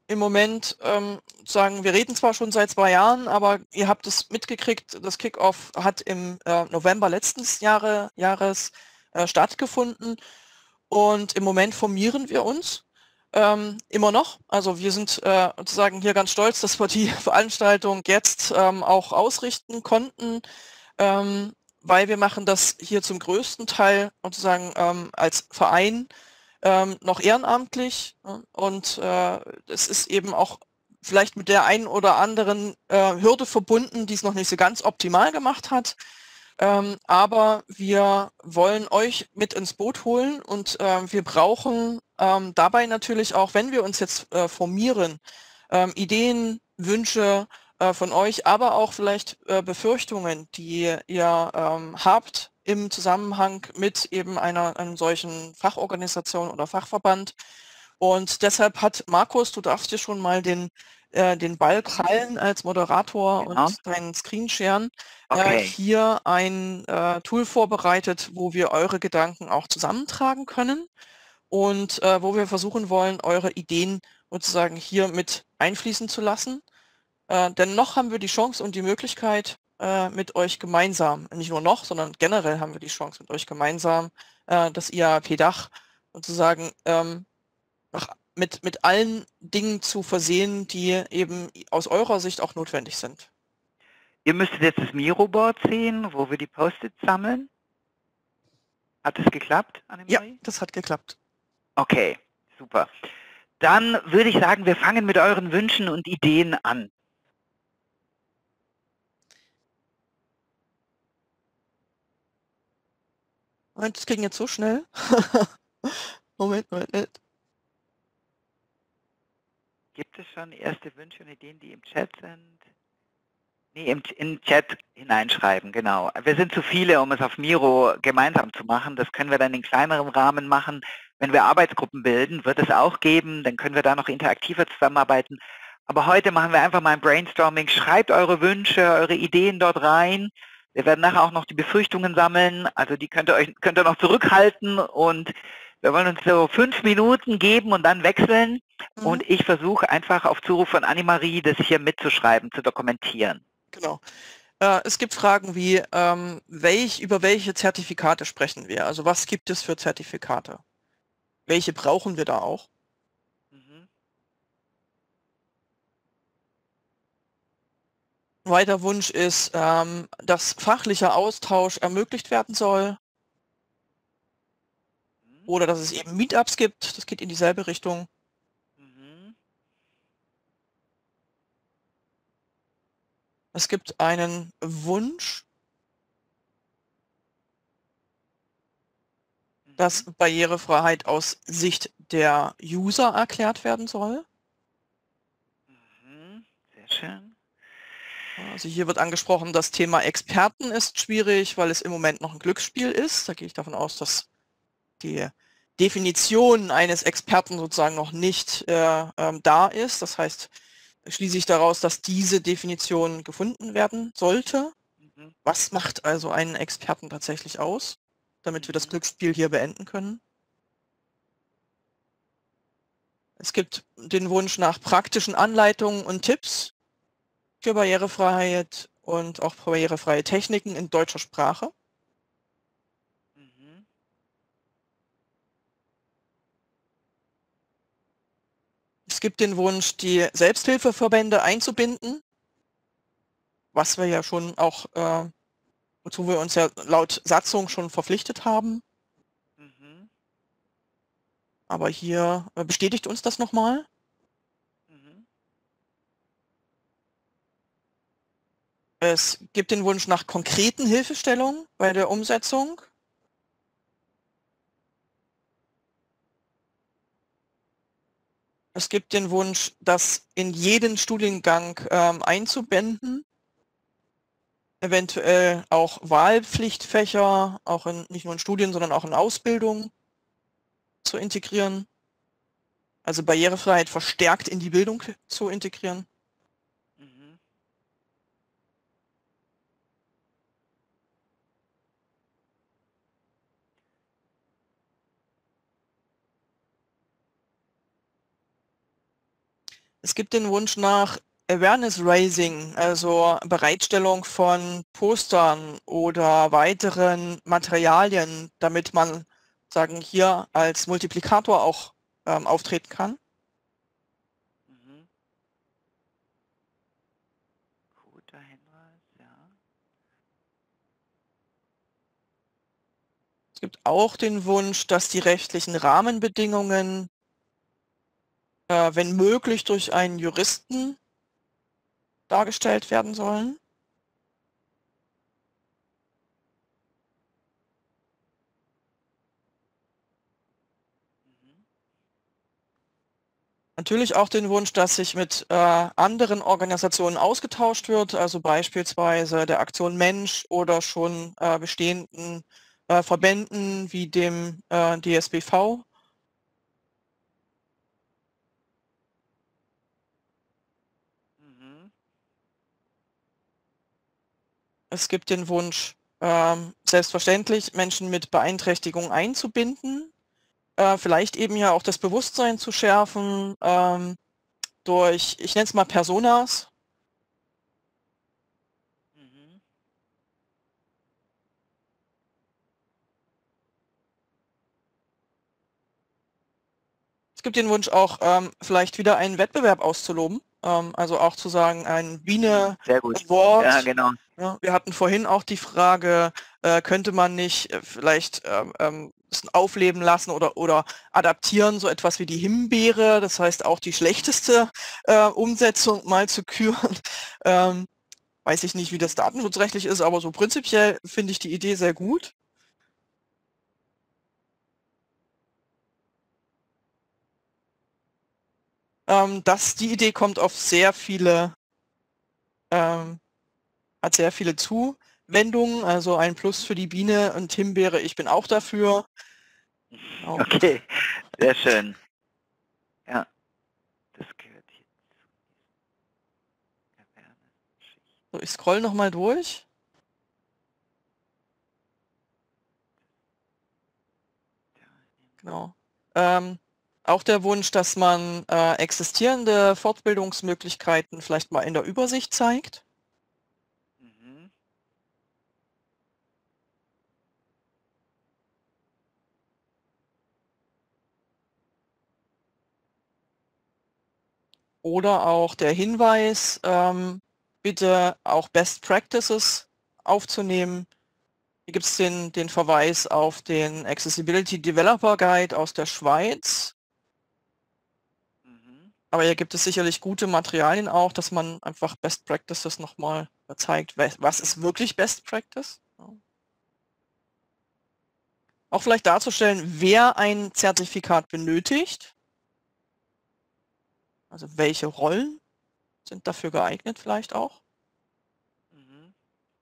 im Moment ähm, sagen, wir reden zwar schon seit zwei Jahren, aber ihr habt es mitgekriegt, das Kickoff hat im äh, November letzten Jahre, Jahres äh, stattgefunden und im Moment formieren wir uns ähm, immer noch. Also wir sind äh, sozusagen hier ganz stolz, dass wir die Veranstaltung jetzt ähm, auch ausrichten konnten, ähm, weil wir machen das hier zum größten Teil sozusagen ähm, als Verein ähm, noch ehrenamtlich, ne? Und äh, es ist eben auch vielleicht mit der einen oder anderen äh, Hürde verbunden, die es noch nicht so ganz optimal gemacht hat. Ähm, aber wir wollen euch mit ins Boot holen und äh, wir brauchen ähm, dabei natürlich auch, wenn wir uns jetzt äh, formieren, ähm, Ideen, Wünsche äh, von euch, aber auch vielleicht äh, Befürchtungen, die ihr ähm, habt im Zusammenhang mit eben einer, einem solchen Fachorganisation oder Fachverband. Und deshalb hat Markus, du darfst dir schon mal den, äh, den Ball krallen als Moderator Genau. und deinen Screen sharen, äh, Okay. hier ein äh, Tool vorbereitet, wo wir eure Gedanken auch zusammentragen können und äh, wo wir versuchen wollen, eure Ideen sozusagen hier mit einfließen zu lassen. Äh, denn noch haben wir die Chance und die Möglichkeit, äh, mit euch gemeinsam, nicht nur noch, sondern generell haben wir die Chance mit euch gemeinsam, äh, das I A A P-Dach sozusagen ähm, nach, mit, mit allen Dingen zu versehen, die eben aus eurer Sicht auch notwendig sind. Ihr müsstet jetzt das Miro-Board sehen, wo wir die Post-its sammeln. Hat es geklappt, Ja, Annemarie? das hat geklappt. Okay, super. Dann würde ich sagen, wir fangen mit euren Wünschen und Ideen an. Moment, das ging jetzt so schnell. Moment, Moment, Moment. Gibt es schon erste Wünsche und Ideen, die im Chat sind? Nee, im, im Chat hineinschreiben, genau. Wir sind zu viele, um es auf Miro gemeinsam zu machen. Das können wir dann in kleinerem Rahmen machen. Wenn wir Arbeitsgruppen bilden, wird es auch geben. Dann können wir da noch interaktiver zusammenarbeiten. Aber heute machen wir einfach mal ein Brainstorming. Schreibt eure Wünsche, eure Ideen dort rein. Wir werden nachher auch noch die Befürchtungen sammeln. Also die könnt ihr euch könnt ihr noch zurückhalten. Und wir wollen uns so fünf Minuten geben und dann wechseln. Mhm. Und ich versuche einfach auf Zuruf von Annemarie, das hier mitzuschreiben, zu dokumentieren. Genau. Äh, es gibt Fragen wie, ähm, welch, über welche Zertifikate sprechen wir? Also was gibt es für Zertifikate? Welche brauchen wir da auch? Mhm. Ein weiterer Wunsch ist, ähm, dass fachlicher Austausch ermöglicht werden soll Mhm. oder dass es eben Meetups gibt. Das geht in dieselbe Richtung. Mhm. Es gibt einen Wunsch, dass Mhm. Barrierefreiheit aus Sicht der User erklärt werden soll. Mhm. Sehr schön. Also hier wird angesprochen, das Thema Experten ist schwierig, weil es im Moment noch ein Glücksspiel ist. Da gehe ich davon aus, dass die Definition eines Experten sozusagen noch nicht äh, ähm, da ist. Das heißt, schließe ich daraus, dass diese Definition gefunden werden sollte. Mhm. Was macht also einen Experten tatsächlich aus, damit wir das Mhm. Glücksspiel hier beenden können? Es gibt den Wunsch nach praktischen Anleitungen und Tipps für Barrierefreiheit und auch barrierefreie Techniken in deutscher Sprache. Mhm. Es gibt den Wunsch, die Selbsthilfeverbände einzubinden, was wir ja schon auch, äh, wozu wir uns ja laut Satzung schon verpflichtet haben. Mhm. Aber hier äh, bestätigt uns das nochmal. Mhm. Es gibt den Wunsch nach konkreten Hilfestellungen bei der Umsetzung. Es gibt den Wunsch, das in jeden Studiengang ähm, einzubinden. Eventuell auch Wahlpflichtfächer, auch in, nicht nur in Studien, sondern auch in Ausbildung zu integrieren. Also Barrierefreiheit verstärkt in die Bildung zu integrieren. Mhm. Es gibt den Wunsch nach Awareness Raising, also Bereitstellung von Postern oder weiteren Materialien, damit man sagen hier als Multiplikator auch ähm, auftreten kann. Mhm. Guter Hinweis, ja. Es gibt auch den Wunsch, dass die rechtlichen Rahmenbedingungen, äh, wenn möglich, durch einen Juristen dargestellt werden sollen. Mhm. Natürlich auch den Wunsch, dass sich mit äh, anderen Organisationen ausgetauscht wird, also beispielsweise der Aktion Mensch oder schon äh, bestehenden äh, Verbänden wie dem äh, D S B V. Mhm. Es gibt den Wunsch, ähm, selbstverständlich Menschen mit Beeinträchtigung einzubinden, äh, vielleicht eben ja auch das Bewusstsein zu schärfen ähm, durch, ich nenne es mal Personas. Mhm. Es gibt den Wunsch auch, ähm, vielleicht wieder einen Wettbewerb auszuloben, ähm, also auch zu sagen, ein Biene Sehr gut. Award. Ja, genau. Ja, wir hatten vorhin auch die Frage, äh, könnte man nicht äh, vielleicht ähm, ähm, es aufleben lassen oder, oder adaptieren, so etwas wie die Himbeere, das heißt auch die schlechteste äh, Umsetzung mal zu küren. Ähm, weiß ich nicht, wie das datenschutzrechtlich ist, aber so prinzipiell finde ich die Idee sehr gut. Ähm, das, die Idee kommt auf sehr viele, ähm, hat sehr viele Zuwendungen, also ein Plus für die Biene und Himbeere, ich bin auch dafür. Genau. Okay, sehr schön. Ja, das gehört hier zu Awareness-Geschichte. So, ich scroll noch mal durch. Genau. Ähm, auch der Wunsch, dass man äh, existierende Fortbildungsmöglichkeiten vielleicht mal in der Übersicht zeigt. Mhm. Oder auch der Hinweis, ähm, bitte auch Best Practices aufzunehmen. Hier gibt es den, den Verweis auf den Accessibility Developer Guide aus der Schweiz. Mhm. Aber hier gibt es sicherlich gute Materialien auch, dass man einfach Best Practices nochmal zeigt. Was ist wirklich Best Practice? Ja. Auch vielleicht darzustellen, wer ein Zertifikat benötigt. Also welche Rollen sind dafür geeignet vielleicht auch. Mhm.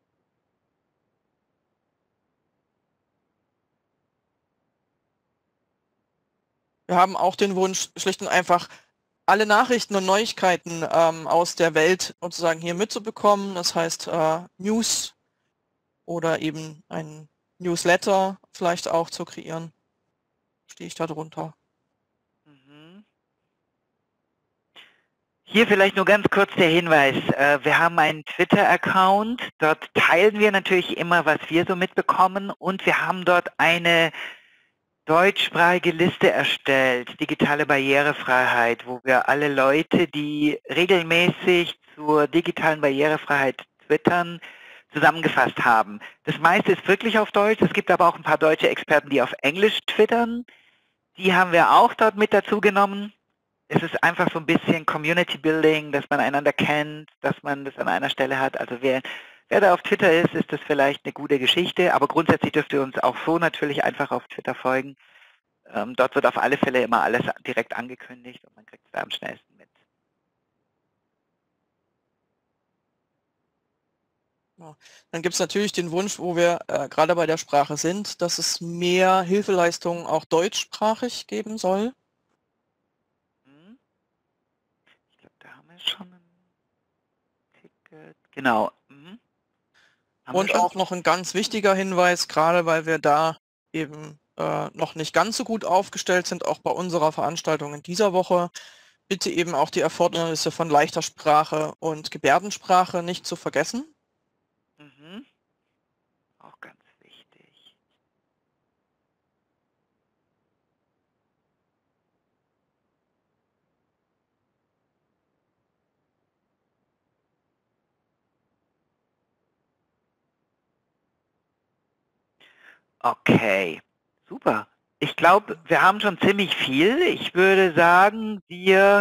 Wir haben auch den Wunsch, schlicht und einfach alle Nachrichten und Neuigkeiten ähm, aus der Welt sozusagen hier mitzubekommen. Das heißt äh, News oder eben ein Newsletter vielleicht auch zu kreieren. Stehe ich da drunter. Mhm. Hier vielleicht nur ganz kurz der Hinweis. Äh, wir haben einen Twitter-Account. Dort teilen wir natürlich immer, was wir so mitbekommen. Und wir haben dort eine deutschsprachige Liste erstellt, digitale Barrierefreiheit, wo wir alle Leute, die regelmäßig zur digitalen Barrierefreiheit twittern, zusammengefasst haben. Das meiste ist wirklich auf Deutsch. Es gibt aber auch ein paar deutsche Experten, die auf Englisch twittern. Die haben wir auch dort mit dazu genommen. Es ist einfach so ein bisschen Community Building, dass man einander kennt, dass man das an einer Stelle hat. Also wer, wer da auf Twitter ist, ist das vielleicht eine gute Geschichte, aber grundsätzlich dürft ihr uns auch so natürlich einfach auf Twitter folgen. Ähm, dort wird auf alle Fälle immer alles direkt angekündigt und man kriegt es da am schnellsten mit. Ja. Dann gibt es natürlich den Wunsch, wo wir äh, gerade bei der Sprache sind, dass es mehr Hilfeleistungen auch deutschsprachig geben soll. Hm? Ich glaube, da haben wir schon ein Ticket. Genau. Mhm. Haben wir Und schon? auch noch ein ganz wichtiger Hinweis, gerade weil wir da eben äh, noch nicht ganz so gut aufgestellt sind, auch bei unserer Veranstaltung in dieser Woche. bitte eben auch die Erfordernisse von leichter Sprache und Gebärdensprache nicht zu vergessen. Mhm. Auch ganz wichtig. Okay, super. Ich glaube, wir haben schon ziemlich viel. Ich würde sagen, wir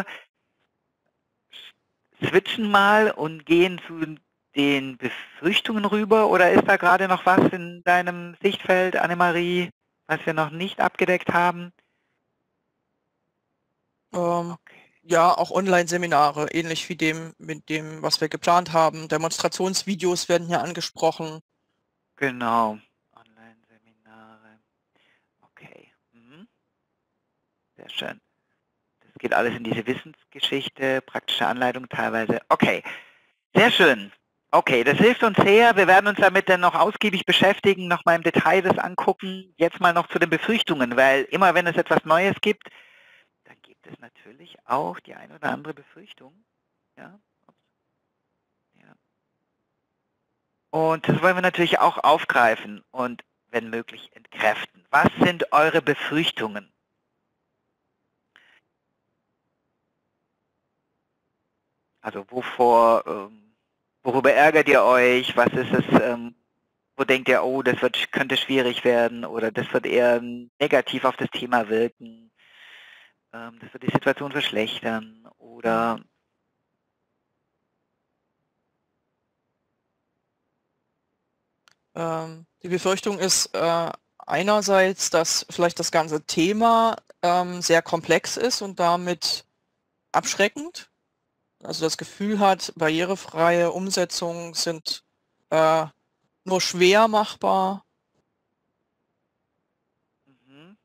switchen mal und gehen zu den Befürchtungen rüber. Oder ist da gerade noch was in deinem Sichtfeld, Annemarie, was wir noch nicht abgedeckt haben? Ähm, Okay. ja, auch Online-Seminare, ähnlich wie dem, mit dem, was wir geplant haben. Demonstrationsvideos werden hier angesprochen. Genau. Online-Seminare. Okay. Mhm. Sehr schön. Das geht alles in diese Wissensgeschichte, praktische Anleitung teilweise. Okay. Sehr schön. Okay, das hilft uns sehr. Wir werden uns damit dann noch ausgiebig beschäftigen, noch mal im Detail das angucken. Jetzt mal noch zu den Befürchtungen, weil immer wenn es etwas Neues gibt, dann gibt es natürlich auch die eine oder andere Befürchtung. Ja. Ja. Und das wollen wir natürlich auch aufgreifen und wenn möglich entkräften. Was sind eure Befürchtungen? Also wovor, ähm, worüber ärgert ihr euch? Was ist es, ähm, wo denkt ihr, oh, das wird, könnte schwierig werden oder das wird eher negativ auf das Thema wirken, ähm, das wird die Situation verschlechtern oder Ähm, die Befürchtung ist äh, einerseits, dass vielleicht das ganze Thema ähm, sehr komplex ist und damit abschreckend. Also das Gefühl hat, barrierefreie Umsetzungen sind äh, nur schwer machbar. mhm,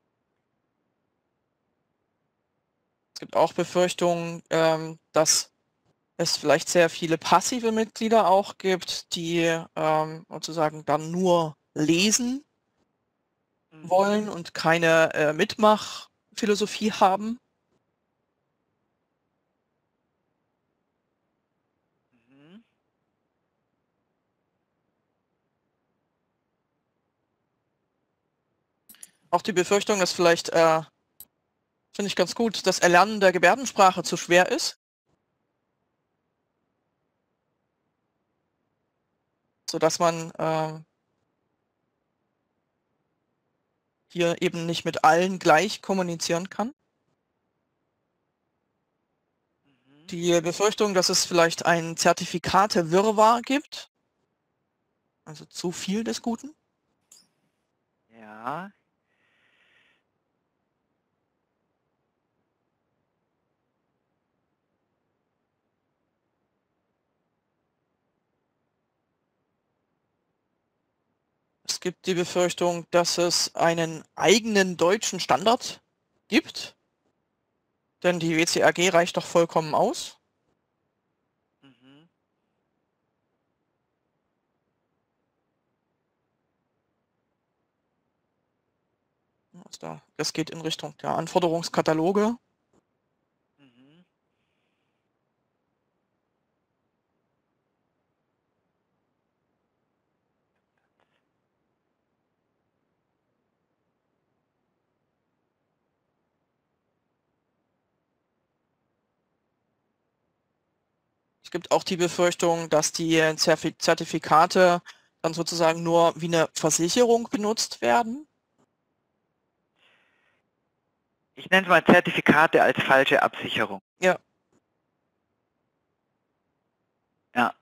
Es gibt auch Befürchtungen, ähm, dass es vielleicht sehr viele passive Mitglieder auch gibt, die ähm, sozusagen dann nur lesen wollen mhm, und keine äh, Mitmachphilosophie haben. mhm. Auch die Befürchtung, dass vielleicht, äh, finde ich ganz gut, das Erlernen der Gebärdensprache zu schwer ist. Sodass man äh, hier eben nicht mit allen gleich kommunizieren kann. Mhm. Die Befürchtung, dass es vielleicht ein Zertifikate-Wirrwarr gibt. Also zu viel des Guten. Ja, Es gibt die Befürchtung, dass es einen eigenen deutschen Standard gibt. Denn die W C A G reicht doch vollkommen aus. mhm, Also da, das geht in Richtung der Anforderungskataloge. mhm. Es gibt auch die Befürchtung, dass die Zerfi- Zertifikate dann sozusagen nur wie eine Versicherung benutzt werden. Ich nenne es mal Zertifikate als falsche Absicherung. Ja. Ja.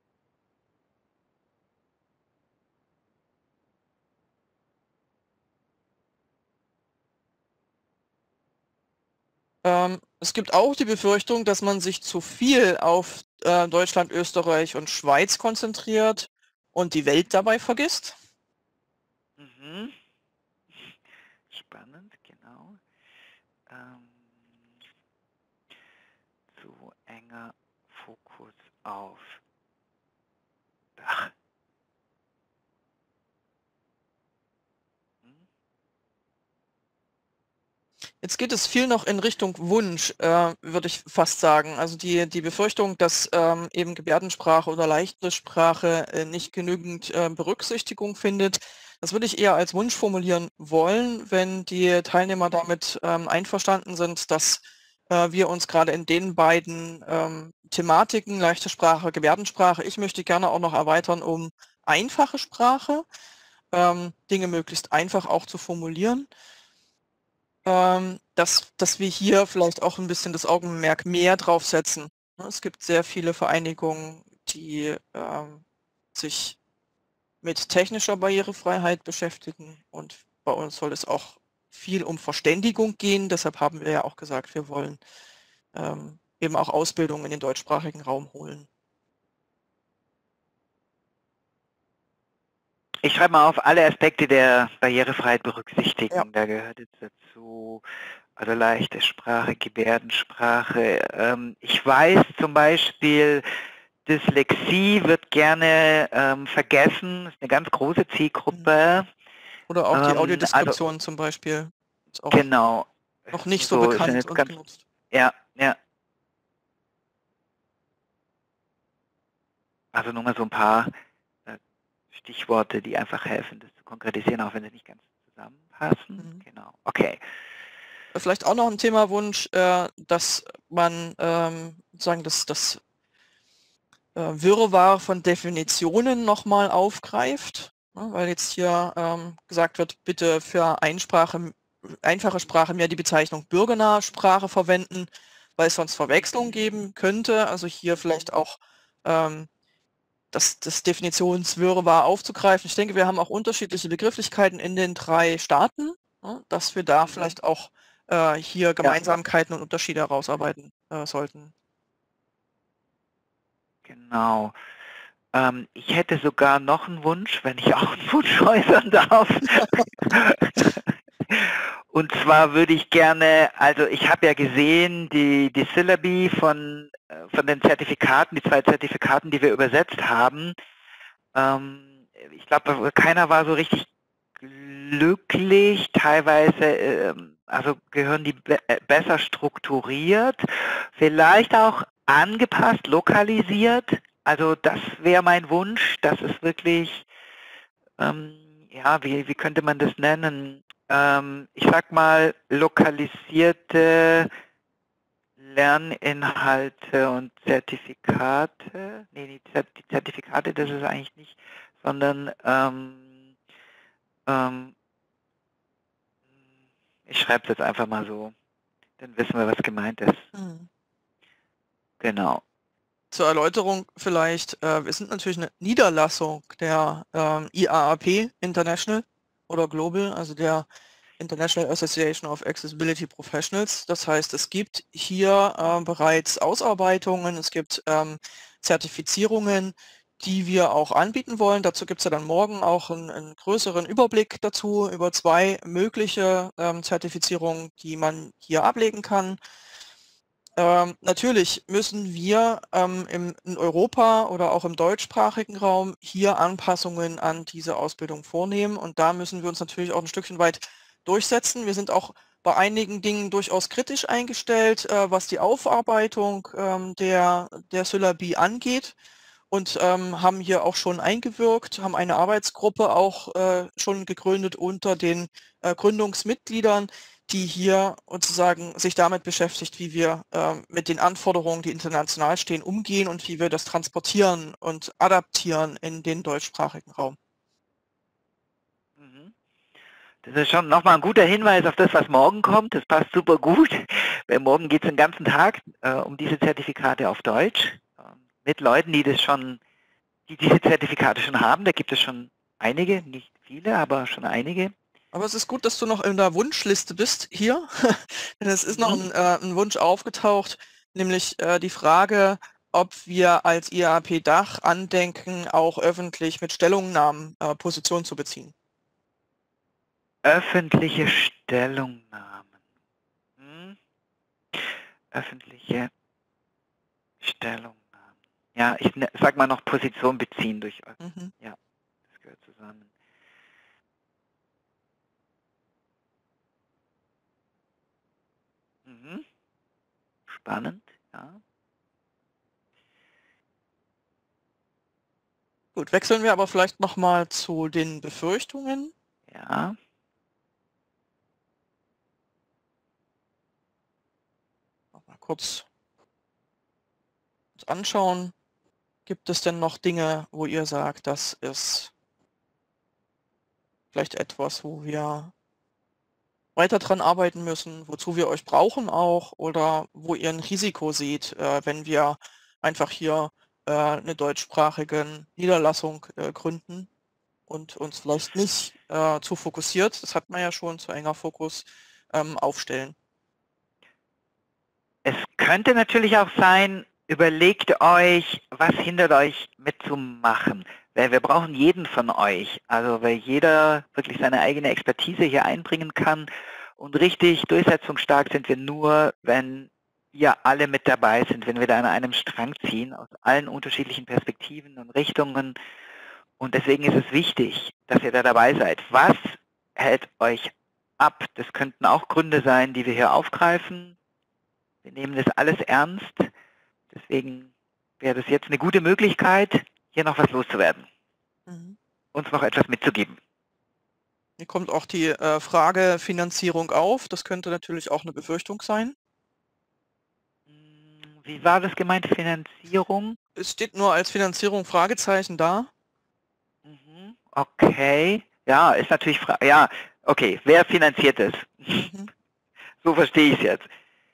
Ähm, es gibt auch die Befürchtung, dass man sich zu viel auf äh, Deutschland, Österreich und Schweiz konzentriert und die Welt dabei vergisst. Mhm. Spannend, genau. Ähm, zu enger Fokus auf Dach. Hm? Jetzt geht es viel noch in Richtung Wunsch, äh, würde ich fast sagen. Also die, die Befürchtung, dass ähm, eben Gebärdensprache oder leichte Sprache äh, nicht genügend äh, Berücksichtigung findet, das würde ich eher als Wunsch formulieren wollen, wenn die Teilnehmer damit ähm, einverstanden sind, dass äh, wir uns gerade in den beiden ähm, Thematiken, leichte Sprache, Gebärdensprache, ich möchte gerne auch noch erweitern um einfache Sprache, ähm, Dinge möglichst einfach auch zu formulieren. Ähm, dass, dass wir hier vielleicht auch ein bisschen das Augenmerk mehr drauf setzen. Es gibt sehr viele Vereinigungen, die ähm, sich mit technischer Barrierefreiheit beschäftigen und bei uns soll es auch viel um Verständigung gehen. Deshalb haben wir ja auch gesagt, wir wollen ähm, eben auch Ausbildung in den deutschsprachigen Raum holen. Ich schreibe mal auf, alle Aspekte der Barrierefreiheit berücksichtigen. Ja. Da gehört jetzt dazu, also leichte Sprache, Gebärdensprache. Ähm, ich weiß zum Beispiel, Dyslexie wird gerne ähm, vergessen. Das ist eine ganz große Zielgruppe. Oder auch die Ähm, Audiodeskription also, zum Beispiel. Ist auch genau. noch nicht so, So, ist bekannt jetzt und ganz, genutzt. ja, ja. Also nur mal so ein paar äh, Stichworte, die einfach helfen, das zu konkretisieren, auch wenn sie nicht ganz zusammenpassen. Mhm. Genau, okay. Vielleicht auch noch ein Themawunsch, äh, dass man ähm, sozusagen das, das äh, Wirrwarr von Definitionen nochmal aufgreift, ne, weil jetzt hier ähm, gesagt wird, bitte für Einsprache, einfache Sprache mehr die Bezeichnung bürgernahe Sprache verwenden, weil es sonst Verwechslung geben könnte. Also hier vielleicht auch ähm, das, das Definitionswirrwarr aufzugreifen. Ich denke, wir haben auch unterschiedliche Begrifflichkeiten in den drei Staaten, ne, dass wir da vielleicht auch äh, hier Gemeinsamkeiten und Unterschiede herausarbeiten äh, sollten. Genau. Ähm, ich hätte sogar noch einen Wunsch, wenn ich auch einen Wunsch äußern darf. Und zwar würde ich gerne, also ich habe ja gesehen, die, die Syllabi von, von den Zertifikaten, die zwei Zertifikaten, die wir übersetzt haben. Ähm, ich glaube, keiner war so richtig glücklich. Teilweise, ähm, also gehören die be besser strukturiert, vielleicht auch angepasst, lokalisiert. Also das wäre mein Wunsch, dass es wirklich, ähm, ja, wie, wie könnte man das nennen? Ähm, ich sag mal, lokalisierte Lerninhalte und Zertifikate. Nee, die Zertifikate, das ist eigentlich nicht, sondern ähm, ähm, ich schreibe es jetzt einfach mal so. Dann wissen wir, was gemeint ist. Mhm. Genau. Zur Erläuterung vielleicht, äh, wir sind natürlich eine Niederlassung der ähm, I A A P International oder Global, also der International Association of Accessibility Professionals. Das heißt, es gibt hier äh, bereits Ausarbeitungen, es gibt ähm, Zertifizierungen, die wir auch anbieten wollen. Dazu gibt es ja dann morgen auch einen, einen größeren Überblick dazu über zwei mögliche ähm, Zertifizierungen, die man hier ablegen kann. Ähm, natürlich müssen wir ähm, im, in Europa oder auch im deutschsprachigen Raum hier Anpassungen an diese Ausbildung vornehmen und da müssen wir uns natürlich auch ein Stückchen weit durchsetzen. Wir sind auch bei einigen Dingen durchaus kritisch eingestellt, äh, was die Aufarbeitung ähm, der, der Syllabi angeht und ähm, haben hier auch schon eingewirkt, haben eine Arbeitsgruppe auch äh, schon gegründet unter den äh, Gründungsmitgliedern, die hier sozusagen sich damit beschäftigt, wie wir äh, mit den Anforderungen, die international stehen, umgehen und wie wir das transportieren und adaptieren in den deutschsprachigen Raum. Das ist schon nochmal ein guter Hinweis auf das, was morgen kommt. Das passt super gut. Weil morgen geht es den ganzen Tag äh, um diese Zertifikate auf Deutsch. Äh, mit Leuten, die das schon, die diese Zertifikate schon haben. Da gibt es schon einige, nicht viele, aber schon einige. Aber es ist gut, dass du noch in der Wunschliste bist hier, denn es ist mhm. noch ein, äh, ein Wunsch aufgetaucht, nämlich äh, die Frage, ob wir als I A A P-Dach andenken, auch öffentlich mit Stellungnahmen äh, Position zu beziehen. Öffentliche Stellungnahmen. Hm. Öffentliche Stellungnahmen. Ja, ich ne, sag mal noch Position beziehen durch. Mhm. Ja, das gehört zusammen. spannend. Ja. Gut, wechseln wir aber vielleicht nochmal zu den Befürchtungen. Ja. Noch mal kurz uns anschauen. Gibt es denn noch Dinge, wo ihr sagt, das ist vielleicht etwas, wo wir weiter dran arbeiten müssen, wozu wir euch brauchen auch, oder wo ihr ein Risiko seht, äh, wenn wir einfach hier äh, eine deutschsprachige Niederlassung äh, gründen und uns vielleicht nicht äh, zu fokussiert, das hat man ja schon, zu enger Fokus, ähm, aufstellen. Es könnte natürlich auch sein, überlegt euch, was hindert euch mitzumachen. Weil wir brauchen jeden von euch, also weil jeder wirklich seine eigene Expertise hier einbringen kann. Und richtig durchsetzungsstark sind wir nur, wenn ihr alle mit dabei sind, wenn wir da an einem Strang ziehen, aus allen unterschiedlichen Perspektiven und Richtungen. Und deswegen ist es wichtig, dass ihr da dabei seid. Was hält euch ab? Das könnten auch Gründe sein, die wir hier aufgreifen. Wir nehmen das alles ernst. Deswegen wäre das jetzt eine gute Möglichkeit, hier noch was loszuwerden. Mhm. Uns noch etwas mitzugeben. Hier kommt auch die äh, Frage Finanzierung auf. Das könnte natürlich auch eine Befürchtung sein. Wie war das gemeint, Finanzierung? Es steht nur als Finanzierung Fragezeichen da. Mhm. Okay. Ja, ist natürlich, Fra ja, okay. Wer finanziert es? Mhm. So verstehe ich es jetzt.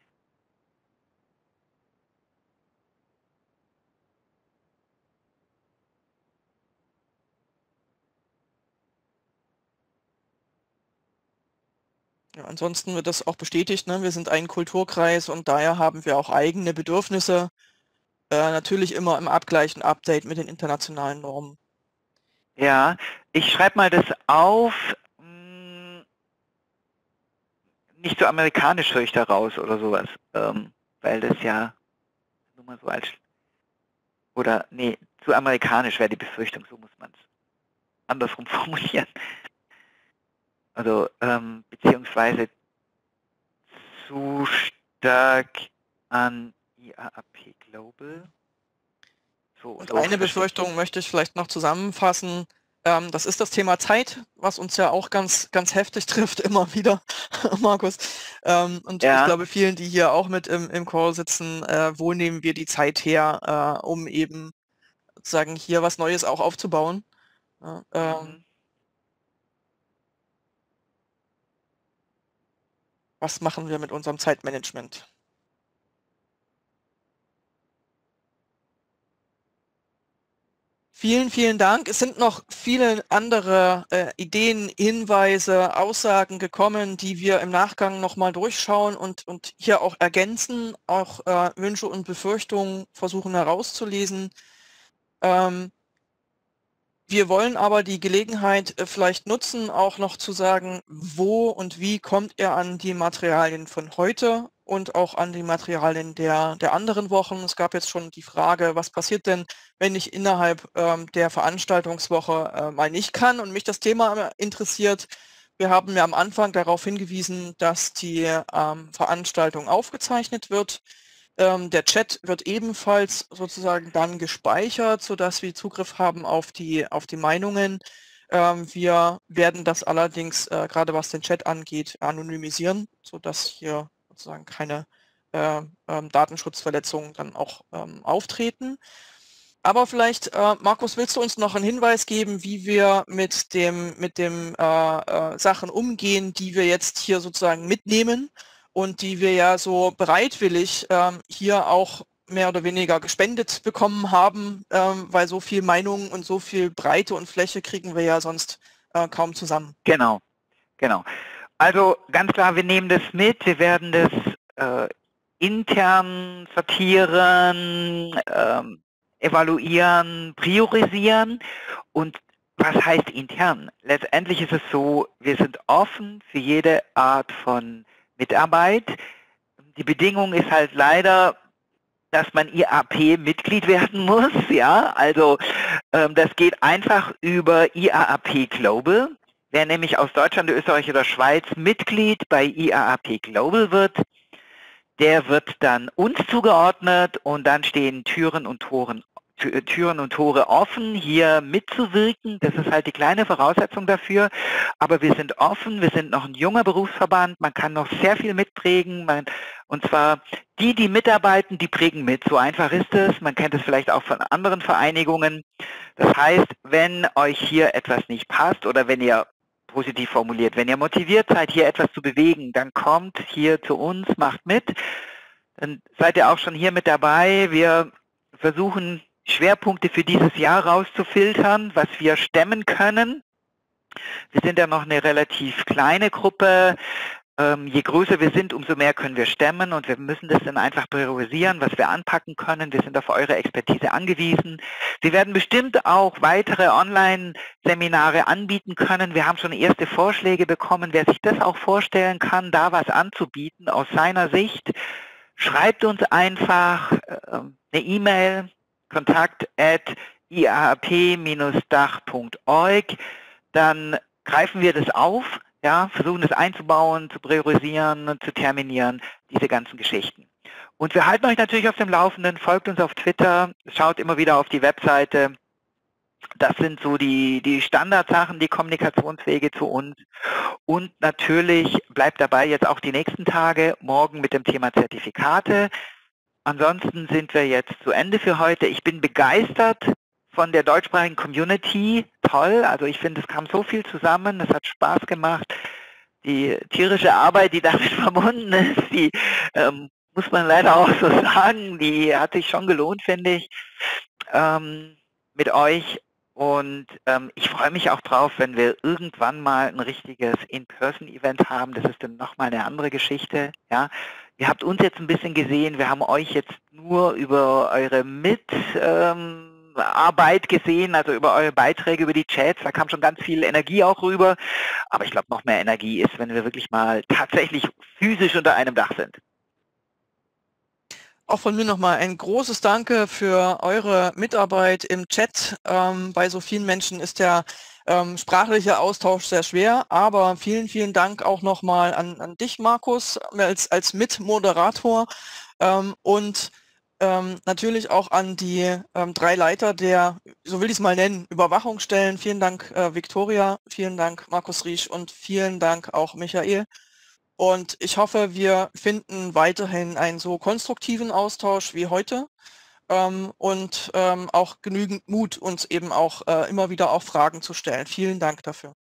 Ja, ansonsten wird das auch bestätigt, ne? Wir sind ein Kulturkreis und daher haben wir auch eigene Bedürfnisse, äh, natürlich immer im Abgleich und Update mit den internationalen Normen. Ja, ich schreibe mal das auf. Hm, nicht so amerikanisch höre ich da raus oder sowas, ähm, weil das ja nur mal so als, oder nee, zu amerikanisch wäre die Befürchtung, so muss man es andersrum formulieren. Also, ähm, beziehungsweise zu stark an I A A P Global. So, Und so eine verstehe ich. Befürchtung möchte ich vielleicht noch zusammenfassen. Ähm, das ist das Thema Zeit, was uns ja auch ganz, ganz heftig trifft, immer wieder, Markus. Ähm, und Ja. ich glaube, vielen, die hier auch mit im, im Call sitzen, äh, wo nehmen wir die Zeit her, äh, um eben sozusagen hier was Neues auch aufzubauen. Ja, ähm, Mhm. Was machen wir mit unserem Zeitmanagement? Vielen, vielen Dank. Es sind noch viele andere äh, Ideen, Hinweise, Aussagen gekommen, die wir im Nachgang nochmal durchschauen und, und hier auch ergänzen, auch äh, Wünsche und Befürchtungen versuchen herauszulesen. Ähm, Wir wollen aber die Gelegenheit äh, vielleicht nutzen, auch noch zu sagen, wo und wie kommt ihr an die Materialien von heute und auch an die Materialien der, der anderen Wochen. Es gab jetzt schon die Frage, was passiert denn, wenn ich innerhalb ähm, der Veranstaltungswoche äh, mal nicht kann und mich das Thema interessiert. Wir haben ja am Anfang darauf hingewiesen, dass die ähm, Veranstaltung aufgezeichnet wird. Ähm, der Chat wird ebenfalls sozusagen dann gespeichert, sodass wir Zugriff haben auf die, auf die Meinungen. Ähm, wir werden das allerdings, äh, gerade was den Chat angeht, anonymisieren, sodass hier sozusagen keine äh, ähm, Datenschutzverletzungen dann auch ähm, auftreten. Aber vielleicht, äh, Markus, willst du uns noch einen Hinweis geben, wie wir mit dem, mit dem äh, äh, Sachen umgehen, die wir jetzt hier sozusagen mitnehmen und die wir ja so bereitwillig ähm, hier auch mehr oder weniger gespendet bekommen haben, ähm, weil so viel Meinung und so viel Breite und Fläche kriegen wir ja sonst äh, kaum zusammen. Genau, genau. Also ganz klar, wir nehmen das mit, wir werden das äh, intern sortieren, ähm, evaluieren, priorisieren. Und was heißt intern? Letztendlich ist es so, wir sind offen für jede Art von Mitarbeit. Die Bedingung ist halt leider, dass man I A P-Mitglied werden muss. Ja, also ähm, das geht einfach über I A A P Global. Wer nämlich aus Deutschland, Österreich oder Schweiz Mitglied bei I A A P Global wird, der wird dann uns zugeordnet und dann stehen Türen und Toren Türen und Tore offen, hier mitzuwirken. Das ist halt die kleine Voraussetzung dafür. Aber wir sind offen, wir sind noch ein junger Berufsverband, man kann noch sehr viel mitprägen. Man, und zwar die, die mitarbeiten, die prägen mit. So einfach ist es. Man kennt es vielleicht auch von anderen Vereinigungen. Das heißt, wenn euch hier etwas nicht passt oder wenn ihr positiv formuliert, wenn ihr motiviert seid, hier etwas zu bewegen, dann kommt hier zu uns, macht mit. Dann seid ihr auch schon hier mit dabei. Wir versuchen Schwerpunkte für dieses Jahr rauszufiltern, was wir stemmen können. Wir sind ja noch eine relativ kleine Gruppe. Ähm, je größer wir sind, umso mehr können wir stemmen und wir müssen das dann einfach priorisieren, was wir anpacken können. Wir sind auf eure Expertise angewiesen. Wir werden bestimmt auch weitere Online-Seminare anbieten können. Wir haben schon erste Vorschläge bekommen, wer sich das auch vorstellen kann, da was anzubieten aus seiner Sicht. Schreibt uns einfach äh, eine E-Mail, kontakt at i a a p Bindestrich dach Punkt org, dann greifen wir das auf, ja, versuchen es einzubauen, zu priorisieren, zu terminieren, diese ganzen Geschichten. Und wir halten euch natürlich auf dem Laufenden, folgt uns auf Twitter, schaut immer wieder auf die Webseite. Das sind so die, die Standardsachen, die Kommunikationswege zu uns. Und natürlich bleibt dabei jetzt auch die nächsten Tage, morgen mit dem Thema Zertifikate. Ansonsten sind wir jetzt zu Ende für heute. Ich bin begeistert von der deutschsprachigen Community. Toll, also ich finde, es kam so viel zusammen, es hat Spaß gemacht. Die tierische Arbeit, die damit verbunden ist, die ähm, muss man leider auch so sagen, die hat sich schon gelohnt, finde ich, ähm, mit euch. Und ähm, ich freue mich auch drauf, wenn wir irgendwann mal ein richtiges In-Person-Event haben. Das ist dann nochmal eine andere Geschichte. Ja. Ihr habt uns jetzt ein bisschen gesehen, wir haben euch jetzt nur über eure Mitarbeit ähm, gesehen, also über eure Beiträge, über die Chats, da kam schon ganz viel Energie auch rüber. Aber ich glaube, noch mehr Energie ist, wenn wir wirklich mal tatsächlich physisch unter einem Dach sind. Auch von mir nochmal ein großes Danke für eure Mitarbeit im Chat. Ähm, bei so vielen Menschen ist der ähm, sprachliche Austausch sehr schwer, aber vielen, vielen Dank auch nochmal an, an dich, Markus, als, als Mitmoderator ähm, und ähm, natürlich auch an die ähm, drei Leiter der, so will ich es mal nennen, Überwachungsstellen. Vielen Dank, äh, Viktoria, vielen Dank, Markus Riesch und vielen Dank auch Michael. Und ich hoffe, wir finden weiterhin einen so konstruktiven Austausch wie heute ähm, und ähm, auch genügend Mut, uns eben auch äh, immer wieder auch Fragen zu stellen. Vielen Dank dafür.